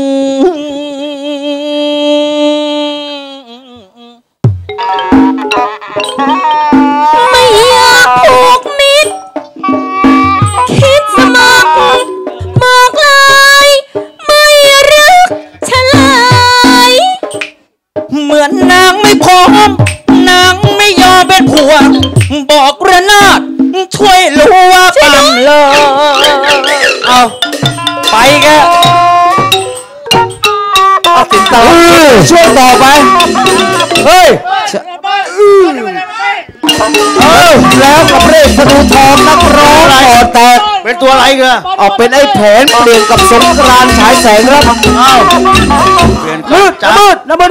ไม่อยากผูกมิตรคิดสมัครบอกเลยไม่รักฉันเลยเหมือนนางไม่พร้อมนางไม่ยอมเป็นผัวบอกระนาดช่วยรู้ว่าปั๊มเลยเอาไปแกเอาติดต่อช่วยต่อไปเฮ้ยแล้วกับเรศดูทองนักร้องต่อแตกเป็นตัวอะไรกันออกเป็นไอ้แผนเปลี่ยนกับสงกรานต์ฉายแสงครับอ้าวเปลี่ยนมืดน้ำมืด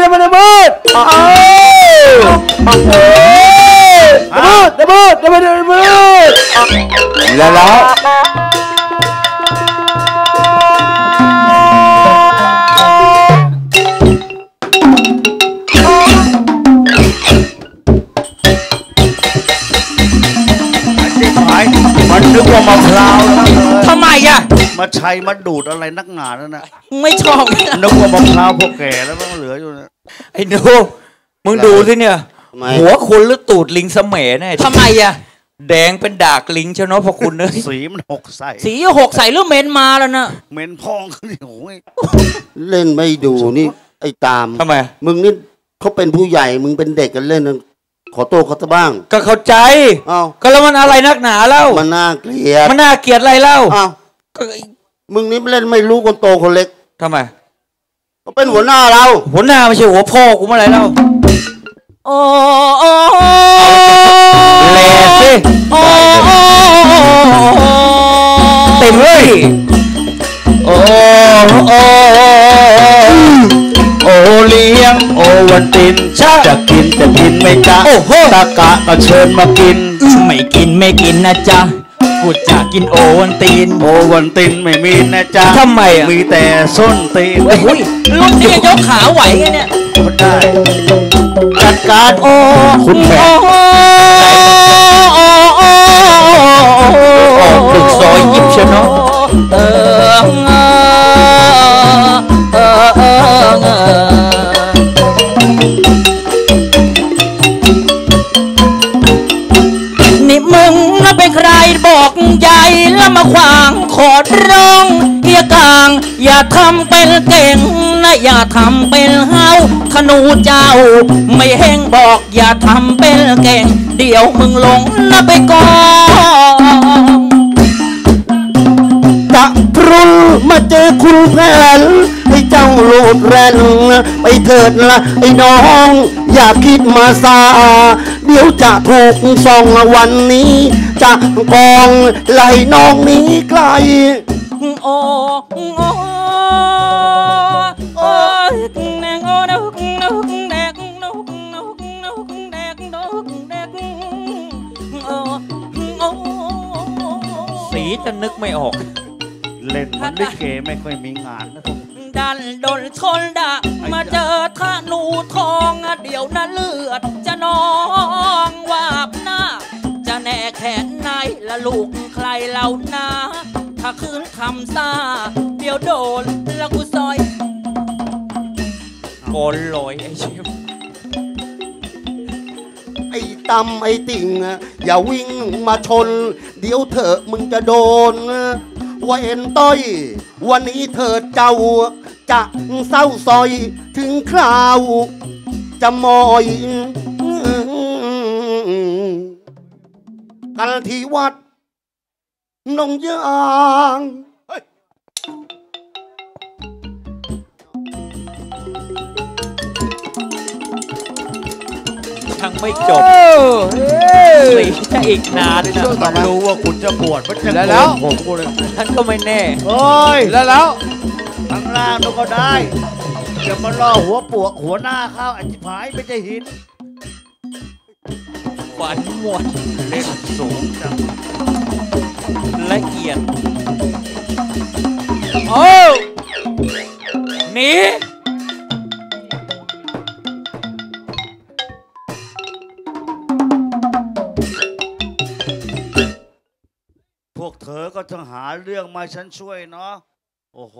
แล้วมันนึกว่ามะพร้าวแล้วทำไมอะมาชัยมาดูดอะไรนักหนาแล้วนะไม่ชอบนึกว่ามะพร้าวพวกแก่แล้วมันเหลืออยู่นะไอ้หนูมึงดูสิเนี่ยหัวคุณหรือตูดลิงเสมแน่ทำไมอะแดงเป็นดากลิงเชียวเนาะพอคุณเนยสีมันหกใส่หรือเมนมาแล้วนะเมนพองนี่โอ้ยเล่นไม่ดูนี่ไอ้ตามทำไมมึงนี่เขาเป็นผู้ใหญ่มึงเป็นเด็กกันเล่นขอโทษเขาซะบ้างก็เข้าใจก็แล้วมันอะไรนักหนาเล่ามันน่าเกลียดอะไรเล่ามึงนี่เล่นไม่รู้คนโตคนเล็กทำไมเขาเป็นหัวหน้าเราหัวหน้าไม่ใช่หัวพ่อกูเมื่อไรเล่าโอ้แหล่สิเต็มเลยโอ้เลี้ยงโอวันตินจะกินไม่จ้าตากะก็เชิญมากินไม่กินนะจ๊ะกูจะกินโอวันตินไม่มีนะจ๊ะทำไมอ่ะมีแต่ส้นตีนรุ่นนี้ยกขาไหวไงเนี่ยได้จัดการคุณแม่ฝึกซอยยิบเชียวเนาะนี่มึงน่ะเป็นใครบอกใหญ่แล้วมาขวางขอร้องเฮียกลางอย่าทำเป็นเก่งนะอย่าทำเป็นเฮาขนูเจ้าไม่เฮงบอกอย่าทำเป็นเก่งเดี๋ยวมึงลงนะไปก่อนตะพรุนมาเจอคุณแผนให้เจ้าโลดแรงไปเถิดละไอ้น้องอย่าคิดมาซาเดี๋ยวจะถูกส่องวันนี้จะกองไล่น้องนี้ไกลโอ้โอ้โอ้แดงโอ้นกนกแดงนกนกนกแดงนกแดงโอ้โอ้สีจะนึกไม่ออกเล่นมันลิเกไม่ค่อยมีงานนะทุกดันโดนชนดะมาเจอธนูทองเดี๋ยวนั้นเลือดจะนองวาบหน้าจะแน่แขนไหนละลูกใครเล่านาถ้าคืนคำซ่าเดี๋ยวโดนละกูซอยโกนลอยไอ้ชิมไอ้ตำไอ้ติ่งอย่าวิ่งมาชน เดี๋ยวเถอะมึงจะโดนว่าเอ็นต้อยวันนี้เธอเจ้าจะเศร้าซอยถึงคราวจะมอยกันที่วัดนงยางยังไม่จบสีจะอีกนานเลยนะมันรู้ว่าคุณจะบวชมันจะโกนผมกูเลยท่านก็ไม่แน่โอ้ยแล้วข้างล่างเราก็ได้อย่ามาล่อหัวปวกหัวหน้าเข้าอธิพายไม่ใช่หินขวัญหมวดเล่นสูงจังละเอียดโอ้หนีพวกเธอก็ต้องหาเรื่องมาฉันช่วยเนาะโอ้โห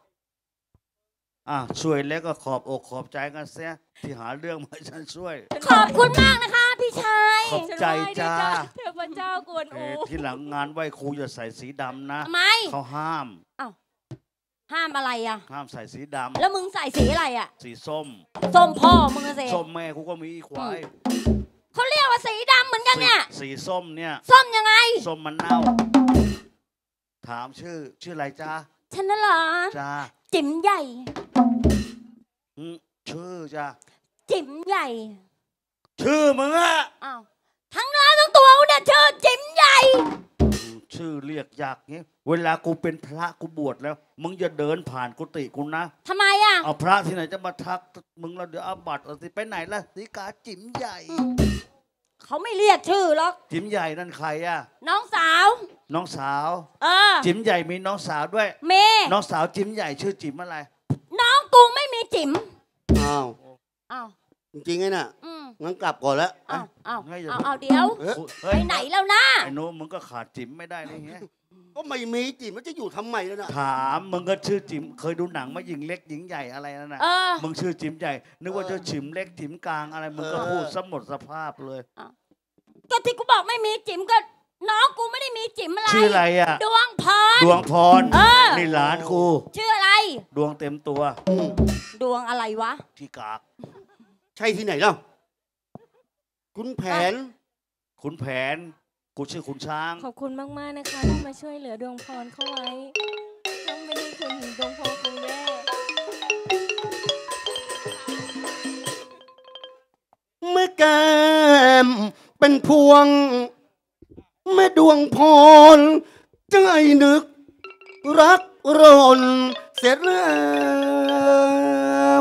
ช่วยแล้วก็ขอบอกขอบใจกันเสียที่หาเรื่องมาฉันช่วยขอบคุณมากนะคะพี่ชายขอบใจจ้าเทพเจ้ากวนอูที่หลังงานไหว้ครูอย่าใส่สีดำนะทำไมเขาห้ามห้ามอะไรอ่ะห้ามใส่สีดำแล้วมึงใส่สีอะไรอ่ะสีส้มส้มพ่อมึงอะสิส้มแม่กูก็มีควายเขาเรียกว่าสีดำเหมือนกันเนี่ยสีส้มเนี่ยส้มยังไงส้มมันเน่าถามชื่ออะไรจ้าฉันน่ะเหรอจ้าจิ๋มใหญ่ชื่อจ้าจิ๋มใหญ่ชื่อมึงอะอ้าวทั้งเนื้อทั้งตัวกูเนี่ยชื่อจิ๋มใหญ่ชื่อเรียกยากงี้เวลากูเป็นพระกูบวชแล้ว มึงอย่าเดินผ่านกุฏิกูนะทำไมอ่ะเอาพระที่ไหนจะมาทักมึงแล้วเดี๋ยวเอาบัตรเอาสิไปไหนล่ะสีกาจิ๋มใหญ่เขาไม่เรียกชื่อหรอกจิ๋มใหญ่นั่นใครอะน้องสาวน้องสาวจิ๋จิ๋มใหญ่มีน้องสาวด้วยเมน้องสาวจิ๋มใหญ่ชื่อจิ๋มอะไรน้องกูไม่มีจิ๋มอ้าวอ้าวจริงๆไงน่ะ งั้นกลับก่อนแล้วอ้าวอ้าวให้อย่าเอาเดี๋ยวเฮ้ไปยไหนแล้วนะไอ้โน้มึงก็ขาดจิ๋มไม่ได้นี่ไงก็ไม่มีจิ๋มมันจะอยู่ทำไมแล้วนะถามมึงก็ชื่อจิ๋มเคยดูหนังมาหญิงเล็กหญิงใหญ่อะไรนั่นน่ะ มึงชื่อจิ๋มใหญ่นึกว่าจะจิ๋มเล็กจิ๋มกลางอะไรมึงก็พูดสมหมดสภาพเลยก็ที่กูบอกไม่มีจิ๋มก็น้องกูไม่ได้มีจิ๋มอะไรชื่ออะไรอะดวงพรดวงพรนี่หลานกูชื่ออะไรดวงเต็มตัวดวงอะไรวะที่กากใช่ที่ไหนเล่าคุณแผนขุนแผนกูชื่อขุนช้างขอบคุณมากๆนะคะที่มาช่วยเหลือดวงพรเข้าไว้ถ้าไม่ได้คุณดวงพรคงแย่เมื่อแก้มเป็นพวงแม่ดวงพรใจนึก รักรนเสร็จแล้ว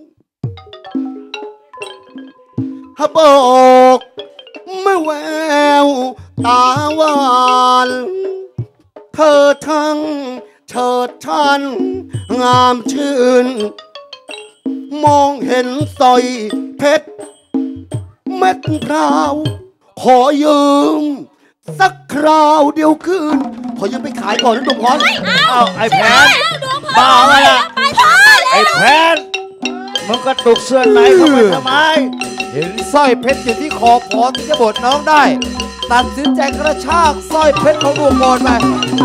ฮะบอกเมื่อแววตาหวานเธอทั้งเฉิดชันงามชื่น มองเห็นสร้อยเพชรเม็ดพราวขอยืมสักคราวเดียวคืนขอยืมไปขายก่อนนะดวงพรเอาไอ้แผนบ้าอะไรล่ะไอ้แผนมึงกระตุกเสื้อในเข้าไปทำไมเห็นสร้อยเพชรอยู่ที่คอพอที่จะบดน้องได้ ตัดสินใจกระชากสร้อยเพชรของดวงพรไป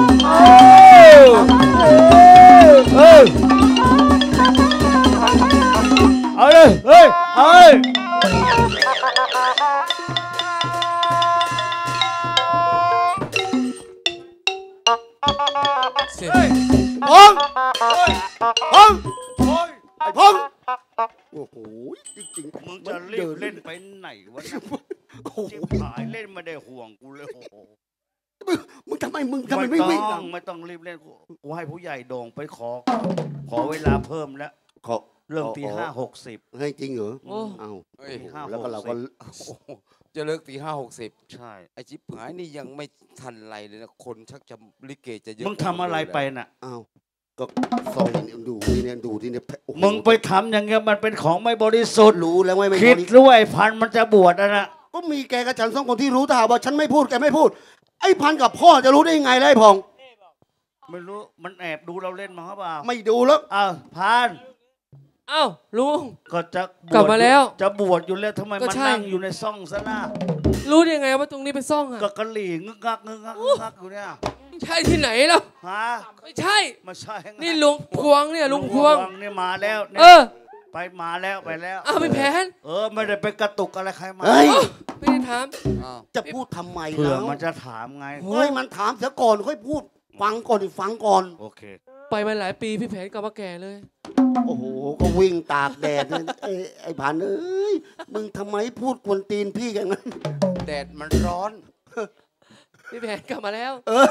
เอาเลยเฮ้ยเอาเลยพงพงไอ้พงโอ้โหจริงๆมึงจะรีบเล่นไปไหนวะเนี่ยโอ้โหหายเล่นไม่ได้ห่วงกูเลยโอ้โหมึงทำไมไม่วิ่งไม่ต้องรีบเล่นกูให้ผู้ใหญ่โด่งไปขอเวลาเพิ่มแล้วเรื่องตี 5:60 ให้จริงเหรอโอ้เอาเฮ้ยแล้วก็เราก็จะเลิกตี 5:60 ใช่ไอจิ๊บหายนี่ยังไม่ทันไรเลยนะคนชักจะลิเกจะเยอะมึงทำอะไรไปน่ะอ้าวก็ซอยดูที่เนี่ยโอ้โหมึงไปทำอย่างเงี้ยมันเป็นของไม่บริสุทธิ์รู้แล้วไม่คิดด้วยพันมันจะบวชนะก็มีแกกับฉันสองคนที่รู้แต่ว่าฉันไม่พูดแกไม่พูด ไอ้พันกับพ่อจะรู้ได้ยังไงล่ะไอ้พองไม่รู้มันแอบดูเราเล่นมาหรือเปล่าไม่ดูแล้วอ้าวพันอ้าวลุงก็จะกลับมาแล้วจะบวชอยู่แล้วทำไมก็มันใช่นั่งอยู่ในซ่องซะหน้ารู้ได้ยังไงว่าตรงนี้เป็นซ่องอ่ะก็กะหลี่งึกงักอยู่เนี่ยใช่ที่ไหนแล้วฮะไม่ใช่ไม่ใช่ไงนี่ลุงพวงเนี่ยลุงพวงเนี่ยมาแล้วนี่ยเออไปมาแล้วไปแล้วอ้าวพี่แผนไม่ได้ไปกระตุกอะไรใครมาเฮ้ยไม่ได้ถามจะพูดทำไมเผื่อแล้วมันจะถามไงเฮ้ยมันถามเสียก่อนค่อยพูดฟังก่อนโอเคไปมาหลายปีพี่แผนกลับมาแก่เลยโอ้โหก็วิ่งตากแดดเนี่ยไอ้พันเอ้ยมึงทำไมพูดกวนตีนพี่อย่างนั้นแดดมันร้อนพี่แผนกลับมาแล้ว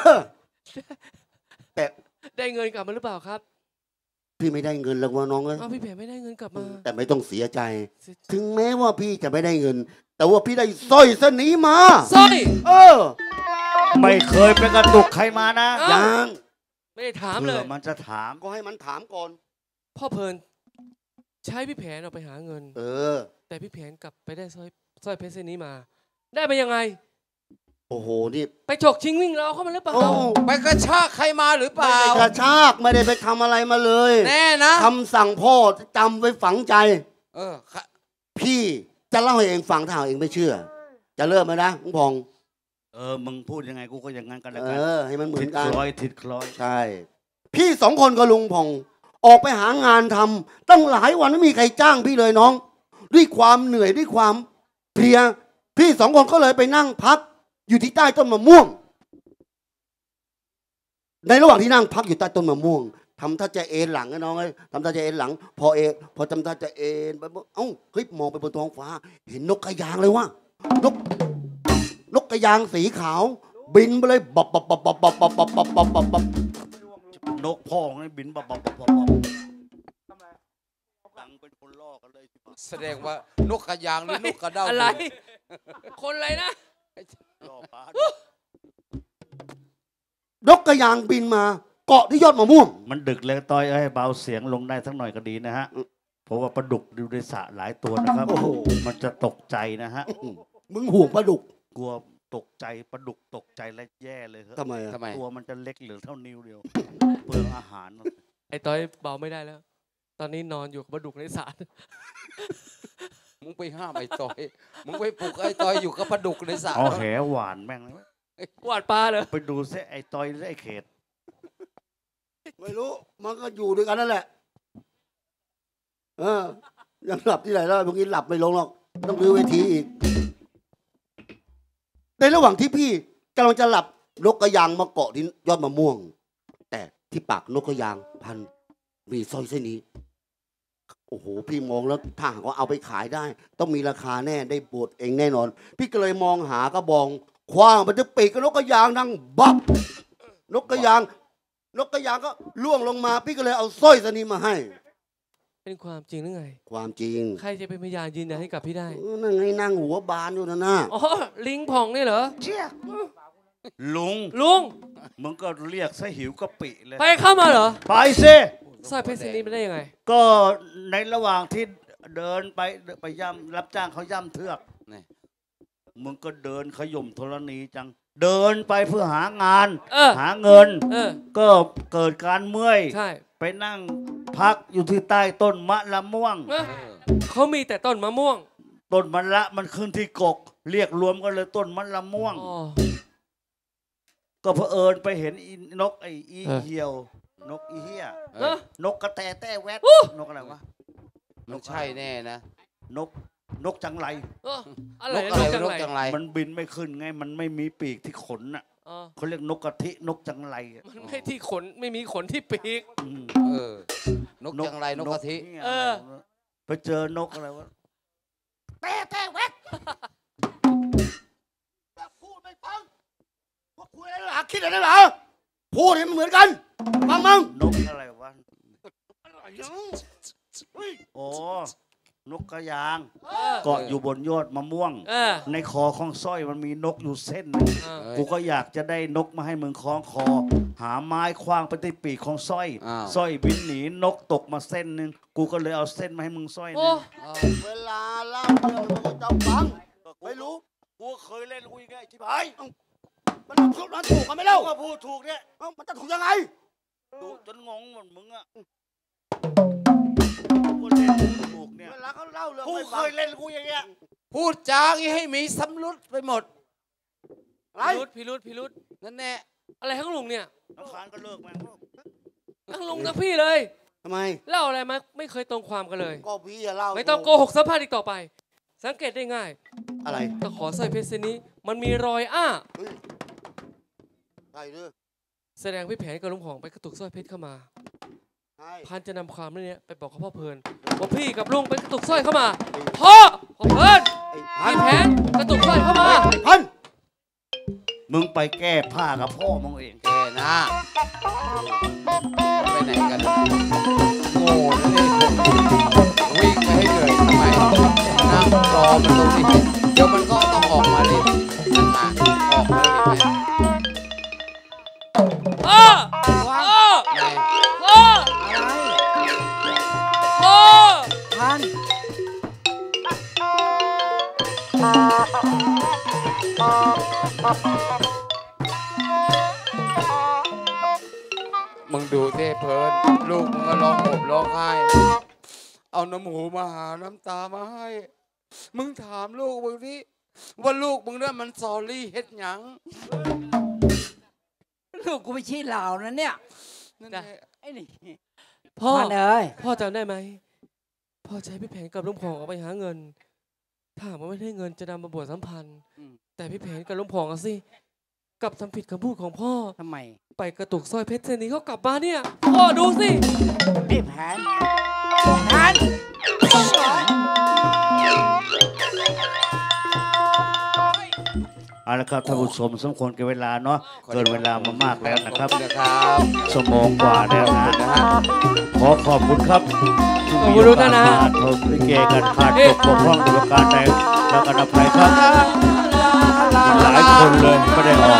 แต่ได้เงินกลับมาหรือเปล่าครับพี่ไม่ได้เงินแล้วว่าน้องเอ้ยอ้าวพี่แผนไม่ได้เงินกลับมาแต่ไม่ต้องเสียใจ ถึงแม้ว่าพี่จะไม่ได้เงิน แต่ว่าพี่ได้สร้อยเส้นนี้มาสร้อยไม่เคยไปกระตุกใครมานะอ้าวยังไม่ได้ถามเลยผื่อมันจะถามก็ให้มันถามก่อนพ่อเพลินใช้พี่แผนออกไปหาเงิน แต่พี่แผนกลับไปได้สร้อยเพชรเส้นนี้มา ได้ไปยังไงโอ้โหนี่ไปฉกชิงวิ่งเราเข้ามาหรือเปล่าไปกระชากใครมาหรือเปไม่ล่าได้กระชากไม่ได้ไปทำอะไรมาเลยแน่นะคำสั่งพ่อจำไว้ฝังใจค่ะพี่จะเล่าให้เองฟังถ้าเองไม่เชื่อ จะเริ่มไหมนะลุงพองมึงพูดยังไงกูก็อย่างนั้นกันแล้วกันให้มันเหมือนกันทิดคล้อยใช่ พี่สองคนกับลุงพอง ออกไปหางานทำตั้งหลายวันไม่มีใครจ้างพี่เลยน้อง ด้วยความเหนื่อยด้วยความเพลีย พี่สองคนก็เลยไปนั่งพัก อยู่ที่ใต้ต้นมะม่วง ในระหว่างที่นั่งพักอยู่ใต้ต้นมะม่วงทำท่าจะเอนหลังนะน้องเอ้ยทำท่าจะเอนหลัง พอทำท่าจะเอนไปเอ้าเฮ้ยมองไปบนท้องฟ้า เห็นนกกระยางเลยว่านกกระยางสีขาว บินไปเลยบับนกพ่อให้บินบับดังเป็นคนล่อกันเลยแสดงว่านกกระยางหรือนกกระเด้าอะไร คนอะไรนะนกกระยางบินมาเกาะที่ยอดมะม่วงมันดึกเลยต้อยให้เบาเสียงลงได้สักหน่อยก็ดีนะฮะเพราะว่าปลาดุกดูในสระหลายตัวนะครับโอ้โหมันจะตกใจนะฮะมึงห่วงปลาดุกกลัวตกใจปลาดุกตกใจและแย่เลยครับทำไมอะตัวมันจะเล็กเหลือเท่านิ้วเดียวเปลืองอาหารไอ้ต้อยเบาไม่ได้แล้ว ตอนนี้นอนอยู่กับปลาดุกในศาลมึงไปห้ามไอ้ต้อย มึงไปปลุกไอ้ต้อยอยู่กับปลาดุกในสระเอาแหหวานแม่งเลยหวานปลาเหรอไปดูซิไอ้ต้อยหรือไอ้เขตไม่รู้มันก็อยู่ด้วยกันนั่นแหละยังหลับที่ไหนแล้วพวกนี้หลับไม่ลงหรอกต้องดูเวทีอีกในระหว่างที่พี่กำลังจะหลับนกกระยางมาเกาะที่ยอดมะม่วง แต่ที่ปากนกกระยางพันมีสร้อยเส้นนี้โอ้โหพี่มองแล้วถ้าหากว่าเอาไปขายได้ ต้องมีราคาแน่ได้บวชเองแน่นอน พี่ก็เลยมองหากระบองคว้างมันจะปีกกับนกกระยางนั่งบับนกกระยางก็ล่วงลงมา พี่ก็เลยเอาสร้อยเส้นนี้มาให้เป็นความจริงหรือไงความจริงใครจะเป็นพยานยืนยันให้กับพี่ได้นั่งให้นั่งหัวบานอยู่นะน่ะอ๋อ ลิงผ่องนี่เหรอลุง มึงก็เรียกซะหิวกะปิเลยไปเข้ามาเหรอไปสิสร้อยเพชรเส้นนี้มันได้ยังไงก็ในระหว่างที่เดินไปย่ำรับจ้างเขาย่ำเทือกมึงก็เดินขย่มธรณีจัง เดินไปเพื่อหางาน หาเงิน ก็เกิดการเมื่อยใช่ไปนั่งพักอยู่ที่ใต้ต้นมะละม่วงเขามีแต่ต้นมะม่วงต้นมะละมันขึ้นที่กก เรียกรวมกันเลยต้นมะละม่วง ก็เผอิญไปเห็นนกไอ้อีเหี่ยว นกอีเหี้ยนกกระแตแต้แวดนกอะไรวะมันใช่แน่นะนกจังไรอะไรนกจังไรมันบินไม่ขึ้นไง มันไม่มีปีกที่ขนน่ะเขาเรียกนกกระทินกจังไรมันไม่ที่ขนไม่มีขนที่ปีกนกจังไรนกกระทิไปเจอนกอะไรวะแต่แวดพูดไม่ฟังว่าคุยอะไรกันได้เหรอพูดให้มันเหมือนกันฟังมั้งนกอะไรวะโอ้นกกระยางเกาะอยู่บนยอดมะม่วงในคอของสร้อยมันมีนกอยู่เส้นนึงกูก็อยากจะได้นกมาให้มึงคล้องคอหาไม้คว้างไปที่ปีกของสร้อยสร้อยบินหนีนกตกมาเส้นนึงกูก็เลยเอาเส้นมาให้มึงสร้อยนึงเวลาเล่าเรื่องมึงจะฟังไม่รู้กูเคยเล่นกูยังไงที่พายมันถูกกันไม่เล่าก็พูดถูกเนี่ยมันจะถูกยังไงถูกจนงงหมดมึงอะกูเล่นถูกเนี่ยเวลาเขาเล่าเรื่องกูเคยเล่นกูอย่างเงี้ยพูดจางี้ให้มีสำลุดไปหมดพิรุธนั่นแน่อะไรทั้งลุงเนี่ยน้ำค้างก็เลิกมันทั้งลุงทั้งพี่เลยทำไมเล่าอะไรมาไม่เคยตรงความกันเลยก็พี่อย่าเล่าไม่ต้องโกหกสัมภาษณ์อีกต่อไปสังเกตได้ง่ายอะไรตะขอสร้อยเพชรเส้นนี้มันมีรอยอ้าใช่ด้วยแสดงพี่แผนกับลุงหองไปกระตุกสร้อยเพชรเข้ามาพันจะนำความเรื่องนี้ไปบอกกับพ่อเพลินว่าพี่กับลุงไปกระตุกสร้อยเข้ามาพ่อเพลินพี่แผนกระตุกสร้อยเข้ามาพันมึงไปแก้ผ้ากับพ่อมึงเองแกนะไปไหนกันโง่เลยวิ่งไปให้เหนื่อยทำไมนั่งรอมันตรงนี้เดี๋ยวมันก็ต้องออกมาเลยนั่นมาออกมาเลยไหมพ่อพันมึงดูเท่เพลินลูกมึงก็ร้องห่มร้องไห้เอาน้ำหูมาหาน้ำตามาให้มึงถามลูกมึงที่ว่าลูกมึงเนี่ยมันซอรี่เฮ็ดหยังลูกกูไม่ชี้เหล่านั้นเนี่ยไอ้นี่พ่อเลยพ่อจำได้ไหมพ่อใช้พี่แผนกับลุงผองออกไปหาเงินถ้ามันไม่ได้เงินจะนำมาบวชสัมพันธ์แต่พี่แผนกับลุงผองสิกับทำผิดคำพูดของพ่อทำไมไปกระตุกสร้อยเพชรเส้นนี้เขากลับมาเนี่ยพ่อดูสิไอ้แผนเอาละครับท่านผู้ชมสมควรกับเวลาเนาะเกินเวลามามากแล้วนะครับชั่วโมงกว่าแล้วนะขอขอบคุณครับขอบคุณทุกท่านนะทนลิเกกันขาดตกบกพร่องในประการใดและกันอภัยครับหลายคนเลยไม่ได้ออก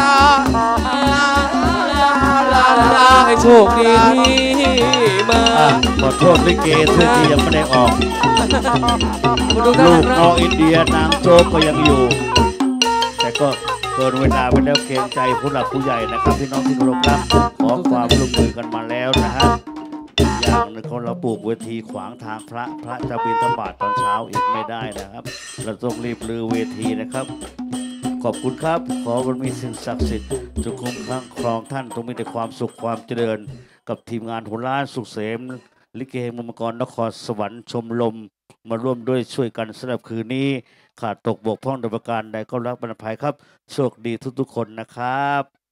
ให้โชคดีมาขอโทษลิเกที่ยังไม่ได้ออกลูกน้องอินเดียนางโจ๊กก็ยังอยู่แต่ก็เกินเวลาไปแล้วเกรงใจผู้หลักผู้ใหญ่นะครับพี่น้องที่เคารพรักขอความร่วมมือกันมาแล้วนะฮะอย่างหนึ่งคนเราปลูกเวทีขวางทางพระจะบิณฑบาตตอนเช้าอีกไม่ได้นะครับเราต้องรีบรื้อเวทีนะครับขอบคุณครับขอวันมีสิ่งศักดิ์สิทธิ์จงคุ้มครองท่านจงมีแต่ความสุขความเจริญกับทีมงานหัวล้านสุขเสมลิเกมุมกรนครสวรรค์ชมลมมาร่วมด้วยช่วยกันสำหรับคืนนี้ขาดตกบกพร่องโดยประการใดก็รักบรรพายครับโชคดีทุกๆคนนะครับ